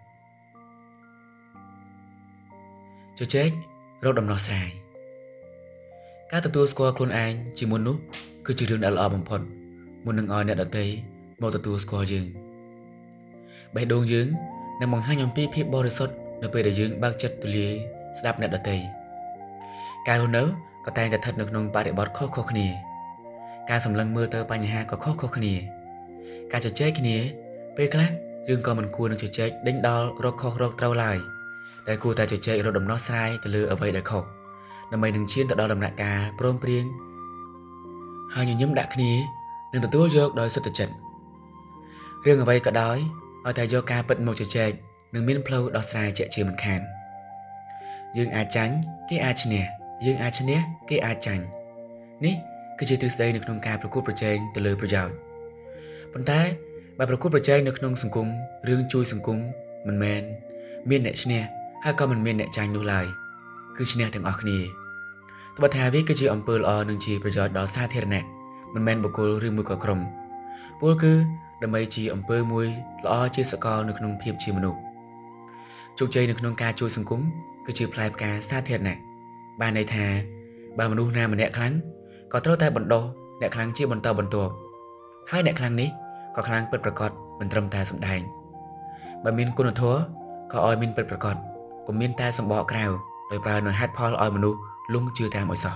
ជជែករកដំណោះស្រាយការទទួលស្គាល់ខ្លួនឯងជាមុននោះគឺជារឿងដែលល្អបំផុតមុននឹងឲ្យអ្នកដទៃមកទទួលស្គាល់យើងបេះដូងយើងនឹងបង្ហាញអំពីភាពបរិសុទ្ធនៅពេលដែលយើងបើកចិត្តទូលាយស្ដាប់អ្នកដទៃការរស់នៅក៏តែងតែស្ថិតនៅក្នុងបរិបទខុសៗគ្នាការសម្លឹងមើលទៅបញ្ហាក៏ខុសៗគ្នាការជជែកគ្នាពេលខ្លះយើងក៏មិនគួរនឹងជជែកដេញដោលរកខុសរកត្រូវឡើយតែគួរតែជជែករកដំណោះស្រាយទៅលើអ្វីដែលខុសដើម្បីនឹងឈានទៅដល់ដំណាក់កាលព្រមព្រៀងហើយញញឹមដាក់គ្នានិងទទួលយកដោយសុទ្ធចិត្តរឿងអ្វីក៏ដោយឲ្យតែយកការពិតមកជជែកនឹងមានផ្លូវដោះស្រាយជាក់ជាមិនខានយើងអាចចាញ់គេអាចឈ្នះយើងអាចឈ្នះគេអាចចាញ់នេះគឺជាទ្រឹស្ដីនៅក្នុងការប្រកួតប្រជែងទៅលើប្រយោជន៍ប៉ុន្តែបើប្រកួតប្រជែងនៅក្នុងសង្គមរឿងជួយសង្គមមិនមែនមានអ្នកឈ្នះហើយក៏មិនមានអ្នកចាញ់នោះឡើយគឺឈ្នះទាំងអស់គ្នាត្បិតថាវាគឺជាអំពើល្អនិងជាប្រយោជន៍ដល់សាធារណៈមិនមែនបុគ្គលឬមួយក៏ក្រុមពលគឺដើម្បីជាអំពើមួយល្អជាសកលនៅក្នុងភាពជាមនុស្សជោគជ័យនៅក្នុងការជួយសង្គមគឺជាផ្លែផ្កាសាធារណៈបានន័យថាបើមនុស្សណាម្នាក់ខ្លាំងក៏ត្រូវតែបណ្ដុះអ្នកខ្លាំងជាបន្តបន្ទាប់ហើយអ្នកខ្លាំងនេះក៏ខ្លាំងពិតប្រាកដមិនត្រឹមតែសម្ដែងបើមានគុណធម៌ក៏ឲ្យមានពិតប្រាកដកុំមានតែសម្បកក្រៅដោយប្រើនូវហេតុផលឲ្យមនុស្សលង់ជឿតាមឲ្យសោះ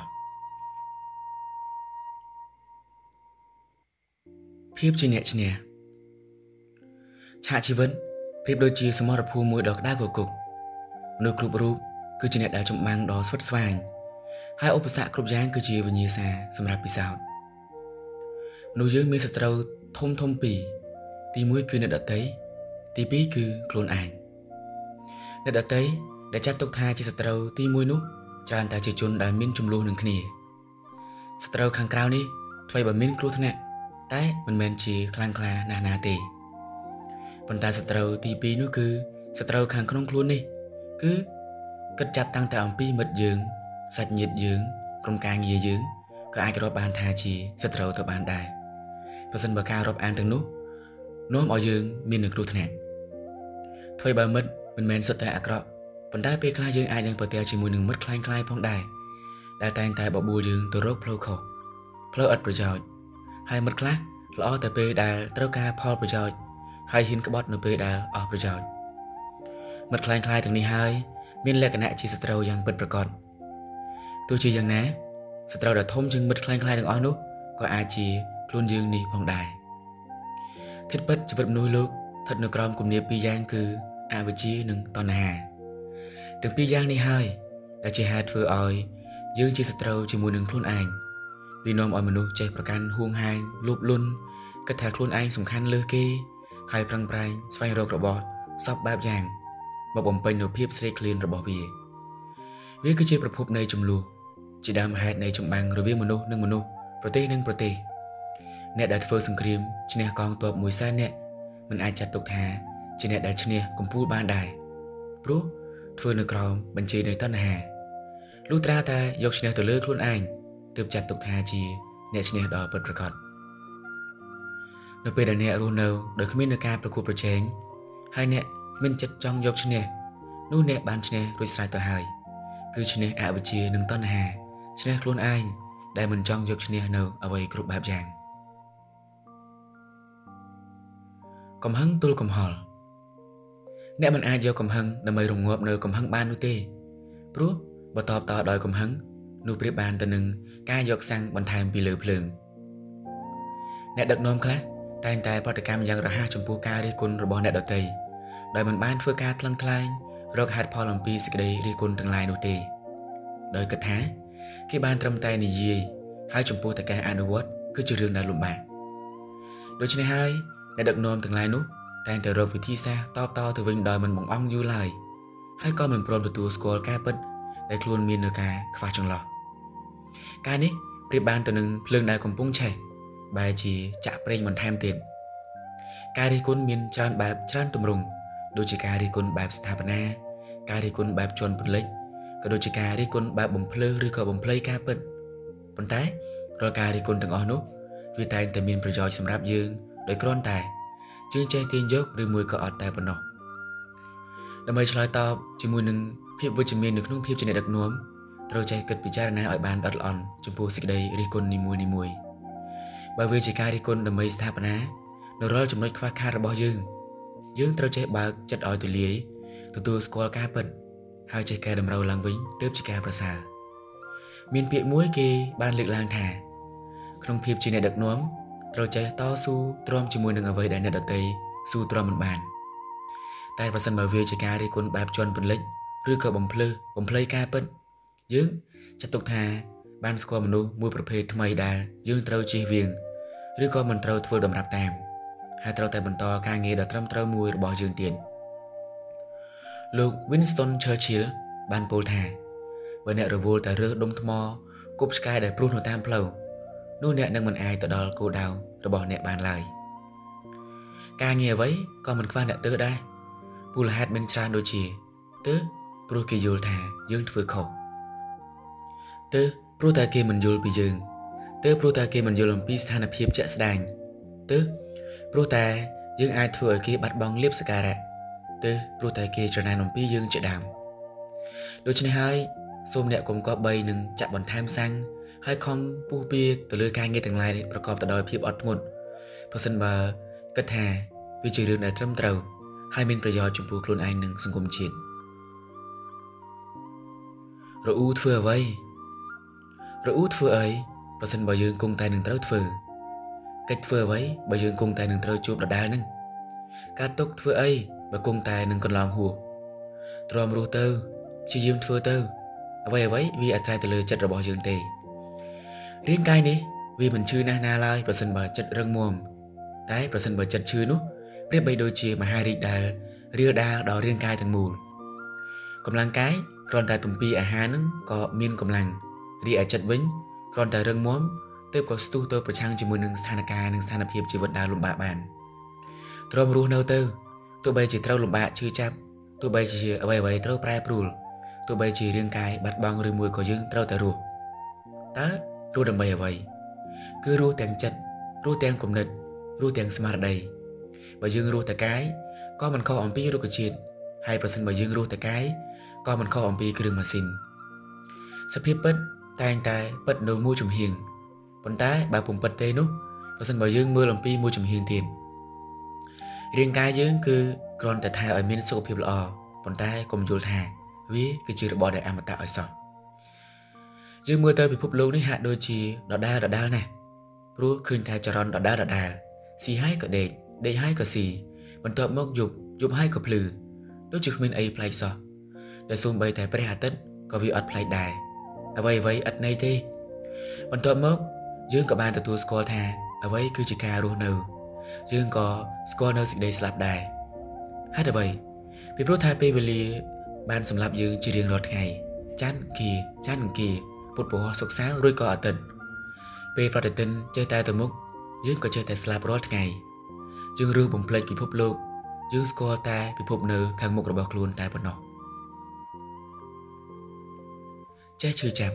ភាពជាអ្នកឈ្នះឆាកជីវិតប្រៀបដូចជាសមរភូមិមួយដ៏ក្តៅគគុកមនុស្សគ្រប់រូបគឺជាអ្នកដែលចម្បាំងដ៏ស្វិតស្វាញហើយឧបសគ្គគ្រប់យ៉ាងគឺជាវិញ្ញាសាសម្រាប់ពិសោធន៍មនុស្សយើងមានសត្រូវធំពីរទី1គឺអ្នកដទៃទី2គឺខ្លួនឯងអ្នកដទៃដែលចាត់ទុកថាជាសត្រូវទី1នោះច្រើនតែជាជនដែលមានចំនួននឹងគ្នាសត្រូវខាងក្រៅនេះអ្វីបើមានគ្រោះថ្នាក់តែមិនមែនជាខ្លាំងក្លាណាស់ណាទេប៉ុន្តែសត្រូវទី2នោះគឺសត្រូវខាងក្នុងខ្លួននេះគឺគិតចាប់តាំងតែអំពីមិត្តយើងសាច់ញាតិយើងក្រុមការងារយើងក៏អាចរាប់បានថាជាសត្រូវទៅបានដែរប្រសិនបើការរាប់អានទាំងនោះនាំឲ្យយើងមាននូវគ្រោះថ្នាក់អ្វីបើមិត្តមិនមែនសុទ្ធតែអាក្រក់ប៉ុន្តែពេលខ្លះយើងអាចនឹងប្រទះជាមួយនឹងមិត្តคล้ายៗផងដែរដែលតែងតែបបួលយើងទៅរកផ្លូវខុសផ្លូវឥតប្រយោជន៍ហើយមិត្តខ្លះល្អតែពេលដែលត្រូវការផលប្រយោជន៍ហើយហ៊ានក្បត់នៅពេលដែលអស់ប្រយោជន៍មិត្តคล้ายៗទាំងនេះហើយមានលក្ខណៈជាសត្រូវយ៉ាងពិតប្រាកដទោះជាយ៉ាងណាសត្រូវដែលធំជាងមិត្តคล้ายៗទាំងអស់នោះក៏អាចជាខ្លួនយើងនេះផងដែរធាតុពិតជីវិតមនុស្សលោកស្ថិតនៅក្រោមគំនាបពីរយ៉ាងគឺអវិជ្ជានិងតណ្ហាទាំងពីរយ៉ាងនេះហើយដែលជាហេតុធ្វើឲ្យយើងជាសត្រូវជាមួយនឹងខ្លួនឯងវានាំឲ្យមនុស្សចេះប្រកាន់ហួងហែងលោភលន់គិតថាខ្លួនឯងសំខាន់លើសគេហើយប្រឹងប្រែងស្វែងរករបស់សពបែបយ៉ាងមកបំពេញនូវភាពស្រេកឃ្លានរបស់វា Vì cứ chiaประพบ នៃ ចំនួន ជា ដើម ហេតុ នៃ ចម្បាំង រវាង មនុស្ស និង មនុស្ស ប្រទេស និង ប្រទេស អ្នក ដែល ធ្វើ សង្គ្រាម ឈ្នះ កងទ័ព 100,000 នាក់ មិន អាច ចាត់ ទុក ថា ជា អ្នក ដែល ឈ្នះ កំពូល បាន ដែរ ព្រោះ ធ្វើ នៅ ក្រោម បញ្ជា នៃ តណ្ហា លុះត្រាតែ យក ឈ្នះ ទៅ លើ ខ្លួន ឯង ទើប ចាត់ ទុក ថា ជា អ្នក ឈ្នះ ដ៏ ពិត ប្រាកដ នៅ ពេល ដែល អ្នក រស់ នៅ ដោយ គ្មាន នៅ ការ ប្រកួត ប្រជែង ហើយ អ្នក គ្មាន ចិត្ត ចង់ យក ឈ្នះ នោះ អ្នក បាន ឈ្នះ រួច ស្រេច ទៅ ហើយ គឺ ឈ្នះ អវិជ្ជា និង តណ្ហា ឈ្នះ ខ្លួន ឯង ដែល មិន ចង់ យក ឈ្នះ នៅ អ្វី គ្រប់ បែប យ៉ាង កំហឹង ទល់ កំហល់ អ្នក មិន អាច យក កំហឹង ដើម្បី រងាប់ នៅ កំហឹង បាន នោះ ទេ ព្រោះ បើ តប ត ដោយ កំហឹង នោះ ប្រៀប បាន ទៅ នឹង ការ យក សាំង បន្ថែម ពី លើ ភ្លើង អ្នក ដឹកនាំ ខ្លះ តែងតែ ប្រតិកម្ម យ៉ាង រហ័ស ចំពោះ ការ រិះគន់ របស់ អ្នក ដទៃ ដោយ មិន បាន ធ្វើ ការ ថ្លឹងថ្លែង រក ហេតុផល អំពី សេចក្តី រិះគន់ ទាំង ឡាយ នោះ ទេ ដោយ គិត ថា គេ បាន ត្រឹម តែ និយាយ ហើយ ចំពោះ តែ ការ អនុវត្ត គឺជា រឿង ដែល លំបាក ដូច្នេះ ហើយ អ្នក ដឹកនាំ ទាំង ឡាយ នោះ តែងតែ រក វិធី សាស្ត្រ តប ត ទៅ វិញ ដោយ មិន បង្អង់ យូរ ឡើយ ហើយ ក៏ មិន ព្រម ទទួល ស្គាល់ ការ ពិត ដែល ខ្លួន មាន នៅ ការ ខ្វះ ចន្លោះ ការ នេះ ប្រៀប បាន ទៅ នឹង ភ្លើង ដែល កំពុង ឆេះ បែរ ជា ចាក់ ប្រេង បន្ថែម ទៀត ការ រិះគន់ មាន ច្រើន បែប ច្រើន ទម្រង់ ដូចជា ការ រិះគន់ បែប ស្ថាបនា ការ រិះគន់ បែប ជាន់ ពន្លិច ក៏ ដូចជា ការ រិះគន់ បែប បំភ្លឺ ឬ ក៏ បំភ្លៃ ការ ពិត ប៉ុន្តែ រាល់ ការ រិះគន់ ទាំង អស់ នោះ វា តែងតែ មាន ប្រយោជន៍ សម្រាប់ យើង ដោយ គ្រាន់តែ យើង ចេះ ទាញ យក ឬ មួយ ក៏ អត់ តែ ប៉ុណ្ណោះ ដើម្បី ឆ្លើយ តប ជាមួយ នឹង ភាព វិជ្ជមាន នៅ ក្នុង ភាព ជា អ្នក ដឹកនាំ ត្រូវ ចេះ គិត ពិចារណា ឲ្យ បាន ល្អិតល្អន់ ចំពោះ សេចក្តី រិះគន់ នីមួយៗ បើ វា ជា ការ រិះគន់ ដើម្បី ស្ថាបនា នៅ រាល់ ចំណុច ខ្វះខាត របស់ យើង យើង ត្រូវ ចេះ បើក ចិត្ត ឲ្យ ទូលាយ ទទួល ស្គាល់ ការ ពិត ហើយ ចេះ កែតម្រូវ ឡើង វិញ ទើប ជា ការ ប្រសើរ មាន ពាក្យ មួយ គេ បាន លើកឡើង ថា ក្នុង ភាព ជា អ្នក ដឹកនាំ ត្រូវ ចេះ តស៊ូ ទ្រាំ ជាមួយ នឹង អ្វី ដែល អ្នក ដទៃ ស៊ូ ទ្រាំ មិន បាន តែ ប្រសិន បើ វា ជា ការ រិះគន់ បែប ជាន់ ពន្លិច ឬ ក៏ បំភ្លឺ បំភ្លៃ ការ ពិត យើង ចាត់ ទុក ថា បាន ស្គាល់ មនុស្ស មួយ ប្រភេទ ថ្មី ដែល យើង ត្រូវ ជៀសវាង ឬ ក៏ មិន ត្រូវ ធ្វើ ដំណាប់ តាម ហើយ ត្រូវ តែ បន្ត ការ ងារ ដ៏ ត្រឹមត្រូវ មួយ របស់ យើង ទៀត លោក Winston Churchill បាន ពោល ថា បើ អ្នក រវល់ តែ រើស ដុំ ថ្ម គប់ ឆ្កែ ដែល ព្រុស នៅ តាម ផ្លូវ នោះ អ្នក នឹង មិន អាច ទៅ ដល់ គោលដៅ របស់ អ្នក បាន ឡើយ ការ ងារ អ្វី ក៏ មិន ខ្វះ អ្នក ទើស ដែរ មូលហេតុ មាន ច្រើន ដូចជា ទើស ព្រោះ គេ យល់ ថា យើង ធ្វើ ខុស ទើស ព្រោះ តែ គេ មិន យល់ ពី យើង ទើស ព្រោះ តែ គេ មិន យល់ អំពី ស្ថានភាព ជាក់ស្ដែង ទើស ព្រោះ តែ យើង អាច ធ្វើ ឲ្យ គេ បាត់ បង់ លាភ សក្ការៈ ទើស ព្រោះ តែ គេ ច្រណែន អំពី យើង ជា ដើម ដូច្នេះ ហើយ សូម អ្នក កុំ គប្បី នឹង ចាក់ បន្ថែម សាំង ហើយ ខំ ពុះពៀ ទៅ លើ ការ ងារ ទាំង ឡាយ ប្រកប ទៅ ដោយ ភាព អត់ធ្មត់ ប្រសិន បើ គិត ថា វា ជា រឿង ដែល ត្រឹមត្រូវ ហើយ មាន ប្រយោជន៍ ចំពោះ ខ្លួន ឯង និង សង្គម ជាតិ រអ៊ូ ធ្វើ អ្វី រអ៊ូ ធ្វើ អី ប្រសិន បើ យើង គង់ តែ នឹង ត្រូវ ធ្វើ កិច្ច ធ្វើ អ្វី បើ យើង គង់ តែ នឹង ត្រូវ ជួប ដដែល នឹង ការ ទុក ធ្វើ អី បើ គង់ តែ នឹង កន្លង ហួស ទ្រាំ រស់ ទៅ ព្យាយាម ធ្វើ ទៅ អ្វី វា អាស្រ័យ ទៅ លើ ចិត្ត របស់ យើង ទេ រាង កាយ នេះ វា មិន ឈឺ ណាស់ ណា ឡើយ ប្រសិន បើ ចិត្ត រឹង មាំ តែ ប្រសិន បើ ចិត្ត ឈឺ នោះ ប្រៀប បី ដូចជា មហារាជ ដែល រាល ដាល ដល់ រាង កាយ ទាំង មូល កម្លាំង កាយ គ្រាន់តែ ទំពា អាហារ នឹង ក៏ មាន កម្លាំង រីឯ ចិត្ត វិញ គ្រាន់តែ រឹង មាំ ទើប ក៏ ស្ទុះ ទៅ ប្រឆាំង ជាមួយ នឹង ស្ថានភាព និង ស្ថានភាព ជីវិត ដែល លំបាក បាន ទ្រាំ រស់ នៅ ទៅ ទោះបី ជា ត្រូវ លំបាក ឈឺចាប់ ទោះបី ជា អ្វី ត្រូវ ប្រែ ប្រួល ទោះបី ជា រាង កាយ បាត់ បង់ ឬ មួយ ក៏ យើង ត្រូវ តែ រស់ តើ រស់ ដើម្បី អ្វី គឺ រស់ ទាំង ចិត្ត រស់ ទាំង គំនិត រស់ ទាំង ស្មារតី បើ យើង រស់ តែ កាយ ក៏ មិន ខុស អំពី រុក្ខជាតិ ហើយ ប្រសិន បើ យើង រស់ តែ កាយ ក៏ មិន ខុស អំពី គ្រឿង ម៉ាស៊ីន សភាព ពិត តែងតែ ពិត នៅ មួយ ជំហៀង ប៉ុន្តែ បើ ពុំ ពិត ទេ នោះ ប្រសិន បើ យើង មើល អំពី មួយ ជំហៀង ទៀត រាង កាយ យើង គឺ គ្រាន់តែ ថែ ឲ្យ មាន សុខភាព ល្អ ប៉ុន្តែ កុំ យល់ ថា វា គឺជា របស់ ដែល អមតៈ ឲ្យ សោះ យើង មើល ទៅ ពិភព លោក នេះ ហាក់ ដូច ជា ដដែល ណាស់ ព្រោះ ឃើញ ថា ចរន្ត ដដែល ស៊ី ហើយ ក៏ ដេក ដេក ហើយ ក៏ ស៊ី បន្ទាប់ មក យប់ យប់ ហើយ ក៏ ភ្លឺ ដូចជា គ្មាន អី ប្លែក សោះ ដែល សូម្បី តែ ព្រះ អាទិត្យ ក៏ វា អត់ ប្លែក ដែរ អ្វី ឥត ន័យ ទេ បន្ទាប់ មក យើង ក៏ បាន ទទួល ស្គាល់ ថា អ្វី គឺជា ការ រស់ នៅ យើង ក៏ ស្គាល់ នៅ សេចក្តី ស្លាប់ ដែរ ហេតុ អ្វី ពី ព្រោះ ថា ពេល វេលា បាន សម្លាប់ យើង ជា រៀង រាល់ ថ្ងៃ ច chán kì bột bò sọc sáo rồi có ở tình vềประเด็นchơi tay từ mốc dương có chơi tay slap rốt ngày dương rư bùng plei bị phốp lô dương score tay bị phốp nơ khang mục rồi bọc luôn tay bật nọ chơi chơi chạm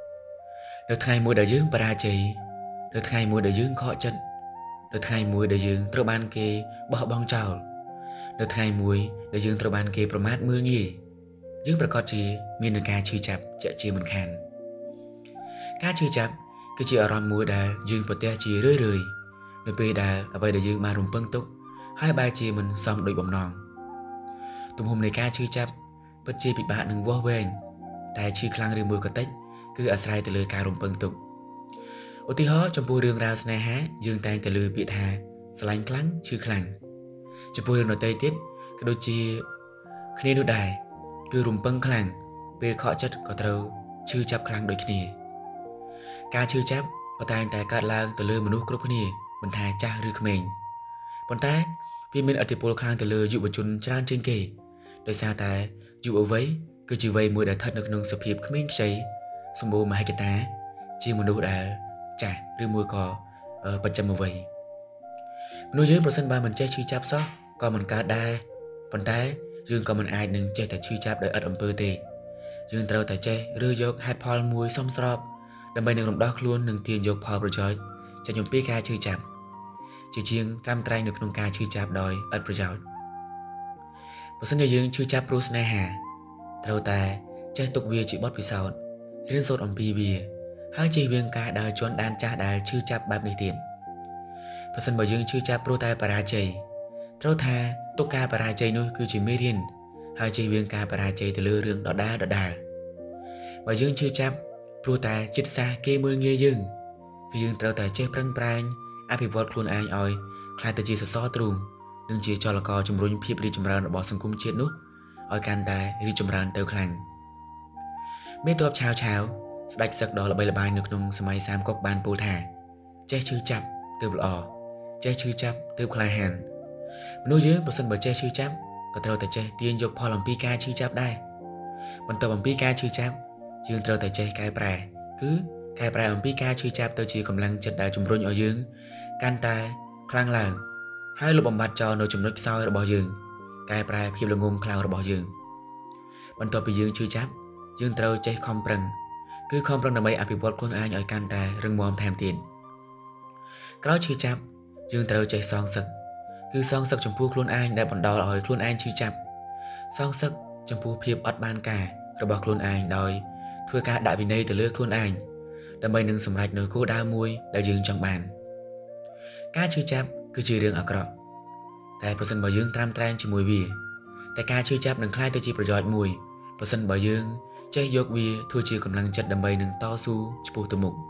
được ngày mùa đời dương para chơi được ngày mùa đời dương khó chân được ngày mùa đời dương trâu ban kê bỏ bong trào được ngày mùa đời dương trâu ban kê promat mưa nhỉ dươngประกอบจีมีนการชื่อจับจะจีมันคันการชื่อจับคือจีอารมณ์มวยดายืนประเทศจีเรื่อยๆในปีดาเอาไปเดี๋ยวยืนมารุมเปิ้งตุกให้ใบจีมันซ้ำโดยบ่มนองตุ่มหุ่มในการชื่อจับปัจจีปิดบาหนึ่งวัวเวงแต่ชื่อคลังเรือมือกระติกคืออาศัยแต่เลยการรุมเปิ้งตุกอุทิศจมพูเรื่องราวสนาฮะยืนแต่งแต่เลยปีธาสลายคลังชื่อคลังจมพูเรื่องนอเตยติดกระโดดจีคณีดูได้คือรุมเปิ้งคลังเป็นข้อจัดก็เท่าชื่อจับคลังโดยคณีการชื่อจับก็แต่งแต่การล้างแต่เลยมนุษย์กรุ๊ปนี้บรรทายจ้าหรือเขมรบนแต่วิมินอติโปลคลังแต่เลยอยู่บนจุนจานเชิงเกย์โดยซาแต่อยู่เอาไว้คือจีไว้มวยได้ทัดนักนงสพีบเขมรใช้สมบูรณ์มาให้กันแต่จีมนุษย์ได้จ้าหรือมวยก็ประจำเอาไว้มนุษย์ยืนประสันบามันใจชื่อจับซะก็มันการได้บนแต่ยืนก็มันอายหนึ่งใจแต่ชื่อจับได้อัดอำเภอเตยืนเท่าแต่ใจเรือยกฮัดพอลมวยซ้อมสอบดำไปหนึ่งลำดอกล้วนหนึ่งเทียนยกพอประจอยจะยมปีกาชื่อจับจีเชียงตามไตรหนึ่งนงกาชื่อจับดอยอัดประจอยประสันยืนชื่อจับรูสนาหาเท่าแต่ใจตกเวียจีบอสพิสาวเรียนโซดอมปีเบียให้จีเวียงกาดาวจวนด้านจ้าดาวชื่อจับแบบในเตียนประสันยืนชื่อจับรูตายปราเจยเท่าท่าตกกาปราเจยนู้คือจีเมรินให้จีเวียงกาปราเจยแต่เลือเรื่องดอดาบยืนชื่อจับปลูตาจิตซาเกมือเงยยืงคือยืงเต่าแต่เจ็บรังปรางอภิวัตคลุนอายอ้อยคลายแต่จีสะซ้อตรุงนึ่งจีจอละกอจุมรุนพิบรีจุมรานบอสังคมเชียนุอ้อยการตายรีจุมรานเตลคลังเมื่อตัวเช้าสดักสักดอละใบละบายนึกนงสมัยสามก๊กบานปูถาเจ้ชื่อจับเติบหล่อเจ้ชื่อจับเติบคลายหันมนุษย์ยืงประสันบ่เจ้ชื่อจับก็เต่าแต่เจ้เตียนยกพอลำปีกาชื่อจับได้บนตัวลำปีกาชื่อจับยืนเท่าแต่ใจกายแปรคือกายแปรของพี่กาชื่อจับตัวจีกำลังจัดดาวจุมรุนเอายืงการตายคลั่งหลังให้ลบบำบัดจอโดยจุมนุษย์ซอยระบยืงกายแปรเพียบละงงคลาวระบยืงบนตัวไปยืงชื่อจับยืนเท่าใจคอมปรังคือคอมปรังในใบอภิวัตคนอายเอาการตายรึงมอมแทมตีนกล้าชื่อจับยืนเท่าใจซองศึกคือซองศึกจมพูคลุนอายได้บนดาวเอาคลุนอายชื่อจับซองศึกจมพูเพียบอัดบานการะบคลุนอายโดยเพื่อการด่าวินัยแต่เลือกคลุนอายดำไปหนึ่งสำหรับหน่วยกู้ดาวมวยดาวยืงจังบานการชื่อจับคือชื่อเรื่องอักระแต่ประสันบ่ยืงตามแตงชื่อมวยวีแต่การชื่อจับหนึ่งคล้ายตัวจีประโยชน์มวยประสันบ่ยืงใจยกวีทั่วชื่อกำลังจัดดำไปหนึ่งต่อสู้ชปูตมุก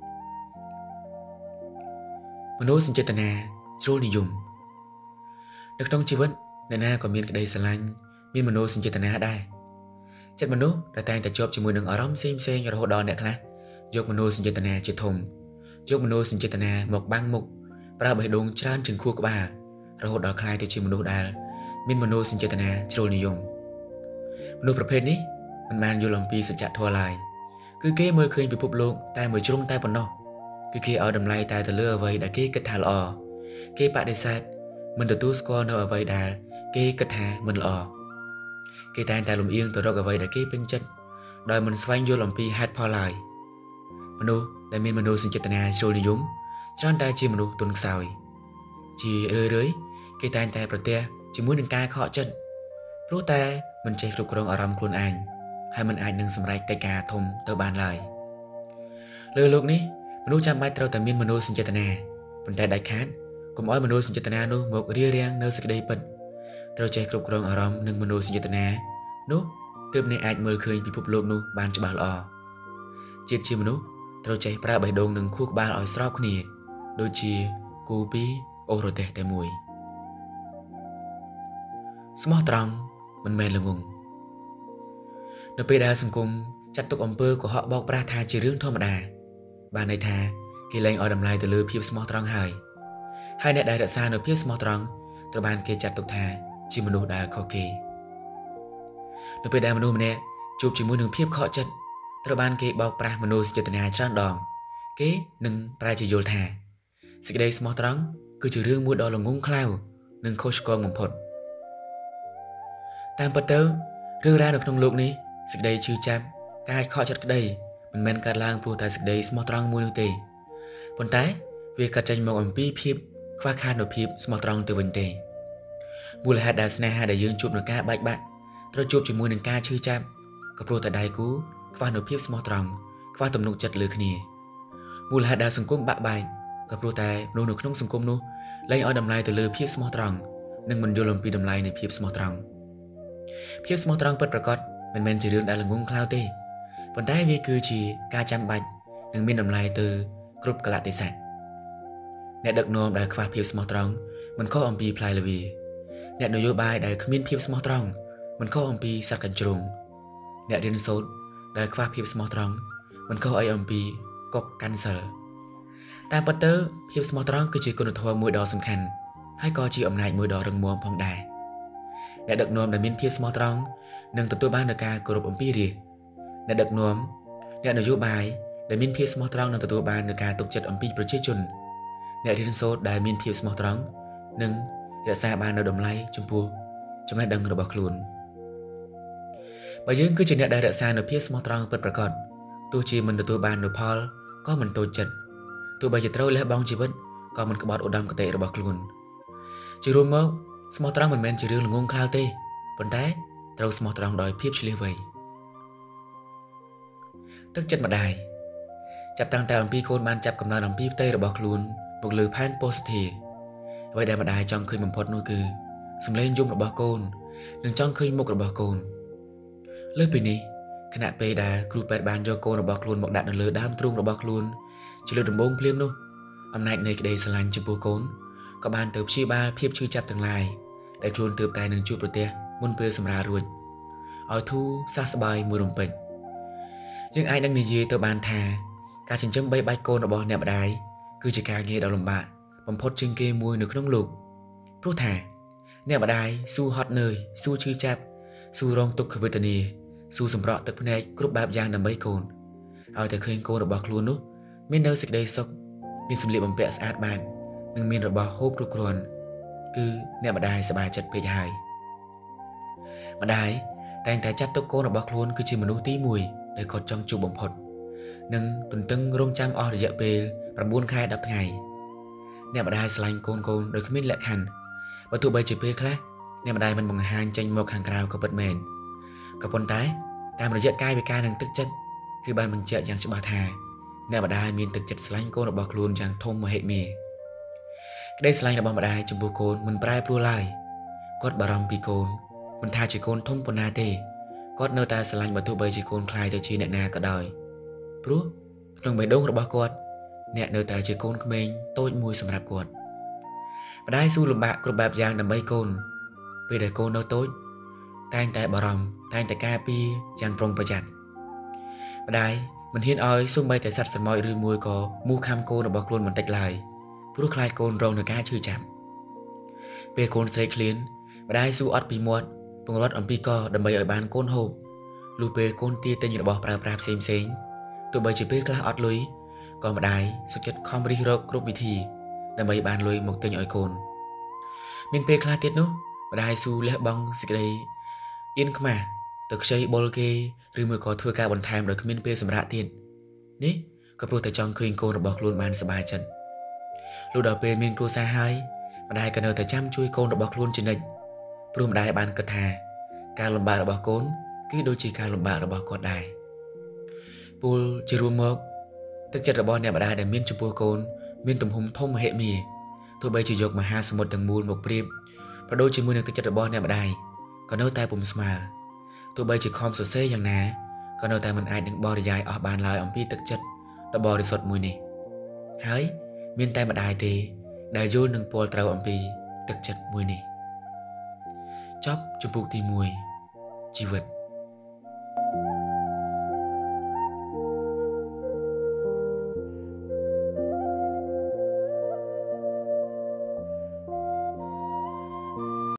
มนุษย์สินเจตนาโจนิยมนักต้องชีวิตในหน้าก็มีกระไดสลังมีมนุษย์สินเจตนาได้จัดมนุษย์แต่แต่งแต่จบจมูกหนึ่งอารมณ์เซ็งระหดดอนเนี่ยครับยกมนุษย์สินเจตนาจิตทมยกมนุษย์สินเจตนาหมกบังมุกปราบให้ดวงชราถึงคู่กับบ้าระหดดอนคลายตัวจีมนุษย์ได้มีมนุษย์สินเจตนาโจนิยมมนุษย์ประเภทนี้มันมาอยู่ลำปีสัจจะทั่วลายคือเก้เมื่อคืนไปพบโลกแต่เมื่อจุ่มแต่ปนนอกคือเก้เอาดำไล่ตายแต่เลือไว้ได้เก้กระถาลอเก้ปะได้ซัดมันตัวตู้สกอร์เอาไว้ได้เก้กระถามันลอเกตายแต่ลมเอียงตัวเรากับไว้ได้เก็บเป็นจัดโดยมันสวายโยลมปีฮัดพอลายมนุษย์ได้มีมนุษย์สินเจตนาโจนิยมจอนได้จีมนุษย์ตุนสาวจีเรื่อยเกตายแต่ประเทศจีมุ้ยหนึ่งกายเคาะจัดรู้แต่มันใจกรุกรองอารมณ์คลุนอายให้มันอายหนึ่งสำหรับไก่กาทมเตอร์บานลายเรือโลกนี้มนุษย์จำไม่เราแต่มีมนุษย์สินเจตนาเป็นแต่ได้คัดกลุ่มอ้อยมนุษย์สินเจตนาโน้หมกเรียเรียงเนื้อสกได้ปิดเราใจกรุบกรองอารมณ์หนึ่งมโนสิจตนานุเติมในอาจเมื่อคืนพิภพโลกนุบานจะบาลอจิตชีมนุเราใจปราบใบดงหนึ่งคู่บาลอ่อยสรอบขณีโดยจีกูปีโอโรเตแต่มวยสมอตรังมันแมนละงงในปีดาสังคมจัดตกอำเภอของhọบอกปราธาจีเรื่องธรรมดาบานในทากีแรงอ่อยดำลายตัวเลือเพียบสมอตรังหายให้ในได้ดัชซาในเพียบสมอตรังตระบานเกจัดตกทาจีมนุษย์ได้ข้อเกโดยไปได้มนุษย์เนี่ย chụp chỉ muốn đường phiếp khó chấtត្រូវបានគេបោកប្រាស់មនុស្សចេតនាច្រើនដងគេនឹងប្រែជាយល់ថាសេចក្តីស្មោះត្រង់គឺជារឿងមួយដ៏ល្ងង់ខ្លៅនិងខុសឆ្គងបំផុតតាមពិតទៅរឿងរ៉ាវនៅក្នុងលោកនេះសេចក្តីឈឺចាប់ការខកចិត្តក្តីមិនមែនកើតឡើងព្រោះតែសេចក្តីស្មោះត្រង់មួយនោះទេប៉ុន្តែវាកើតចេញមកអំពីភាពខ្វះខាតនូវភាពស្មោះត្រង់ទៅវិញទេមូលហេតុដែលស្នេហាដែលយើងជួបនឹងការបែកបាក់ត្រូវជួបជាមួយនឹងការឈឺចាប់ក៏ព្រោះតែដៃគូខ្វះនូវភាពស្មោះត្រង់ខ្វះទំនុកចិត្តលើគ្នាមូលហេតុដែលសង្គមបាក់បែកក៏ព្រោះតែមនុស្សនៅក្នុងសង្គមនោះលែងឲ្យតម្លៃទៅលើភាពស្មោះត្រង់និងមិនយល់អំពីតម្លៃនៃភាពស្មោះត្រង់ភាពស្មោះត្រង់ពិតប្រាកដមិនមែនជារឿងដែលល្ងង់ខ្លៅទេប៉ុន្តែវាគឺជាការចាំបាច់និងមានតម្លៃទៅគ្រប់កលៈទេសៈអ្នកដឹកនាំដែលខ្វះភាពស្មោះត្រង់មិនខុសអំពីផ្លែល្វីអ្នកនយោបាយដែលគ្មានភាពស្មោះត្រង់មិនខុសអំពីសត្វកញ្ជ្រោងអ្នករៀនសូត្រដែលខ្វះភាពស្មោះត្រង់មិនខុសអីអំពីកុកកាន់សិលតាមពិតទៅភាពស្មោះត្រង់គឺជាគុណធម៌មួយដ៏សំខាន់ហើយក៏ជាអំណាចមួយដ៏រឹងមាំផងដែរអ្នកដឹកនាំដែលមានភាពស្មោះត្រង់នឹងទទួលបាននូវការគោរពអំពីរាជអ្នកដឹកនាំអ្នកនយោបាយដែលមានភាពស្មោះត្រង់នឹងទទួលបាននូវការទុកចិត្តអំពីប្រជាជនអ្នករៀនសូត្រដែលមានភាពស្មោះត្រង់នឹងរក្សាបាននូវតម្លៃចំពោះចំណេះដឹងរបស់ខ្លួនបើយើងគឺជាអ្នកដែលរក្សានូវភាពស្មោះត្រង់ពិតប្រាកដទោះជាមិនទទួលបាននូវផលក៏មិនតូចចិត្តទោះបីជាត្រូវលះបង់ជីវិតក៏មិនក្បត់ឧត្តមគតិរបស់ខ្លួនជារួមមកស្មោះត្រង់មិនមែនជារឿងល្ងង់ខ្លៅទេប៉ុន្តែត្រូវស្មោះត្រង់ដោយភាពឆ្លៀសវៃទឹកចិត្តម្ដាយចាប់តាំងតែអំពីកូនបានចាប់កំណើតអំពីផ្ទៃរបស់ខ្លួនមកលើផែនពោស្ធាអ្វីដែលម្ដាយចង់ឃើញបំផុតនោះគឺសម្លេងយំរបស់កូននិងចង់ឃើញមុខរបស់កូនលើពីនេះខណៈពេលដែលគ្រូពេទ្យបានយកកូនរបស់ខ្លួនមកដាក់នៅលើដើមទ្រូងរបស់ខ្លួនជាលើដំបូងភ្លាមនោះអំណាចនៃក្តីស្រឡាញ់ចំពោះកូនក៏បានទៅព្យាបាលភាពឈឺចាប់ទាំងឡាយដែលខ្លួនទើបតែនឹងជួបប្រទះមុនពេលសម្រាលរួចឲ្យធូរសះស្បើយមួយរំពេចយើងអាចនឹងនិយាយទៅបានថាការចិញ្ចឹមបីបាច់កូនរបស់អ្នកម្ដាយគឺជាការងារដ៏លំបាកបំផុតជាងគេមួយនៅក្នុងលោកព្រោះថាអ្នកម្ដាយស៊ូហត់នឿយស៊ូឈឺចាប់ស៊ូរងទុក្ខវេទនាស៊ូសម្រក់ទឹកភ្នែកគ្រប់បែបយ៉ាងដើម្បីកូនឲ្យតែឃើញកូនរបស់ខ្លួននោះមាននៅសេចក្តីសុខមានសម្លៀកបំពាក់ស្អាតបាតនិងមានរបស់ហូបគ្រប់គ្រាន់គឺអ្នកម្ដាយសប្បាយចិត្តពេកហើយម្ដាយតែងតែចាត់ទុកកូនរបស់ខ្លួនគឺជាមនុស្សទី1ដែលគាត់ចង់ជួបបំផុតនិងទន្ទឹងរង់ចាំអស់រយៈពេល9ខែ10ថ្ងៃអ្នកម្ដាយស្រឡាញ់កូនដោយគ្មានលក្ខខណ្ឌបើទោះបីជាពេលខ្លះអ្នកម្ដាយមិនបង្ហាញចេញមកខាងក្រៅក៏ពិតមែនក៏ប៉ុន្តែតាមរយៈកាយវិការនិងទឹកចិត្តគឺបានបញ្ជាក់យ៉ាងច្បាស់ថាអ្នកម្ដាយមានទឹកចិត្តស្រឡាញ់កូនរបស់ខ្លួនយ៉ាងធំមហិមាក្តីស្រឡាញ់របស់ម្ដាយចំពោះកូនមិនប្រែប្រួលឡើយគាត់បារម្ភពីកូនមិនថាជាកូនធំប៉ុណ្ណាទេគាត់នៅតែស្រឡាញ់បើទោះបីជាកូនខ្លាយទៅជាអ្នកណាក៏ដោយព្រោះក្នុងបេះដូងរបស់គាត់អ្នកនៅតែជាកូនក្មេងតូចមួយសម្រាប់គាត់ម្ដាយស៊ូលំបាកគ្រប់បែបយ៉ាងដើម្បីកូនពេលដែលកូននៅតូចតែងតែបារម្ភតែងតែការពារយ៉ាងប្រុងប្រយ័ត្នម្ដាយមិនហ៊ានឲ្យសូម្បីតែសត្វស្រមោចឬមួយក៏មូសខាំកូនរបស់ខ្លួនបន្តិចឡើយព្រោះខ្លាចកូនរងនឹងការឈឺចាប់ពេលកូនស្រីឃ្លានម្ដាយស៊ូអត់ពីមាត់ពង្រត់អំពីកដើម្បីឲ្យបានកូនហូបលុះពេលកូនទាទិញរបស់ប្រើប្រាស់ផ្សេងទោះបីជាពេលខ្លះអត់លុយក៏ម្ដាយសុខចិត្តខំរិះរកគ្រប់វិធីដើម្បីបានលុយមកទិញឲ្យកូនមានពេលខ្លះទៀតនោះម្ដាយស៊ូលះបង់សេចក្តីអៀនខ្មាស់ទៅខ្ចីបុលគេឬមួយក៏ធ្វើការបន្ថែមដោយគ្មានពេលសម្រាប់ទៀតនេះក៏ព្រោះតែចង់ឃើញកូនរបស់ខ្លួនបានសប្បាយចិត្តលុះដល់ពេលមានគ្រួសារហើយម្ដាយក៏នៅតែចាំជួយកូនរបស់ខ្លួនជានិច្ចព្រោះម្ដាយបានគិតថាការលំបាករបស់កូនគឺដូចជាការលំបាករបស់គាត់ដែរពលជារួមមកទឹកចិត្តរបស់អ្នកម្ដាយដែលមានចំពោះកូនមានទំហំធំមហិមាទោះបីជាយកមហាសមុទ្រទាំងមូលមកប្រៀបប្រដូចជាមួយនឹងទឹកចិត្តរបស់អ្នកម្ដាយក៏នៅតែពុំស្មើទោះបីជាខំសរសេរយ៉ាងណាក៏នៅតែមិនអាចនឹងបរិយាយអស់បានឡើយអំពីទឹកចិត្តដ៏បរិសុទ្ធមួយនេះហើយមានតែម្ដាយទេដែលយល់នឹងពលត្រូវអំពីទឹកចិត្តមួយនេះចប់ជំពូកទី1ជីវិត